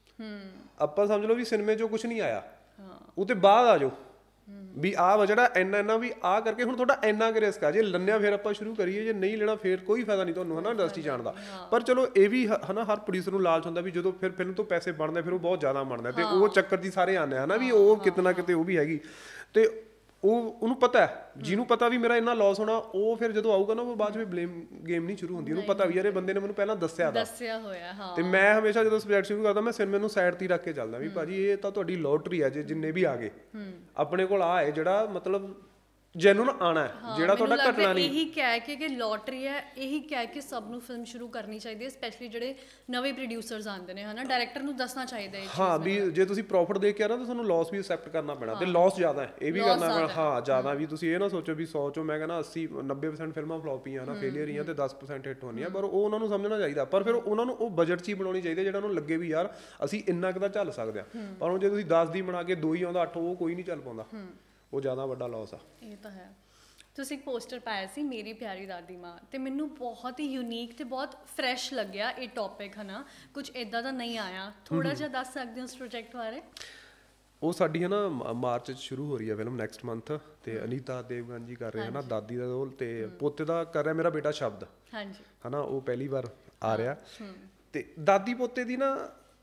ਆਪਾਂ ਸਮਝ ਲਓ ਵੀ ਸਿਨੇਮੇ 'ਚੋਂ ਕੁਝ ਨਹੀਂ ਆਇਆ, ਉਹ ਤੇ ਬਾਅਦ ਆ ਜਾਓ ਵੀ ਆਹ ਵਾ ਜਿਹੜਾ ਇੰਨਾ ਵੀ ਆਹ ਕਰਕੇ ਹੁਣ ਤੁਹਾਡਾ ਇੰਨਾ ਕੁ ਰਿਸਕ ਆ, ਜੇ ਲੰਨਿਆ ਫਿਰ ਆਪਾਂ ਸ਼ੁਰੂ ਕਰੀਏ, ਜੇ ਨਹੀਂ ਲੈਣਾ ਫਿਰ ਕੋਈ ਫਾਇਦਾ ਨਹੀਂ ਤੁਹਾਨੂੰ, ਹਨਾ, ਇੰਡਸਟਰੀ ਜਾਣ ਦਾ। ਪਰ ਚਲੋ ਇਹ ਵੀ ਹਨਾ ਹਰ ਪ੍ਰੋਡਿਊਸਰ ਨੂੰ ਲਾਲਚ ਹੁੰਦਾ ਵੀ ਜਦੋਂ ਫਿਰ ਫਿਲਮ ਤੋਂ ਪੈਸੇ ਬਣਦੇ ਫਿਰ ਉਹ ਬਹੁਤ ਜ਼ਿਆਦਾ ਬਣਦਾ, ਤੇ ਉਹ ਚੱਕਰ 'ਚ ਹੀ ਸਾਰੇ ਆਉਂਦੇ ਹਨਾ ਵੀ ਉਹ ਕਿਤੇ ਨਾ ਕਿਤੇ ਉਹ ਵੀ ਹੈਗੀ। ਤੇ ਉਹਨੂੰ ਪਤਾ ਹੈ, ਜਿਹਨੂੰ ਪਤਾ ਵੀ ਮੇਰਾ ਇੰਨਾ ਲਾਸ ਹੋਣਾ, ਉਹ ਫਿਰ ਜਦੋਂ ਆਊਗਾ ਨਾ ਉਹ ਬਾਅਦ 'ਚ ਬਲੇਮ ਗੇਮ ਨਹੀਂ ਸ਼ੁਰੂ ਹੁੰਦੀ, ਉਹਨੂੰ ਪਤਾ ਵੀ ਯਾਰ ਇਹ ਬੰਦੇ ਨੇ ਮੈਨੂੰ ਪਹਿਲਾਂ ਦੱਸਿਆ ਹੋਇਆ। ਹਾਂ ਤੇ ਮੈਂ ਹਮੇਸ਼ਾ ਜਦੋਂ ਸਬਜੈਕਟ ਸ਼ੁਰੂ ਕਰਦਾ ਮੈਂ ਸਿਨੇਮੇ ਨੂੰ ਸਾਈਡ 'ਤੇ ਹੀ ਰੱਖ ਕੇ ਚੱਲਦਾ ਵੀ ਭਾਜੀ ਇਹ ਤਾਂ ਤੁਹਾਡੀ ਲੋਟਰੀ ਆ, ਜੇ ਜਿੰਨੇ ਵੀ ਆ ਗਏ ਆਪਣੇ ਕੋਲ ਆ ਹੈ ਜਿਹੜਾ ਮਤਲਬ ਜੈਨੂਨ ਆਣਾ ਹੈ, ਜਿਹੜਾ ਤੁਹਾਡਾ ਘਟਣਾ ਨਹੀਂ। ਇਹੀ ਕਹਿ ਕੇ ਕਿ ਲੋਟਰੀ ਹੈ, ਇਹੀ ਕਹਿ ਕੇ ਸਭ ਨੂੰ ਫਿਲਮ ਸ਼ੁਰੂ ਕਰਨੀ ਚਾਹੀਦੀ ਹੈ, ਸਪੈਸ਼ਲੀ ਜਿਹੜੇ ਨਵੇਂ ਪ੍ਰੋਡਿਊਸਰਸ ਆਉਂਦੇ ਨੇ ਹਨਾ, ਡਾਇਰੈਕਟਰ ਨੂੰ ਦੱਸਣਾ ਚਾਹੀਦਾ ਹੈ। ਹਾਂ ਵੀ ਜੇ ਤੁਸੀਂ ਪ੍ਰੋਫਿਟ ਦੇਖ ਕੇ ਆ ਨਾ ਤਾਂ ਤੁਹਾਨੂੰ ਲਾਸ ਵੀ ਐਕਸੈਪਟ ਕਰਨਾ ਪੈਣਾ, ਤੇ ਲਾਸ ਜ਼ਿਆਦਾ ਹੈ ਇਹ ਵੀ ਕਰਨਾ ਪੈਣਾ। ਹਾਂ ਜ਼ਿਆਦਾ ਵੀ ਤੁਸੀਂ ਇਹ ਨਾ ਸੋਚੋ ਵੀ 100 ਚੋਂ ਮੈਂ ਕਹਿੰਦਾ 80-90% ਫਿਲਮਾਂ ਫਲੋਪ ਹੀ ਆ ਨਾ, ਫੇਲੀਅਰ ਹੀ ਆ, ਤੇ 10% ਹਿੱਟ ਹੋਣੀ ਆ, ਪਰ ਉਹ ਉਹਨਾਂ ਨੂੰ ਸਮਝਣਾ ਚਾਹੀਦਾ। ਪਰ ਫਿਰ ਉਹਨਾਂ ਨੂੰ ਉਹ ਬਜਟ 'ਚ ਹੀ ਬਣਾਉਣੀ ਚਾਹੀਦੀ ਜਿਹੜਾ ਉਹਨੂੰ ਲੱਗੇ ਵੀ ਯਾਰ ਅਸੀਂ ਇੰਨਾ ਕੁ ਤਾਂ ਚੱਲ ਸਕਦੇ ਆ। ਪਰ ਹੁਣ ਜੇ ਤੁਸੀਂ 10 ਦੀ ਬਣਾ ਕੇ 2 ਹੀ ਆਉਂਦਾ 8, ਉਹ ਕੋਈ ਨਹੀਂ ਚੱਲ ਪਾਉਂਦਾ, ਉਹ ਜ਼ਿਆਦਾ ਵੱਡਾ ਲਾਸ ਆ। ਇਹ ਤਾਂ ਹੈ। ਤੁਸੀਂ ਇੱਕ ਪੋਸਟਰ ਪਾਇਆ ਸੀ ਮੇਰੀ ਪਿਆਰੀ ਦਾਦੀ ਮਾਂ, ਤੇ ਮੈਨੂੰ ਬਹੁਤ ਹੀ ਯੂਨੀਕ ਤੇ ਬਹੁਤ ਫਰੈਸ਼ ਲੱਗਿਆ ਇਹ ਟੌਪਿਕ ਹਨਾ, ਕੁਝ ਇਦਾਂ ਦਾ ਨਹੀਂ ਆਇਆ। ਥੋੜਾ ਜਿਹਾ ਦੱਸ ਸਕਦੇ ਹੋ ਉਸ ਪ੍ਰੋਜੈਕਟ ਬਾਰੇ? ਉਹ ਸਾਡੀ ਹੈ ਨਾ ਮਾਰਚ 'ਚ ਸ਼ੁਰੂ ਹੋ ਰਹੀ ਹੈ ਫਿਲਮ, ਨੈਕਸਟ ਮੰਥ, ਤੇ ਅਨੀਤਾ ਦੇਵਗਨ ਜੀ ਕਰ ਰਹੇ ਹੈ ਨਾ ਦਾਦੀ ਦਾ ਰੋਲ, ਤੇ ਪੋਤੇ ਦਾ ਕਰ ਰਿਹਾ ਮੇਰਾ ਬੇਟਾ ਸ਼ਬਦ, ਹਾਂਜੀ ਹਨਾ, ਉਹ ਪਹਿਲੀ ਵਾਰ ਆ ਰਿਹਾ। ਤੇ ਦਾਦੀ ਪੋਤੇ ਦੀ ਨਾ,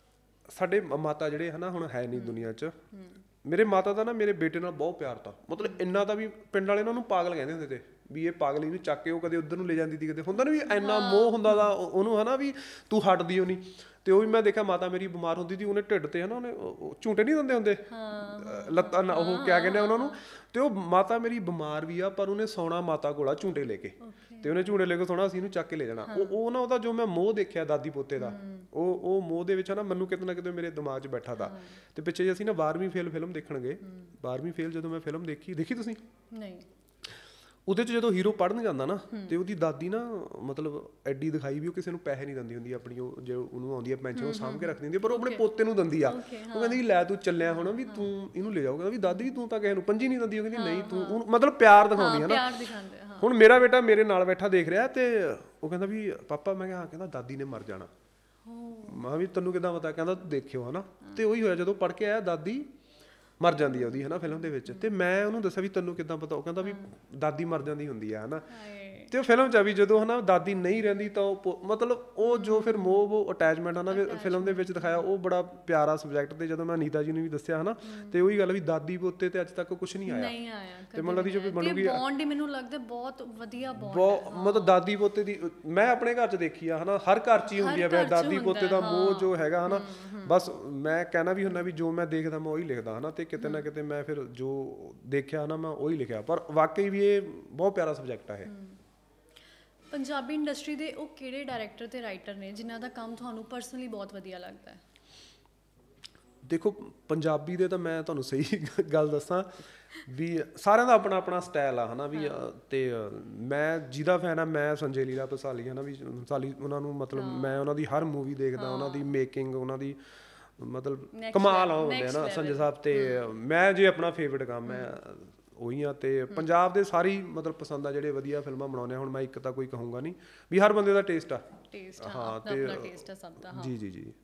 ਸਾਡੇ ਮਾਤਾ ਜਿਹੜੇ ਹਨਾ ਹੁਣ ਹੈ ਨਹੀਂ ਦੁਨੀਆ 'ਚ, ਮੇਰੇ ਮਾਤਾ ਦਾ ਨਾ ਮੇਰੇ ਬੇਟੇ ਨਾਲ ਬਹੁਤ ਪਿਆਰ ਤਾ, ਮਤਲਬ ਇੰਨਾ ਤਾਂ ਵੀ ਪਿੰਡ ਵਾਲੇ ਉਹਨਾਂ ਨੂੰ ਪਾਗਲ ਕਹਿੰਦੇ ਹੁੰਦੇ ਤੇ, ਵੀ ਇਹ ਪਾਗਲ ਇਹਨੂੰ ਚੱਕ ਕੇ ਉਹ ਕਦੇ ਉੱਧਰ ਨੂੰ ਲੈ ਜਾਂਦੀ ਸੀ, ਕਦੇ ਹੁੰਦਾ ਨਾ ਵੀ ਇੰਨਾ ਮੋਹ ਹੁੰਦਾ ਦਾ ਉਹਨੂੰ ਹਨਾ, ਵੀ ਤੂੰ ਹਟਦੀ ਹੋ ਨਹੀਂ। ਤੇ ਉਹ ਵੀ ਮੈਂ ਦੇਖਿਆ ਮਾਤਾ ਮੇਰੀ ਬਿਮਾਰ ਹੁੰਦੀ ਸੀ, ਉਹਨੇ ਢਿੱਡ ਤੇ ਹਨਾ ਉਹਨੇ ਝੂਟੇ ਨਹੀਂ ਦਿੰਦੇ ਹੁੰਦੇ ਲੱਤਾਂ, ਉਹ ਕਿਆ ਕਹਿੰਦੇ ਉਹਨਾਂ ਨੂੰ, ਤੇ ਉਹ ਮਾਤਾ ਮੇਰੀ ਬਿਮਾਰ ਵੀ ਆ ਪਰ ਉਹਨੇ ਸੌਣਾ ਮਾਤਾ ਕੋਲ ਝੂਟੇ ਲੈ ਕੇ, ਤੇ ਉਹਨੇ ਝੂਟੇ ਲੈ ਕੇ ਸੋਣਾ, ਅਸੀਂ ਇਹਨੂੰ ਚੱਕ ਕੇ ਲੈ ਜਾਣਾ। ਉਹ ਨਾ ਉਹਦਾ ਜੋ ਮੈਂ ਮੋਹ ਦੇਖਿਆ ਦਾਦੀ ਪੋਤੇ ਦਾ, ਉਹ ਮੋਹ ਦੇ ਵਿੱਚ ਨਾ ਮੈਨੂੰ ਕਿਤੇ ਨਾ ਕਿਤੇ ਮੇਰੇ ਦਿਮਾਗ 'ਚ ਬੈਠਾ ਤਾ। ਤੇ ਪਿੱਛੇ ਜੇ ਅਸੀਂ ਨਾ 12ਵੀਂ ਫੇਲ ਫਿਲਮ ਦੇਖਣ ਗਏ, 12ਵੀਂ ਫੇਲ ਜਦੋਂ ਮੈਂ ਫਿਲਮ ਦੇਖੀ ਤੁਸੀਂ? ਨਹੀਂ। ਉਹਦੇ 'ਚ ਜਦੋਂ ਹੀਰੋ ਪੜ੍ਹਨ ਜਾਂਦਾ ਨਾ, ਤੇ ਉਹਦੀ ਦਾਦੀ ਨਾ ਮਤਲਬ ਐਡੀ ਦਿਖਾਈ ਵੀ ਉਹ ਕਿਸੇ ਨੂੰ ਪੈਸੇ ਨਹੀਂ ਦਿੰਦੀ ਹੁੰਦੀ ਆਪਣੀ, ਉਹ ਜੇ ਉਹਨੂੰ ਆਉਂਦੀ ਹੈ ਪੈਨਸ਼ਨ ਉਹ ਸਾਂਭ ਕੇ ਰੱਖਦੀ ਹੁੰਦੀ, ਪਰ ਉਹ ਆਪਣੇ ਪੋਤੇ ਨੂੰ ਦਿੰਦੀ ਆ। ਉਹ ਕਹਿੰਦੀ ਲੈ ਤੂੰ ਚੱਲਿਆ ਹੁਣ ਵੀ ਤੂੰ ਇਹਨੂੰ ਲੈ ਜਾਓ, ਕਹਿੰਦਾ ਵੀ ਦਾਦੀ ਤੂੰ ਤਾਂ ਕਿਸੇ ਨੂੰ ਪੰਜੀ ਨਹੀਂ ਦਿੰਦੀ, ਉਹ ਕਹਿੰਦੀ ਨਹੀਂ ਤੂੰ, ਮਤਲਬ ਪਿਆਰ ਦਿਖਾਉਂਦੀ ਹੈ ਨਾ। ਹੁਣ ਮੇਰਾ ਬੇਟਾ ਮੇਰੇ ਨਾਲ ਬੈਠਾ ਦੇਖ ਰਿਹਾ, ਤੇ ਉਹ ਕਹਿੰਦਾ ਵੀ ਪਾਪਾ, ਮੈਂ ਕਿਹਾ ਹਾਂ, ਕਹਿੰਦਾ ਦਾਦੀ ਨੇ ਮਰ ਜਾਣਾ। ਮੈਂ ਵੀ ਤੈਨੂੰ ਕਿੱਦਾਂ ਪਤਾ? ਕਹਿੰਦਾ ਤੂੰ ਦੇਖਿਓ ਹਨਾ। ਤੇ ਉਹੀ ਹੋਇਆ, ਜਦੋਂ ਪੜ੍ਹ ਕੇ ਆਇਆ ਦਾਦੀ ਮਰ ਜਾਂਦੀ ਆ ਉਹਦੀ ਹਨਾ ਫਿਲਮ ਦੇ ਵਿੱਚ, ਤੇ ਮੈਂ ਉਹਨੂੰ ਦੱਸਿਆ ਵੀ ਤੈਨੂੰ ਕਿੱਦਾਂ ਪਤਾ? ਉਹ ਕਹਿੰਦਾ ਵੀ ਦਾਦੀ ਮਰ ਜਾਂਦੀ ਹੁੰਦੀ ਆ ਹਨਾ। ਤੇ ਉਹ ਫਿਲਮ 'ਚ ਆ ਵੀ ਜਦੋਂ ਹਨਾ ਦਾਦੀ ਨਹੀਂ ਰਹਿੰਦੀ ਤਾਂ ਉਹ ਮਤਲਬ ਉਹ ਜੋ ਫਿਰ ਮੋਹ, ਉਹ ਅਟੈਚਮੈਂਟ ਹਨਾ ਫਿਲਮ ਦੇ ਵਿੱਚ ਦਿਖਾਇਆ, ਉਹ ਬੜਾ ਪਿਆਰਾ ਸਬਜੈਕਟ। ਤੇ ਜਦੋਂ ਮੈਂ ਅਨੀਤਾ ਜੀ ਨੂੰ ਵੀ ਦੱਸਿਆ ਹਨਾ, ਤੇ ਉਹੀ ਗੱਲ ਵੀ ਦਾਦੀ ਪੋਤੇ ਤੇ ਅੱਜ ਤੱਕ ਕੁਝ ਨਹੀਂ ਆਇਆ, ਤੇ ਮਤਲਬ ਦੀ ਜੋ ਬਣੂਗੀ ਬੌਂਡ ਹੀ ਮੈਨੂੰ ਲੱਗਦਾ ਬਹੁਤ ਵਧੀਆ ਬੌਂਡ, ਮਤਲਬ ਦਾਦੀ ਪੋਤੇ ਦੀ ਮੈਂ ਆਪਣੇ ਘਰ 'ਚ ਦੇਖੀ ਆ ਹਨਾ, ਹਰ ਘਰ 'ਚ ਹੀ ਹੁੰਦੀ ਆ ਦਾਦੀ ਪੋਤੇ ਦਾ ਮੋਹ ਜੋ ਹੈਗਾ ਹਨਾ। ਬਸ ਮੈਂ ਕਹਿਣਾ ਵੀ ਹੁੰਦਾ ਵੀ ਜੋ ਮੈਂ ਦੇਖਦਾ ਮੈਂ ਉਹੀ ਲਿਖਦਾ ਹਨਾ, ਤੇ ਕਿਤੇ ਨਾ ਕਿਤੇ ਮੈਂ ਫਿਰ ਜੋ ਦੇਖਿਆ ਨਾ ਮੈਂ ਉਹੀ ਲਿਖਿਆ। ਪਰ ਵਾਕਈ ਵੀ ਇਹ ਬਹੁਤ ਪਿਆਰਾ ਸਬਜੈਕਟ ਆ ਇਹ। ਪੰਜਾਬੀ ਇੰਡਸਟਰੀ ਦੇ ਉਹ ਕਿਹੜੇ ਡਾਇਰੈਕਟਰ ਤੇ ਰਾਈਟਰ ਨੇ ਜਿਨ੍ਹਾਂ ਦਾ ਕੰਮ ਤੁਹਾਨੂੰ ਪਰਸਨਲੀ ਬਹੁਤ ਵਧੀਆ ਲੱਗਦਾ ਹੈ? ਦੇਖੋ ਪੰਜਾਬੀ ਦੇ ਤਾਂ ਮੈਂ ਤੁਹਾਨੂੰ ਸਹੀ ਗੱਲ ਦੱਸਾਂ ਵੀ ਸਾਰਿਆਂ ਦਾ ਆਪਣਾ ਆਪਣਾ ਸਟਾਈਲ ਆ ਹਨਾ ਵੀ, ਤੇ ਮੈਂ ਜਿਹਦਾ ਫੈਨ ਆ ਮੈਂ ਸੰਜੇ ਲੀਲਾ ਭੰਸਾਲੀ ਹਨਾ ਵੀ ਭੰਸਾਲੀ, ਉਹਨਾਂ ਨੂੰ ਮਤਲਬ ਮੈਂ ਉਹਨਾਂ ਦੀ ਹਰ ਮੂਵੀ ਦੇਖਦਾ, ਉਹਨਾਂ ਦੀ ਮੇਕਿੰਗ, ਉਹਨਾਂ ਦੀ ਮਤਲਬ ਕਮਾਲ ਆਉਂਦੇ ਆ ਨਾ ਸੰਜੇ ਸਾਹਿਬ। ਤੇ ਮੈਂ ਜੇ ਆਪਣਾ ਫੇਵਰਟ ਕੰਮ ਹੈ ਉਹੀ ਆ, ਤੇ ਪੰਜਾਬ ਦੇ ਸਾਰੀ ਮਤਲਬ ਪਸੰਦ ਆ ਜਿਹੜੇ ਵਧੀਆ ਫਿਲਮਾਂ ਬਣਾਉਂਦੇ ਆ। ਹੁਣ ਮੈਂ ਇੱਕ ਤਾਂ ਕੋਈ ਕਹੂੰਗਾ ਨਹੀਂ ਵੀ ਹਰ ਬੰਦੇ ਦਾ ਟੇਸਟ ਆ, ਹਾਂ ਤੇ ਜੀ ਜੀ ਜੀ।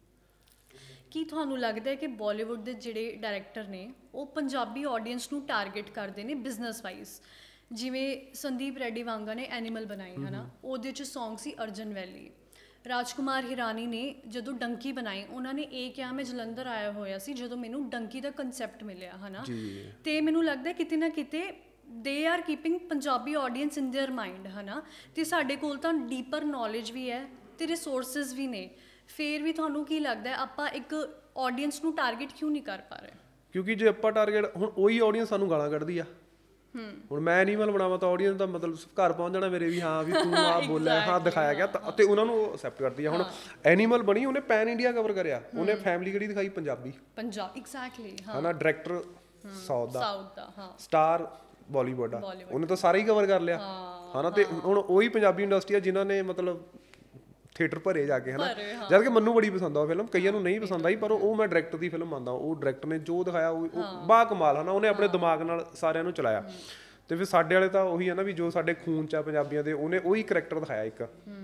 ਕੀ ਤੁਹਾਨੂੰ ਲੱਗਦਾ ਹੈ ਕਿ ਬਾਲੀਵੁੱਡ ਦੇ ਜਿਹੜੇ ਡਾਇਰੈਕਟਰ ਨੇ ਉਹ ਪੰਜਾਬੀ ਆਡੀਅנס ਨੂੰ ਟਾਰਗੇਟ ਕਰਦੇ ਨੇ ਬਿਜ਼ਨਸ ਵਾਈਜ਼? ਜਿਵੇਂ ਸੰਦੀਪ ਰੈਡੀ ਵਾਂਗਾ ਨੇ ਐਨੀਮਲ ਬਣਾਈ ਹੈ ਨਾ, ਉਹਦੇ 'ਚ ਸੌਂਗ ਸੀ ਅਰਜਨ ਵੈਲੀ। ਰਾਜਕੁਮਾਰ ਹਿਰਾਨੀ ਨੇ ਜਦੋਂ ਡੰਕੀ ਬਣਾਈ, ਉਹਨਾਂ ਨੇ ਇਹ ਕਿਹਾ ਮੈਂ ਜਲੰਧਰ ਆਇਆ ਹੋਇਆ ਸੀ ਜਦੋਂ ਮੈਨੂੰ ਡੰਕੀ ਦਾ ਕਨਸੈਪਟ ਮਿਲਿਆ ਹੈ ਨਾ। ਤੇ ਮੈਨੂੰ ਲੱਗਦਾ ਕਿਤੇ ਨਾ ਕਿਤੇ they are keeping Punjabi audience in their mind ਹੈ ਨਾ। ਤੇ ਸਾਡੇ ਕੋਲ ਤਾਂ ਡੀਪਰ ਨੌਲੇਜ ਵੀ ਹੈ ਤੇ ਰਿਸੋਰਸਿਸ ਵੀ ਨੇ, ਫਿਰ ਵੀ ਤੁਹਾਨੂੰ ਕੀ ਲੱਗਦਾ ਆਪਾਂ ਇੱਕ ਆਡੀਅנס ਨੂੰ ਟਾਰਗੇਟ ਕਿਉਂ ਨਹੀਂ ਕਰ ਪਾ ਰਹੇ? ਕਿਉਂਕਿ ਜੇ ਆਪਾਂ ਟਾਰਗੇਟ, ਹੁਣ ਉਹੀ ਆਡੀਅנס ਸਾਨੂੰ ਗਾਲਾਂ ਕੱਢਦੀ ਆ। ਹੁਣ ਮੈਂ ਐਨੀਮਲ ਬਣਾਵਾਂ ਤਾਂ ਆਡੀਅנס ਦਾ ਮਤਲਬ ਘਰ ਪਹੁੰਚ ਜਾਣਾ ਮੇਰੇ ਵੀ, ਹਾਂ ਵੀ ਤੂੰ ਆ ਬੋਲਿਆ, ਹਾਂ ਦਿਖਾਇਆ ਗਿਆ, ਤੇ ਉਹਨਾਂ ਨੂੰ ਅਸੈਪਟ ਕਰਦੀ ਆ। ਹੁਣ ਐਨੀਮਲ ਬਣੀ, ਉਹਨੇ ਪੈਨ ਇੰਡੀਆ ਕਵਰ ਕਰਿਆ, ਉਹਨੇ ਫੈਮਿਲੀ ਕਿਹੜੀ ਦਿਖਾਈ? ਪੰਜਾਬੀ ਐਗਜ਼ੈਕਟਲੀ ਹੈ ਨਾ। ਡਾਇਰੈਕਟਰ ਸਾਊਥ ਦਾ, ਸਟਾਰ ਬਾਲੀਵੁੱਡ ਆ, ਉਹਨੇ ਤਾਂ ਸਾਰਾ ਹੀ ਕਵਰ ਕਰ ਲਿਆ ਹੈ ਨਾ। ਤੇ ਹੁਣ ਉਹੀ ਪੰਜਾਬੀ ਇੰਡਸਟਰੀ ਆ ਜਿਨ੍ਹਾਂ ਨੇ ਮਤਲਬ ਥੀਏਟਰ ਭਰੇ ਜਾ ਕੇ ਹਨਾ। ਜਦ ਕਿ ਮੈਨੂੰ ਬੜੀ ਪਸੰਦ ਆ ਉਹ ਫਿਲਮ, ਕਈਆਂ ਨੂੰ ਨਹੀਂ ਪਸੰਦ ਆਈ, ਪਰ ਉਹ ਮੈਂ ਡਾਇਰੈਕਟਰ ਦੀ ਫਿਲਮ ਮੰਨਦਾ। ਉਹ ਡਾਇਰੈਕਟਰ ਨੇ ਜੋ ਦਿਖਾਇਆ ਉਹ ਬਾ ਕਮਾਲ ਹੈ ਨਾ, ਉਹਨੇ ਆਪਣੇ ਦਿਮਾਗ ਨਾਲ ਸਾਰਿਆਂ ਨੂੰ ਚਲਾਇਆ। ਤੇ ਫਿਰ ਸਾਡੇ ਵਾਲੇ ਤਾਂ ਉਹੀ ਹੈ ਨਾ ਵੀ ਜੋ ਸਾਡੇ ਖੂਨ 'ਚ ਆ ਪੰਜਾਬੀਆਂ ਦੇ, ਉਹਨੇ ਉਹੀ ਕਰੈਕਟਰ ਦਿਖਾਇਆ ਇੱਕ।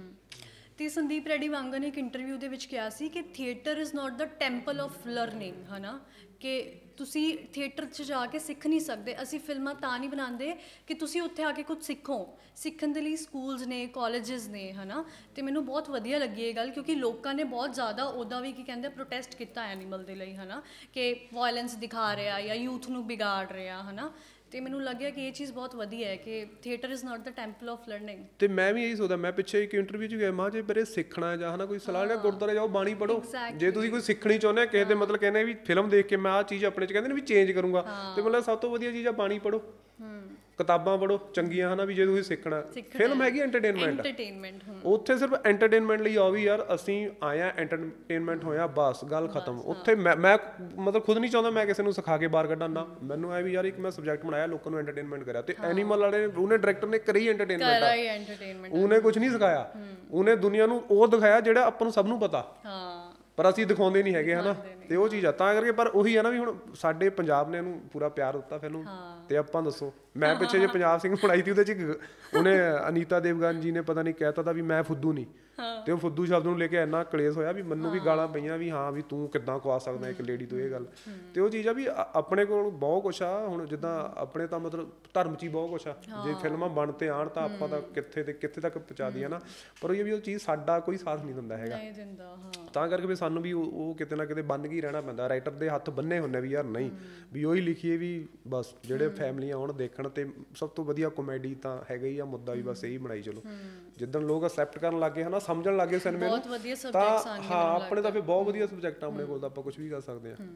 ਤੇ ਸੰਦੀਪ ਰੈਡੀ ਵਾਂਗਾ ਨੇ ਇੱਕ ਇੰਟਰਵਿਊ ਦੇ ਵਿੱਚ ਕਿਹਾ ਸੀ ਕਿ theatre is not the temple of learning ਹੈ ਨਾ, ਕਿ ਤੁਸੀਂ ਥੀਏਟਰ 'ਚ ਜਾ ਕੇ ਸਿੱਖ ਨਹੀਂ ਸਕਦੇ। ਅਸੀਂ ਫਿਲਮਾਂ ਤਾਂ ਨਹੀਂ ਬਣਾਉਂਦੇ ਕਿ ਤੁਸੀਂ ਉੱਥੇ ਆ ਕੇ ਕੁਝ ਸਿੱਖੋ, ਸਿੱਖਣ ਦੇ ਲਈ ਸਕੂਲਸ ਨੇ, ਕਾਲਜਸ ਨੇ ਹੈ ਨਾ। ਅਤੇ ਮੈਨੂੰ ਬਹੁਤ ਵਧੀਆ ਲੱਗੀ ਇਹ ਗੱਲ, ਕਿਉਂਕਿ ਲੋਕਾਂ ਨੇ ਬਹੁਤ ਜ਼ਿਆਦਾ ਉਹਦਾ ਵੀ ਕੀ ਕਹਿੰਦੇ ਪ੍ਰੋਟੈਸਟ ਕੀਤਾ ਐਨੀਮਲ ਦੇ ਲਈ ਹੈ ਨਾ, ਕਿ ਵਾਇਲੈਂਸ ਦਿਖਾ ਰਿਹਾ ਜਾਂ ਯੂਥ ਨੂੰ ਵਿਗਾੜ ਰਿਹਾ ਹੈ ਨਾ। ਤੇ ਮੈਨੂੰ ਲੱਗਿਆ ਕਿ ਇਹ ਚੀਜ਼ ਬਹੁਤ ਵਧੀਆ ਹੈ ਕਿ theatre is not the temple of learning. ਤੇ ਮੈਂ ਵੀ ਇਹੀ ਸੋਚਦਾ, ਮੈਂ ਪਿੱਛੇ ਇੱਕ ਇੰਟਰਵਿਊ 'ਚ ਗਿਆ, ਮੈਂ ਜੇ ਬਾਰੇ ਸਿੱਖਣਾ ਜਾਂ ਹੈ ਨਾ ਕੋਈ ਸਲਾਹ ਲੈਣਾ, ਗੁਰਦੁਆਰੇ ਜਾਓ, ਬਾਣੀ ਪੜ੍ਹੋ। ਜੇ ਤੁਸੀਂ ਕੋਈ ਸਿੱਖਣੀ ਚਾਹੁੰਦੇ ਆ ਕਿਸੇ ਦੇ ਮਤਲਬ ਕਹਿੰਦੇ ਵੀ ਫਿਲਮ ਦੇਖ ਕੇ ਮੈਂ ਆਹ ਚੀਜ਼ ਆਪਣੇ 'ਚ ਕਹਿੰਦੇ ਨੇ ਵੀ ਚੇਂਜ ਕਰੂੰਗਾ, ਤੇ ਮਤਲਬ ਸਭ ਤੋਂ ਵਧੀਆ ਚੀਜ਼ ਆ ਬਾਣੀ ਪੜ੍ਹੋ। ਕਿਤਾਬਾਂ ਪੜ੍ਹੋ ਚੰਗੀਆਂ ਹਨਾ ਵੀ ਜੇ ਤੁਸੀਂ ਸਿੱਖਣਾ ਫਿਲਮ ਹੈਗੀ ਐਂਟਰਟੇਨਮੈਂਟ ਉੱਥੇ ਸਿਰਫ ਐਂਟਰਟੇਨਮੈਂਟ ਲਈ ਆ ਵੀ ਯਾਰ ਅਸੀਂ ਆਇਆ ਐਂਟਰਟੇਨਮੈਂਟ ਹੋਇਆ ਬਸ ਗੱਲ ਖਤਮ ਉੱਥੇ ਮੈਂ ਮਤਲਬ ਖੁਦ ਨਹੀਂ ਚਾਹੁੰਦਾ ਮੈਂ ਕਿਸੇ ਨੂੰ ਸਿਖਾ ਕੇ ਬਾਹਰ ਕੱਢਾਂ ਨਾ ਮੈਨੂੰ ਐ ਵੀ ਯਾਰ ਇੱਕ ਮੈਂ ਸਬਜੈਕਟ ਬਣਾਇਆ ਲੋਕਾਂ ਨੂੰ ਐਂਟਰਟੇਨਮੈਂਟ ਕਰਿਆ ਤੇ ਐਨੀਮਲ ਵਾਲੇ ਉਹਨੇ ਡਾਇਰੈਕਟਰ ਨੇ ਕਰੀ ਐਂਟਰਟੇਨਮੈਂਟ ਉਹਨੇ ਕੁਝ ਨਹੀਂ ਸਿਖਾਇਆ ਉਹਨੇ ਦੁਨੀਆ ਨੂੰ ਉਹ ਦਿਖਾਇਆ ਜਿਹੜਾ ਆਪਾਂ ਨੂੰ ਸਭ ਨੂੰ ਪਤਾ ਪਰ ਅਸੀਂ ਦਿਖਾਉਂਦੇ ਨਹੀਂ ਹੈਗੇ ਹਨਾ ਤੇ ਉਹ ਚੀਜ਼ ਆ ਤਾਂ ਕਰਕੇ ਪਰ ਉਹੀ ਆ ਨਾ ਵੀ ਹੁਣ ਸਾਡੇ ਪੰਜਾਬ ਨੇ ਇਹਨੂੰ ਪੂਰਾ ਪਿਆਰ ਦਿੱਤਾ ਫਿਲਮ ਤੇ ਆਪਾਂ ਦੱਸੋ ਮੈਂ ਪਿੱਛੇ ਜੇ ਪੰਜਾਬ ਸਿੰਘ ਬਣਾਈ ਤੀ ਉਹਦੇ ਚ ਉਹਨੇ ਅਨੀਤਾ ਦੇਵਗਨ ਜੀ ਨੇ ਪਤਾ ਨਹੀਂ ਕਹਿਤਾ ਤਾਂ ਵੀ ਮੈਂ ਫੁੱਦੂ ਨਹੀਂ ਤੇ ਉਹ ਫੁੱਦੂ ਸ਼ਬਦ ਨੂੰ ਲੈ ਕੇ ਇੰਨਾ ਕਲੇਸ਼ ਹੋਇਆ ਵੀ ਮੈਨੂੰ ਵੀ ਗਾਲਾਂ ਪਈਆਂ ਵੀ ਹਾਂ ਵੀ ਤੂੰ ਕਿੱਦਾਂ ਖਵਾ ਸਕਦਾ ਇੱਕ ਲੇਡੀ ਤੋਂ ਇਹ ਗੱਲ ਤੇ ਉਹ ਚੀਜ਼ ਆ ਵੀ ਆਪਣੇ ਕੋਲ ਬਹੁਤ ਕੁਛ ਆ ਹੁਣ ਜਿੱਦਾਂ ਆਪਣੇ ਤਾਂ ਮਤਲਬ ਧਰਮ 'ਚ ਹੀ ਬਹੁਤ ਕੁਛ ਆ ਜੇ ਫਿਲਮਾਂ ਬਣ ਤੇ ਆਣ ਤਾਂ ਆਪਾਂ ਤਾਂ ਕਿੱਥੇ ਤੱਕ ਪਹੁੰਚਾ ਦਈਏ ਨਾ ਪਰ ਉਹ ਵੀ ਉਹ ਚੀਜ਼ ਸਾਡਾ ਕੋਈ ਸਾਥ ਨਹੀਂ ਦਿੰਦਾ ਹੈਗਾ ਤਾਂ ਕਰਕੇ ਵੀ ਸਾਨੂੰ ਵੀ ਉਹ ਕਿਤੇ ਨਾ ਕਿਤੇ ਬੰਨ ਕੇ ਰਹਿਣਾ ਪੈਂਦਾ ਰਾਈਟਰ ਦੇ ਹੱਥ ਬੰਨੇ ਹੁੰਦੇ ਵੀ ਯਾਰ ਨਹੀਂ ਵੀ ਉਹੀ ਲਿਖੀਏ ਵੀ ਬਸ ਜਿਹੜੇ ਫੈਮਲੀਆਂ ਆਉਣ ਦੇਖਣ ਤੇ ਸਭ ਤੋਂ ਵਧੀਆ ਕਾਮੇਡੀ ਤਾਂ ਹੈਗਾ ਹੀ ਆ ਮੁੱਦਾ ਵੀ ਬਸ ਇਹੀ ਬਣਾਈ ਚਲੋ ਜਿੱਦਣ ਲੋਕ ਅਸੈਪਟ ਕਰਨ ਲੱਗੇ ਹਨਾ ਸਮਝਣ ਲੱਗੇ ਸਿਨੇਮੇ ਨੂੰ ਤਾਂ ਹਾਂ ਆਪਣੇ ਤਾਂ ਫਿਰ ਬਹੁਤ ਵਧੀਆ ਸਬਜੈਕਟ ਆ ਆਪਣੇ ਕੋਲ ਤਾਂ ਆਪਾਂ ਕੁਝ ਵੀ ਕਰ ਸਕਦੇ ਆ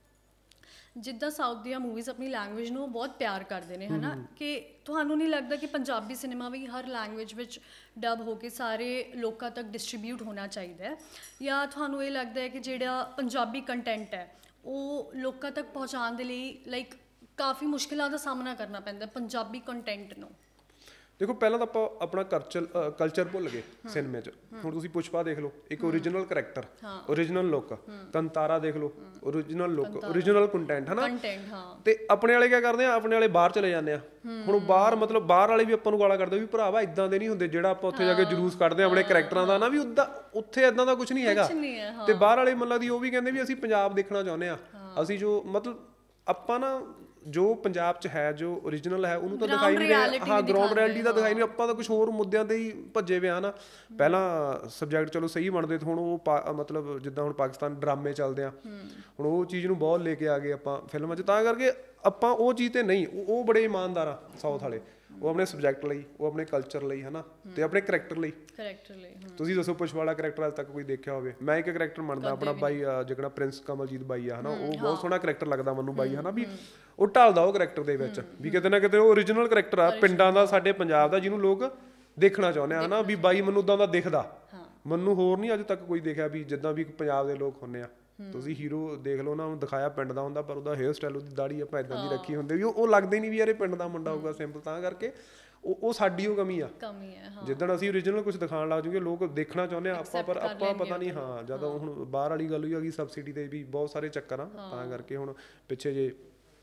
ਜਿੱਦਾਂ ਸਾਊਥ ਦੀਆਂ ਮੂਵੀਜ਼ ਆਪਣੀ ਲੈਂਗੁਏਜ ਨੂੰ ਬਹੁਤ ਪਿਆਰ ਕਰਦੇ ਨੇ ਹਨਾ ਕਿ ਤੁਹਾਨੂੰ ਨਹੀਂ ਲੱਗਦਾ ਕਿ ਪੰਜਾਬੀ ਸਿਨੇਮਾ ਵੀ ਹਰ ਲੈਂਗੁਏਜ ਵਿੱਚ ਡਬ ਹੋ ਕੇ ਸਾਰੇ ਲੋਕਾਂ ਤੱਕ ਡਿਸਟ੍ਰੀਬਿਊਟ ਹੋਣਾ ਚਾਹੀਦਾ ਹੈ ਜਾਂ ਤੁਹਾਨੂੰ ਇਹ ਲੱਗਦਾ ਹੈ ਕਿ ਜਿਹੜਾ ਪੰਜਾਬੀ ਕੰਟੈਂਟ ਹੈ ਉਹ ਲੋਕਾਂ ਤੱਕ ਪਹੁੰਚਾਉਣ ਦੇ ਲਈ ਲਾਈਕ ਕਾਫੀ ਮੁਸ਼ਕਿਲਾਂ ਦਾ ਸਾਹਮਣਾ ਕਰਨਾ ਪੈਂਦਾ ਪੰਜਾਬੀ ਕੰਟੈਂਟ ਨੂੰ ਦੇਖੋ ਪਹਿਲਾਂ ਤਾਂ ਆਪਾਂ ਆਪਣਾ ਕਲਚਰ ਭੁੱਲ ਗਏ ਸਿਨੇਮੇ 'ਚ ਹੁਣ ਤੁਸੀਂ ਪੁਸ਼ਪਾ ਦੇਖ ਲਓ ਇੱਕ original character original look Kantara ਦੇਖ ਲਓ ਓਰੀਜਨਲ ਲੁੱਕ ਓਰੀਜਨਲ ਕੰਟੈਂਟ ਹਨਾ ਤੇ ਆਪਣੇ ਵਾਲੇ ਕੀ ਕਰਦੇ ਆ ਆਪਣੇ ਵਾਲੇ ਬਾਹਰ ਚਲੇ ਜਾਂਦੇ ਆ ਹੁਣ ਬਾਹਰ ਮਤਲਬ ਬਾਹਰ ਵਾਲੇ ਵੀ ਆਪਾਂ ਨੂੰ ਗਾਲਾਂ ਕੱਢਦੇ ਵੀ ਭਰਾਵਾ ਇਦਾਂ ਦੇ ਨਹੀਂ ਹੁੰਦੇ ਜਿਹੜਾ ਆਪਾਂ ਉੱਥੇ ਜਾ ਕੇ ਜਲੂਸ ਕੱਢਦੇ ਆ ਆਪਣੇ ਕਰੈਕਟਰਾਂ ਦਾ ਨਾ ਵੀ ਉੱਥੇ ਇਦਾਂ ਦਾ ਕੁਝ ਨਹੀਂ ਹੈਗਾ ਤੇ ਬਾਹਰ ਵਾਲੇ ਮਤਲਬ ਦੀ ਉਹ ਵੀ ਕਹਿੰਦੇ ਵੀ ਅਸੀਂ ਪੰਜਾਬ ਦੇਖਣਾ ਚਾਹੁੰਦੇ ਆ ਅਸੀਂ ਜੋ ਮਤਲਬ ਆਪਾਂ ਨਾ ਜੋ ਪੰਜਾਬ 'ਚ ਹੈ ਜੋ ਓਰੀਜਨਲ ਹੈ ਉਹਨੂੰ ਤਾਂ ਦਿਖਾਈ ਨਹੀਂ ਰਿਹਾ ਹਾਂ ਗਰਾਊਂਡ ਰਿਐਲਿਟੀ ਦਾ ਦਿਖਾਈ ਨਹੀਂ ਆਪਾਂ ਤਾਂ ਕੁਝ ਹੋਰ ਮੁੱਦਿਆਂ ਤੇ ਹੀ ਭੱਜੇ ਵੇ ਆ ਨਾ ਪਹਿਲਾਂ ਸਬਜੈਕਟ ਚਲੋ ਸਹੀ ਬਣਦੇ ਤੇ ਹੁਣ ਉਹ ਮਤਲਬ ਜਿੱਦਾਂ ਹੁਣ ਪਾਕਿਸਤਾਨ ਡਰਾਮੇ ਚੱਲਦੇ ਆ ਹੁਣ ਉਹ ਚੀਜ਼ ਨੂੰ ਬਹੁਤ ਲੈ ਕੇ ਆ ਗਏ ਆਪਾਂ ਫਿਲਮਾਂ 'ਚ ਤਾਂ ਕਰਕੇ ਆਪਾਂ ਉਹ ਚੀਜ਼ ਤੇ ਨਹੀਂ ਉਹ ਬੜੇ ਇਮਾਨਦਾਰ ਆ ਸਾਊਥ ਵਾਲੇ ਉਹ ਆਪਣੇ ਸਬਜੈਕਟ ਲਈ ਉਹ ਆਪਣੇ ਕਲਚਰ ਲਈ ਹਨਾ ਤੇ ਆਪਣੇ ਕਰੈਕਟਰ ਲਈ ਤੁਸੀਂ ਦੱਸੋ ਪੁਸ਼ਪਾ ਵਾਲਾ ਕਰੈਕਟਰ ਅੱਜ ਤੱਕ ਕੋਈ ਦੇਖਿਆ ਹੋਵੇ ਮੈਂ ਇੱਕ ਕਰੈਕਟਰ ਮੰਨਦਾ ਆਪਣਾ ਬਾਈ ਜਿਹੜਾ ਪ੍ਰਿੰਸ ਕਮਲਜੀਤ ਬਾਈ ਆ ਹਨਾ ਉਹ ਬਹੁਤ ਸੋਹਣਾ ਕਰੈਕਟਰ ਲੱਗਦਾ ਮੈਨੂੰ ਬਾਈ ਹਨਾ ਵੀ ਉਹ ਢਾਲਦਾ ਉਹ ਕਰੈਕਟਰ ਦੇ ਵਿੱਚ ਵੀ ਕਿਤੇ ਨਾ ਕਿਤੇ ਉਹ ਓਰੀਜਨਲ ਕਰੈਕਟਰ ਆ ਪਿੰਡਾਂ ਦਾ ਸਾਡੇ ਪੰਜਾਬ ਦਾ ਜਿਹਨੂੰ ਲੋਕ ਦੇਖਣਾ ਚਾਹੁੰਦੇ ਆ ਹਨਾ ਵੀ ਬਾਈ ਮੈਨੂੰ ਉਦਾਂ ਦਾ ਦਿਖਦਾ ਮੈਨੂੰ ਹੋਰ ਨਹੀਂ ਅੱਜ ਤੱਕ ਕੋਈ ਦੇਖਿਆ ਵੀ ਜਿੱਦਾਂ ਵੀ ਪੰਜਾਬ ਦੇ ਲੋਕ ਹੁੰਦੇ ਆ ਤੁਸੀਂ ਹੀਰੋ ਦੇਖ ਲਓ ਨਾ ਉਹਨੂੰ ਦਿਖਾਇਆ ਪਿੰਡ ਦਾ ਹੁੰਦਾ ਪਰ ਉਹਦਾ ਹੇਅਰ ਸਟਾਈਲ ਉਹਦੀ ਦਾੜੀ ਆਪਾਂ ਇਦਾਂ ਦੀ ਰੱਖੀ ਹੁੰਦੀ ਵੀ ਉਹ ਲੱਗਦਾ ਹੀ ਨਹੀਂ ਵੀ ਯਾਰ ਇਹ ਪਿੰਡ ਦਾ ਮੁੰਡਾ ਹੋਊਗਾ ਸਿੰਪਲ ਤਾਂ ਕਰਕੇ ਉਹ ਸਾਡੀ ਉਹ ਕਮੀ ਆ ਜਿੱਦਣ ਅਸੀਂ ਓਰੀਜਨਲ ਕੁਝ ਦਿਖਾਉਣ ਲੱਗ ਜੂਗੇ ਲੋਕ ਦੇਖਣਾ ਚਾਹੁੰਦੇ ਆ ਆਪਾਂ ਪਰ ਆਪਾਂ ਪਤਾ ਨਹੀਂ ਹਾਂ ਜਦੋਂ ਹੁਣ ਬਾਹਰ ਵਾਲੀ ਗੱਲ ਹੋਈ ਹੈਗੀ ਸਬਸਿਡੀ ਦੇ ਵੀ ਬਹੁਤ ਸਾਰੇ ਚੱਕਰ ਆ ਤਾਂ ਕਰਕੇ ਹੁਣ ਪਿੱਛੇ ਜੇ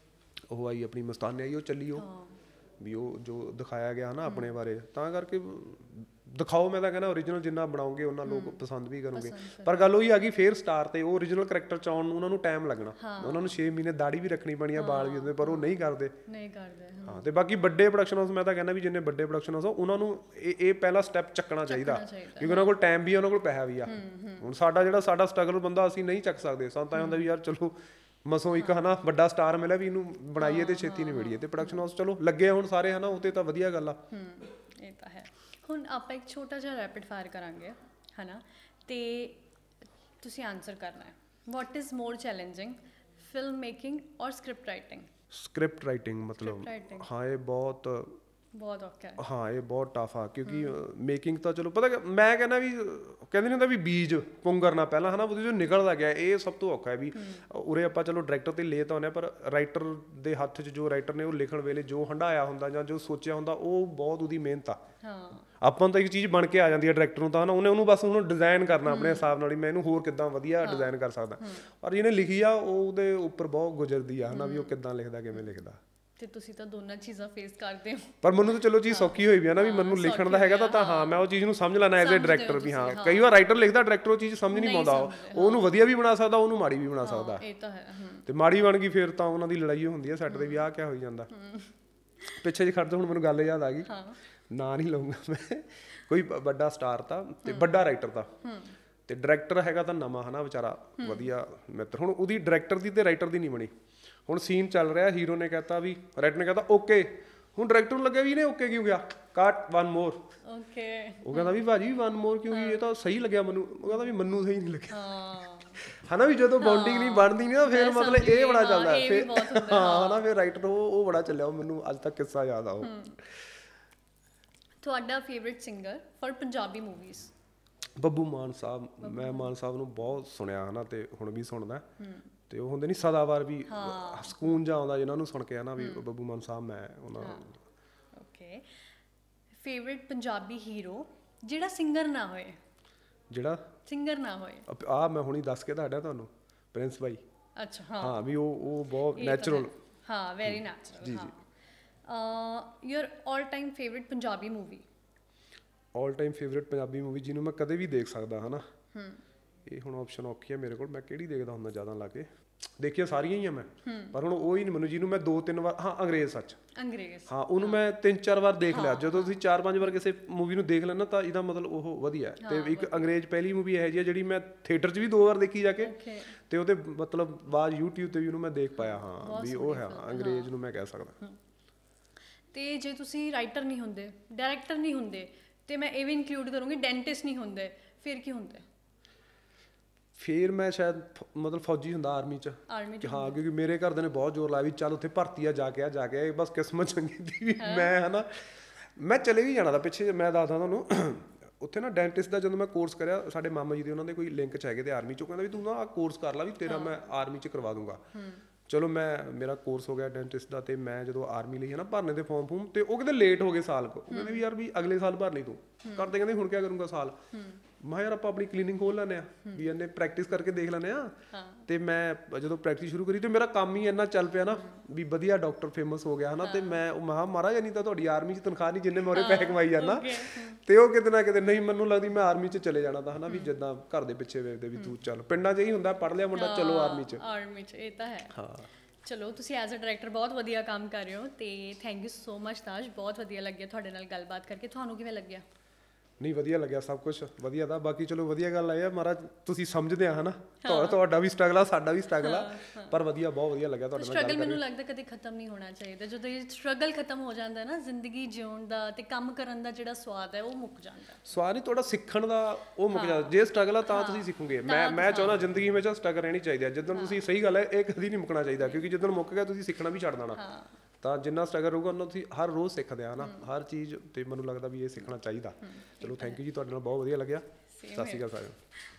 ਉਹ ਆਈ ਆਪਣੀ ਮਸਤਾਨੇ ਆਈ ਉਹ ਚੱਲੀ ਉਹ ਵੀ ਉਹ ਜੋ ਦਿਖਾਇਆ ਗਿਆ ਨਾ ਆਪਣੇ ਬਾਰੇ ਤਾਂ ਕਰਕੇ ਦਿਖਾਓ ਮੈਂ ਤਾਂ ਕਹਿੰਦਾ ਓਰੀਜਨਲ ਜਿੰਨਾ ਬਣਾਓਗੇ ਉਹਨਾਂ ਲੋਕ ਪਸੰਦ ਵੀ ਕਰਨਗੇ ਪਰ ਗੱਲ ਉਹੀ ਆ ਗਈ ਫੇਰ ਸਟਾਰ ਤੇ ਉਹ ਓਰੀਜਨਲ ਕਰੈਕਟਰ ਚ ਆਉਣ ਨੂੰ ਉਹਨਾਂ ਨੂੰ ਟਾਈਮ ਲੱਗਣਾ ਉਹਨਾਂ ਨੂੰ 6 ਮਹੀਨੇ ਦਾੜੀ ਵੀ ਰੱਖਣੀ ਪੈਣੀ ਆ ਵਾਲ ਵੀ ਹੁੰਦੇ ਪਰ ਉਹ ਨਹੀਂ ਕਰਦੇ ਹਾਂ ਤੇ ਬਾਕੀ ਵੱਡੇ ਪ੍ਰੋਡਕਸ਼ਨ ਹਾਊਸ ਮੈਂ ਤਾਂ ਕਹਿੰਦਾ ਵੀ ਜਿੰਨੇ ਵੱਡੇ ਪ੍ਰੋਡਕਸ਼ਨ ਹਾਊਸ ਉਹਨਾਂ ਨੂੰ ਇਹ ਪਹਿਲਾ ਸਟੈਪ ਚੱਕਣਾ ਚਾਹੀਦਾ ਕਿਉਂਕਿ ਉਹਨਾਂ ਕੋਲ ਟਾਈਮ ਵੀ ਆ ਉਹਨਾਂ ਕੋਲ ਪੈਸਾ ਵੀ ਆ ਹੁਣ ਸਾਡਾ ਸਟਰਗਲ ਬੰਦਾ ਅਸੀਂ ਨਹੀਂ ਚੱਕ ਸਕਦੇ ਸਾਨੂੰ ਤਾਂ ਹੁੰਦਾ ਵੀ ਯਾਰ ਚਲੋ ਮਸੋਂ ਇੱਕ ਹਨਾ ਵੱਡਾ ਸਟਾਰ ਮਿਲਿਆ ਵੀ ਇਹਨੂੰ ਬਣਾਈਏ ਤੇ ਛੇਤੀ ਨਿਬੇੜੀਏ ਤੇ ਪ੍ਰੋਡਕਸ਼ਨ ਹਾਊਸ ਚਲੋ ਲੱਗੇ ਹੁਣ ਸਾਰੇ ਹਨਾ ਉਹ ਤੇ ਤਾਂ ਵਧੀਆ ਗੱਲ ਆ ਇਹ ਤਾਂ ਹੈ ਹੁਣ ਆਪਾਂ ਇੱਕ ਛੋਟਾ ਜਿਹਾ ਰੈਪਿਡ ਫਾਇਰ ਕਰਾਂਗੇ ਹਨਾ ਤੇ ਤੁਸੀਂ ਆਨਸਰ ਕਰਨਾ ਹੈ what is more challenging film making ਔਰ ਸਕ੍ਰਿਪਟ ਰਾਈਟਿੰਗ ਮਤਲਬ ਹਾਂ ਇਹ ਬਹੁਤ ਔਖਾ ਹੈ ਹਾਂ ਇਹ ਬਹੁਤ ਟਫ ਆ ਕਿਉਂਕਿ ਮੇਕਿੰਗ ਤਾਂ ਚਲੋ ਪਤਾ ਮੈਂ ਕਹਿੰਦਾ ਵੀ ਕਹਿੰਦੇ ਨਹੀਂ ਹੁੰਦਾ ਵੀ ਬੀਜ ਪੁੰਗਰਨਾ ਪਹਿਲਾਂ ਹਨਾ ਉਹਦੇ ਜੋ ਨਿਕਲਦਾ ਗਿਆ ਇਹ ਸਭ ਤੋਂ ਔਖਾ ਹੈ ਵੀ ਉਰੇ ਆਪਾਂ ਚਲੋ ਡਾਇਰੈਕਟਰ ਤੇ ਲੈ ਤਾਂ ਆਉਂਦੇ ਪਰ ਰਾਈਟਰ ਦੇ ਹੱਥ 'ਚ ਜੋ ਰਾਈਟਰ ਨੇ ਉਹ ਲਿਖਣ ਵੇਲੇ ਜੋ ਹੰਢਾਇਆ ਹੁੰਦਾ ਜਾਂ ਜੋ ਸੋਚਿਆ ਹੁੰਦਾ ਉਹ ਬਹੁਤ ਉਹਦੀ ਮਿਹਨਤ ਆ ਆਪਾਂ ਨੂੰ ਤਾਂ ਇੱਕ ਚੀਜ਼ ਬਣ ਕੇ ਆ ਜਾਂਦੀ ਹੈ ਡਾਇਰੈਕਟਰ ਨੂੰ ਤਾਂ ਨਾ ਉਹਨੂੰ ਬਸ ਉਹਨੂੰ ਡਿਜ਼ਾਈਨ ਕਰਨਾ ਆਪਣੇ ਹਿਸਾਬ ਨਾਲ ਹੀ ਮੈਂ ਇਹਨੂੰ ਹੋਰ ਕਿੱਦਾਂ ਵਧੀਆ ਡਿਜ਼ਾਈਨ ਕਰ ਸਕਦਾ ਪਰ ਜਿਹਨੇ ਲਿਖੀ ਆ ਉਹਦੇ ਉੱਪਰ ਬਹੁਤ ਗੁਜ਼ਰਦੀ ਆ ਹਨਾ ਵੀ ਉਹ ਕਿੱਦਾਂ ਲਿਖਦਾ ਕਿਵੇਂ ਲਿਖਦਾ ਤੇ ਤੁਸੀਂ ਤਾਂ ਦੋਨਾਂ ਚੀਜ਼ਾਂ ਫੇਸ ਕਰਦੇ ਹੋ ਪਰ ਮੈਨੂੰ ਤਾਂ ਚਲੋ ਚੀਜ਼ ਸੌਖੀ ਹੋਈ ਵੀ ਆ ਨਾ ਵੀ ਮੈਨੂੰ ਲਿਖਣ ਦਾ ਹੈਗਾ ਤਾਂ ਹਾਂ ਮੈਂ ਉਹ ਚੀਜ਼ ਨੂੰ ਸਮਝ ਲੈਣਾ ਐਜ਼ ਅ ਡਾਇਰੈਕਟਰ ਵੀ ਹਾਂ ਕਈ ਵਾਰ ਰਾਈਟਰ ਲਿਖਦਾ ਡਾਇਰੈਕਟਰ ਉਹ ਚੀਜ਼ ਸਮਝ ਨਹੀਂ ਪਾਉਂਦਾ ਉਹਨੂੰ ਵਧੀਆ ਵੀ ਬਣਾ ਸਕਦਾ ਉਹਨੂੰ ਮਾੜੀ ਵੀ ਬਣਾ ਸਕਦਾ ਇਹ ਤਾਂ ਹੈ ਤੇ ਮਾੜੀ ਬਣ ਗਈ ਫਿਰ ਤਾਂ ਉਹਨਾਂ ਦੀ ਲੜਾਈ ਹੁੰਦੀ ਹੈ ਸੈੱਟ ਦੇ ਵੀ ਆਹ ਕਿਆ ਹੋਈ ਜਾਂਦਾ ਪਿੱਛੇ ਜੇ ਖੜਦੇ ਹੁਣ ਮੈਨੂੰ ਗੱਲ ਯਾਦ ਆ ਗਈ ਨਾਂ ਨਹੀਂ ਲਊਂਗਾ ਮੈਂ ਕੋਈ ਵੱਡਾ ਸਟਾਰ ਤਾਂ ਤੇ ਵੱਡਾ ਰਾਈਟਰ ਤਾਂ ਤੇ ਡਾਇਰੈਕਟਰ ਹੈਗਾ ਤਾਂ ਨਵਾਂ ਹਨਾ ਵਿਚਾਰਾ ਵਧੀਆ ਮਿੱਤਰ ਹੁਣ ਉਹਦੀ ਡਾਇਰੈਕਟਰ ਦੀ ਤੇ ਰਾਈਟਰ ਦੀ ਨਹੀਂ ਬਣੀ ਹੁਣ ਸੀਨ ਚੱਲ ਰਿਹਾ ਹੀਰੋ ਨੇ ਕਹਤਾ ਵੀ ਰਾਈਟਰ ਨੇ ਕਹਤਾ ਓਕੇ ਹੁਣ ਡਾਇਰੈਕਟਰ ਨੂੰ ਲੱਗਿਆ ਵੀ ਇਹਨੇ ਓਕੇ ਕਿਉਂ ਗਿਆ ਕੱਟ ਵਨ ਮੋਰ ਓਕੇ ਉਹ ਕਹਿੰਦਾ ਵੀ ਭਾਜੀ ਵਨ ਮੋਰ ਕਿਉਂ ਇਹ ਤਾਂ ਸਹੀ ਲੱਗਿਆ ਮੈਨੂੰ ਉਹ ਕਹਿੰਦਾ ਵੀ ਮੈਨੂੰ ਸਹੀ ਨਹੀਂ ਲੱਗਿਆ ਹਨਾ ਵੀ ਜਦੋਂ ਬੌਂਡਿੰਗ ਨਹੀਂ ਬਣਦੀ ਨਾ ਫਿਰ ਮਤਲਬ ਇਹ ਬੜਾ ਚੱਲਦਾ ਫਿਰ ਹਾਂ ਹਨਾ ਫਿਰ ਰਾਈਟਰ ਉਹ ਬੜਾ ਚੱਲਿਆ ਉਹ ਮੈਨੂੰ ਅੱਜ ਤੱਕ ਕਿੱਸਾ ਯਾਦ ਆ ਉਹ। ਤੁਹਾਡਾ favourite singer for Punjabi movies? Babbu Maan Sahib. ਮੈਂ ਮਾਨ ਸਾਹਿਬ ਨੂੰ ਬਹੁਤ ਸੁਣਿਆ ਹਨਾ ਤੇ ਹੁਣ ਵੀ ਸੁਣਦਾ ਤੇ ਉਹ ਹੁੰਦੇ ਨਹੀਂ ਸਦਾਵਾਰ ਵੀ ਸਕੂਨ ਜਾ ਆਉਂਦਾ ਜਿਹਨਾਂ ਨੂੰ ਸੁਣ ਕੇ ਹਨਾ ਵੀ ਬੱਬੂ ਮਾਨ ਸਾਹਿਬ ਮੈਂ ਉਹਨਾਂ। ਓਕੇ, ਫੇਵਰਿਟ ਪੰਜਾਬੀ ਹੀਰੋ ਜਿਹੜਾ ਸਿੰਗਰ ਨਾ ਹੋਏ? ਜਿਹੜਾ ਸਿੰਗਰ ਨਾ ਹੋਏ ਆ ਮੈਂ ਹੁਣੀ ਦੱਸ ਕੇ ਤੁਹਾਡਾ ਤੁਹਾਨੂੰ ਪ੍ਰਿੰਸ ਬਾਈ। ਅੱਛਾ ਹਾਂ ਵੀ ਉਹ ਬਹੁਤ ਨੈਚੁਰਲ। ਹਾਂ ਵੈਰੀ ਨੈਚੁਰਲ। ਜੀ ਜੀ। Your all time favourite Punjabi movie? All time favourite Punjabi movie ਜਿਹਨੂੰ ਮੈਂ ਕਦੇ ਵੀ ਦੇਖ ਸਕਦਾ ਹਨਾ ਇਹ ਹੁਣ ਆਪਸ਼ਨ ਔਖੀ ਹੈ ਮੇਰੇ ਕੋਲ। ਮੈਂ ਕਿਹੜੀ ਦੇਖਦਾ ਹੁੰਦਾ ਜ਼ਿਆਦਾ ਲਾ ਕੇ ਦੇਖੀਆਂ ਸਾਰੀਆਂ ਹੀ ਆ ਮੈਂ ਪਰ ਹੁਣ ਉਹ ਹੀ ਨਹੀਂ ਮੈਨੂੰ ਜਿਹਨੂੰ ਮੈਂ 2-3 ਵਾਰ ਹਾਂ ਅੰਗਰੇਜ਼ ਸੱਚ ਅੰਗਰੇਜ਼ ਹਾਂ ਉਹਨੂੰ ਮੈਂ 3-4 ਵਾਰ ਦੇਖ ਲਿਆ। ਜਦੋਂ ਤੁਸੀਂ 4-5 ਵਾਰ ਕਿਸੇ ਮੂਵੀ ਨੂੰ ਦੇਖ ਲੈਣਾ ਤਾਂ ਇਹਦਾ ਮਤਲਬ ਉਹ ਵਧੀਆ ਤੇ ਇੱਕ ਅੰਗਰੇਜ਼ ਪਹਿਲੀ ਮੂਵੀ ਇਹੋ ਜਿਹੀ ਜਿਹੜੀ ਮੈਂ ਥੀਏਟਰ 'ਚ ਵੀ 2 ਵਾਰ ਦੇਖੀ ਜਾ ਕੇ ਤੇ ਉਹਦੇ ਮਤਲਬ ਬਾਅਦ YouTube ਤੇ ਵੀ ਉਹਨੂੰ ਮੈਂ ਦੇਖ ਪਾਇਆ। ਹਾਂ ਵੀ ਉਹ ਹੈ ਅੰਗਰੇਜ਼ ਨੂੰ ਮੈਂ ਕਹਿ ਸਕਦਾ। ਤੇ ਜੇ ਤੁਸੀਂ ਰਾਈਟਰ ਨਹੀਂ ਹੁੰਦੇ ਡਾਇਰੈਕਟਰ ਨਹੀਂ ਹੁੰਦੇ ਤੇ ਮੈਂ ਇਹ ਵੀ ਇਨਕਲੂਡ ਕਰੂੰਗੀ ਡੈਂਟਿਸਟ ਨਹੀਂ ਹੁੰਦੇ ਫਿਰ ਕੀ ਹੁੰਦੇ? ਫਿਰ ਮੈਂ ਸ਼ਾਇਦ ਮਤਲਬ ਫੌਜੀ ਹੁੰਦਾ ਆਰਮੀ 'ਚ। ਹਾਂ ਕਿਉਂਕਿ ਮੇਰੇ ਘਰਦਿਆਂ ਨੇ ਬਹੁਤ ਜ਼ੋਰ ਲਾਇਆ ਵੀ ਚੱਲ ਉੱਥੇ ਭਰਤੀ ਆ ਜਾ ਕੇ ਬਸ ਕਿਸਮਤ ਚੰਗੀ ਸੀ ਵੀ ਮੈਂ ਹਨਾ ਮੈਂ ਚਲੇ ਵੀ ਜਾਣਾ ਤਾਂ ਪਿੱਛੇ ਮੈਂ ਦੱਸਦਾ ਤੁਹਾਨੂੰ ਉੱਥੇ ਨਾ ਡੈਂਟਿਸਟ ਦਾ ਜਦੋਂ ਮੈਂ ਕੋਰਸ ਕਰਿਆ ਸਾਡੇ ਮਾਮਾ ਜੀ ਦੇ ਉਹਨਾਂ ਦੇ ਕੋਈ ਲਿੰਕ 'ਚ ਹੈਗੇ ਤੇ ਆਰਮੀ 'ਚ ਉਹ ਕਹਿੰਦਾ ਵੀ ਤੂੰ ਨਾ ਆਹ ਕੋਰਸ ਕਰ ਲਾ ਵੀ ਤੇਰਾ ਮੈਂ ਆਰਮੀ 'ਚ ਕਰਵਾ ਦੂੰਗਾ। ਚਲੋ ਮੇਰਾ ਕੋਰਸ ਹੋ ਗਿਆ ਡੈਂਟਿਸਟ ਦਾ ਤੇ ਮੈਂ ਜਦੋਂ ਆਰਮੀ ਲਈ ਹੈ ਨਾ ਭਰਨੇ ਦੇ ਫਾਰਮ ਤੇ ਉਹ ਕਹਿੰਦੇ ਲੇਟ ਹੋ ਗਏ ਸਾਲ ਕੋ। ਉਹ ਕਹਿੰਦੇ ਵੀ ਯਾਰ ਵੀ ਅਗਲੇ ਸਾਲ ਭਰ ਲਈ ਤੂੰ ਕਰਦੇ ਕਹਿੰਦੇ ਹੁਣ ਕਿਆ ਕਰੂੰਗਾ ਸਾਲ। ਮੈਂ ਯਾਰ ਆਪਾਂ ਆਪਣੀ ਕਲੀਨਿਕ ਖੋਲ ਲੈਂਦੇ ਆ ਵੀ ਇਹਨੇ ਪ੍ਰੈਕਟਿਸ ਕਰਕੇ ਦੇਖ ਲੈਂਦੇ ਆ। ਤੇ ਮੈਂ ਜਦੋਂ ਪ੍ਰੈਕਟਿਸ ਸ਼ੁਰੂ ਕਰੀ ਤੇ ਮੇਰਾ ਕੰਮ ਹੀ ਇੰਨਾ ਚੱਲ ਪਿਆ ਨਾ ਵੀ ਵਧੀਆ ਡਾਕਟਰ ਫੇਮਸ ਹੋ ਗਿਆ ਹਨਾ ਤੇ ਮੈਂ ਉਹ ਮਹਾਰਾਜ ਨਹੀਂ ਤਾਂ ਤੁਹਾਡੀ ਆਰਮੀ 'ਚ ਤਨਖਾਹ ਨਹੀਂ ਜਿੰਨੇ ਮੈਂ ਉਹਦੇ ਪੈਸੇ ਕਮਾਈ ਜਾਂਦਾ ਤੇ ਉਹ ਕਿਤੇ ਨਾ ਕਿਤੇ ਨਹੀਂ ਮੈਨੂੰ ਲੱਗਦੀ ਮੈਂ ਆਰਮੀ 'ਚ ਚਲੇ ਜਾਣਾ ਤਾਂ ਹਨਾ ਵੀ ਜਿੱਦਾਂ ਘਰ ਦੇ ਪਿੱਛੇ ਵੇਖਦੇ ਵੀ ਤੂੰ ਚੱਲ ਪਿੰਡਾਂ 'ਚ ਹੀ ਹੁੰਦਾ ਪੜ੍ਹ ਲਿਆ ਮੁੰਡਾ ਚਲੋ ਆਰਮੀ 'ਚ। ਇਹ ਤਾਂ ਹੈ। ਹਾਂ ਚਲੋ ਤੁਸੀਂ ਐਜ਼ ਅ ਡਾਇਰੈਕਟਰ ਬਹੁਤ ਵਧੀਆ ਕੰਮ ਕਰ ਰਹੇ ਹੋ ਤੇ thank you so much Taj. ਬਹੁਤ ਵਧੀਆ ਲੱਗਿਆ ਤੁਹਾਡੇ ਨਾਲ ਗੱਲਬਾਤ ਕਰਕੇ। ਤੁਹਾਨੂੰ ਕਿਵੇਂ ਲੱਗਿਆ? ਨਹੀਂ ਵਧੀਆ ਲੱਗਿਆ ਸਭ ਕੁਝ ਵਧੀਆ ਦਾ। ਬਾਕੀ ਚਲੋ ਵਧੀਆ ਗੱਲ ਆਈ ਆ ਮਹਾਰਾਜ ਤੁਸੀਂ ਸਮਝਦੇ ਆ ਹਨਾ ਤੁਹਾਡਾ ਵੀ ਸਟਰਗਲ ਆ ਸਾਡਾ ਵੀ ਸਟਰਗਲ ਆ ਪਰ ਵਧੀਆ ਬਹੁਤ ਵਧੀਆ ਲੱਗਿਆ ਤੁਹਾਡੇ ਨਾਲ ਗੱਲ ਕਰਕੇ। ਸਟਰਗਲ ਮੈਨੂੰ ਲੱਗਦਾ ਕਦੇ ਖਤਮ ਨਹੀਂ ਹੋਣਾ ਚਾਹੀਦਾ। ਜਦੋਂ ਇਹ ਸਟਰਗਲ ਖਤਮ ਹੋ ਜਾਂਦਾ ਨਾ ਜ਼ਿੰਦਗੀ ਜਿਉਣ ਦਾ ਤੇ ਕੰਮ ਕਰਨ ਦਾ ਜਿਹੜਾ ਸਵਾਦ ਹੈ ਉਹ ਮੁੱਕ ਜਾਂਦਾ। ਸਵਾਦ ਨਹੀਂ ਤੁਹਾਡਾ ਸਿੱਖਣ ਦਾ ਉਹ ਮੁੱਕ ਜਾਂਦਾ। ਜੇ ਸਟਰਗਲ ਆ ਤਾਂ ਤੁਸੀਂ ਸਿੱਖੋਗੇ। ਮੈਂ ਚਾਹੁੰਦਾ ਜ਼ਿੰਦਗੀ ਵਿੱਚ ਸਟਰਗਲ ਰਹਿਣੀ ਚਾਹੀਦੀ ਹੈ। ਜਿੱਦਣ ਤੁਸੀਂ ਸਹੀ ਗੱਲ ਹੈ ਇਹ ਕਦੀ ਨਹੀਂ ਮੁੱਕਣਾ ਚਾਹੀਦਾ ਕਿਉਂਕਿ ਜਿੱਦਣ ਮੁੱਕ ਗਿਆ ਤੁਸੀਂ ਸਿੱਖਣਾ ਵੀ ਛੱਡ ਦੇਣਾ। ਤਾਂ ਜਿੰਨਾ ਸਟਰਗਲ ਰਹੂਗਾ ਉਹਨਾਂ ਤੁਸੀਂ ਹਰ ਰੋਜ਼ ਸਿੱਖਦੇ ਆ ਨਾ ਹਰ ਚੀਜ਼ ਤੇ ਮੈਨੂੰ ਲੱਗਦਾ ਵੀ ਇਹ ਸਿੱਖਣਾ ਚਾਹੀਦਾ। ਚਲੋ ਥੈਂਕ ਯੂ ਜੀ ਤੁਹਾਡੇ ਨਾਲ ਬਹੁਤ ਵਧੀਆ ਲੱਗਿਆ। ਸਤਿ ਸ਼੍ਰੀ ਅਕਾਲ ਸਾਰਿਆਂ ਨੂੰ।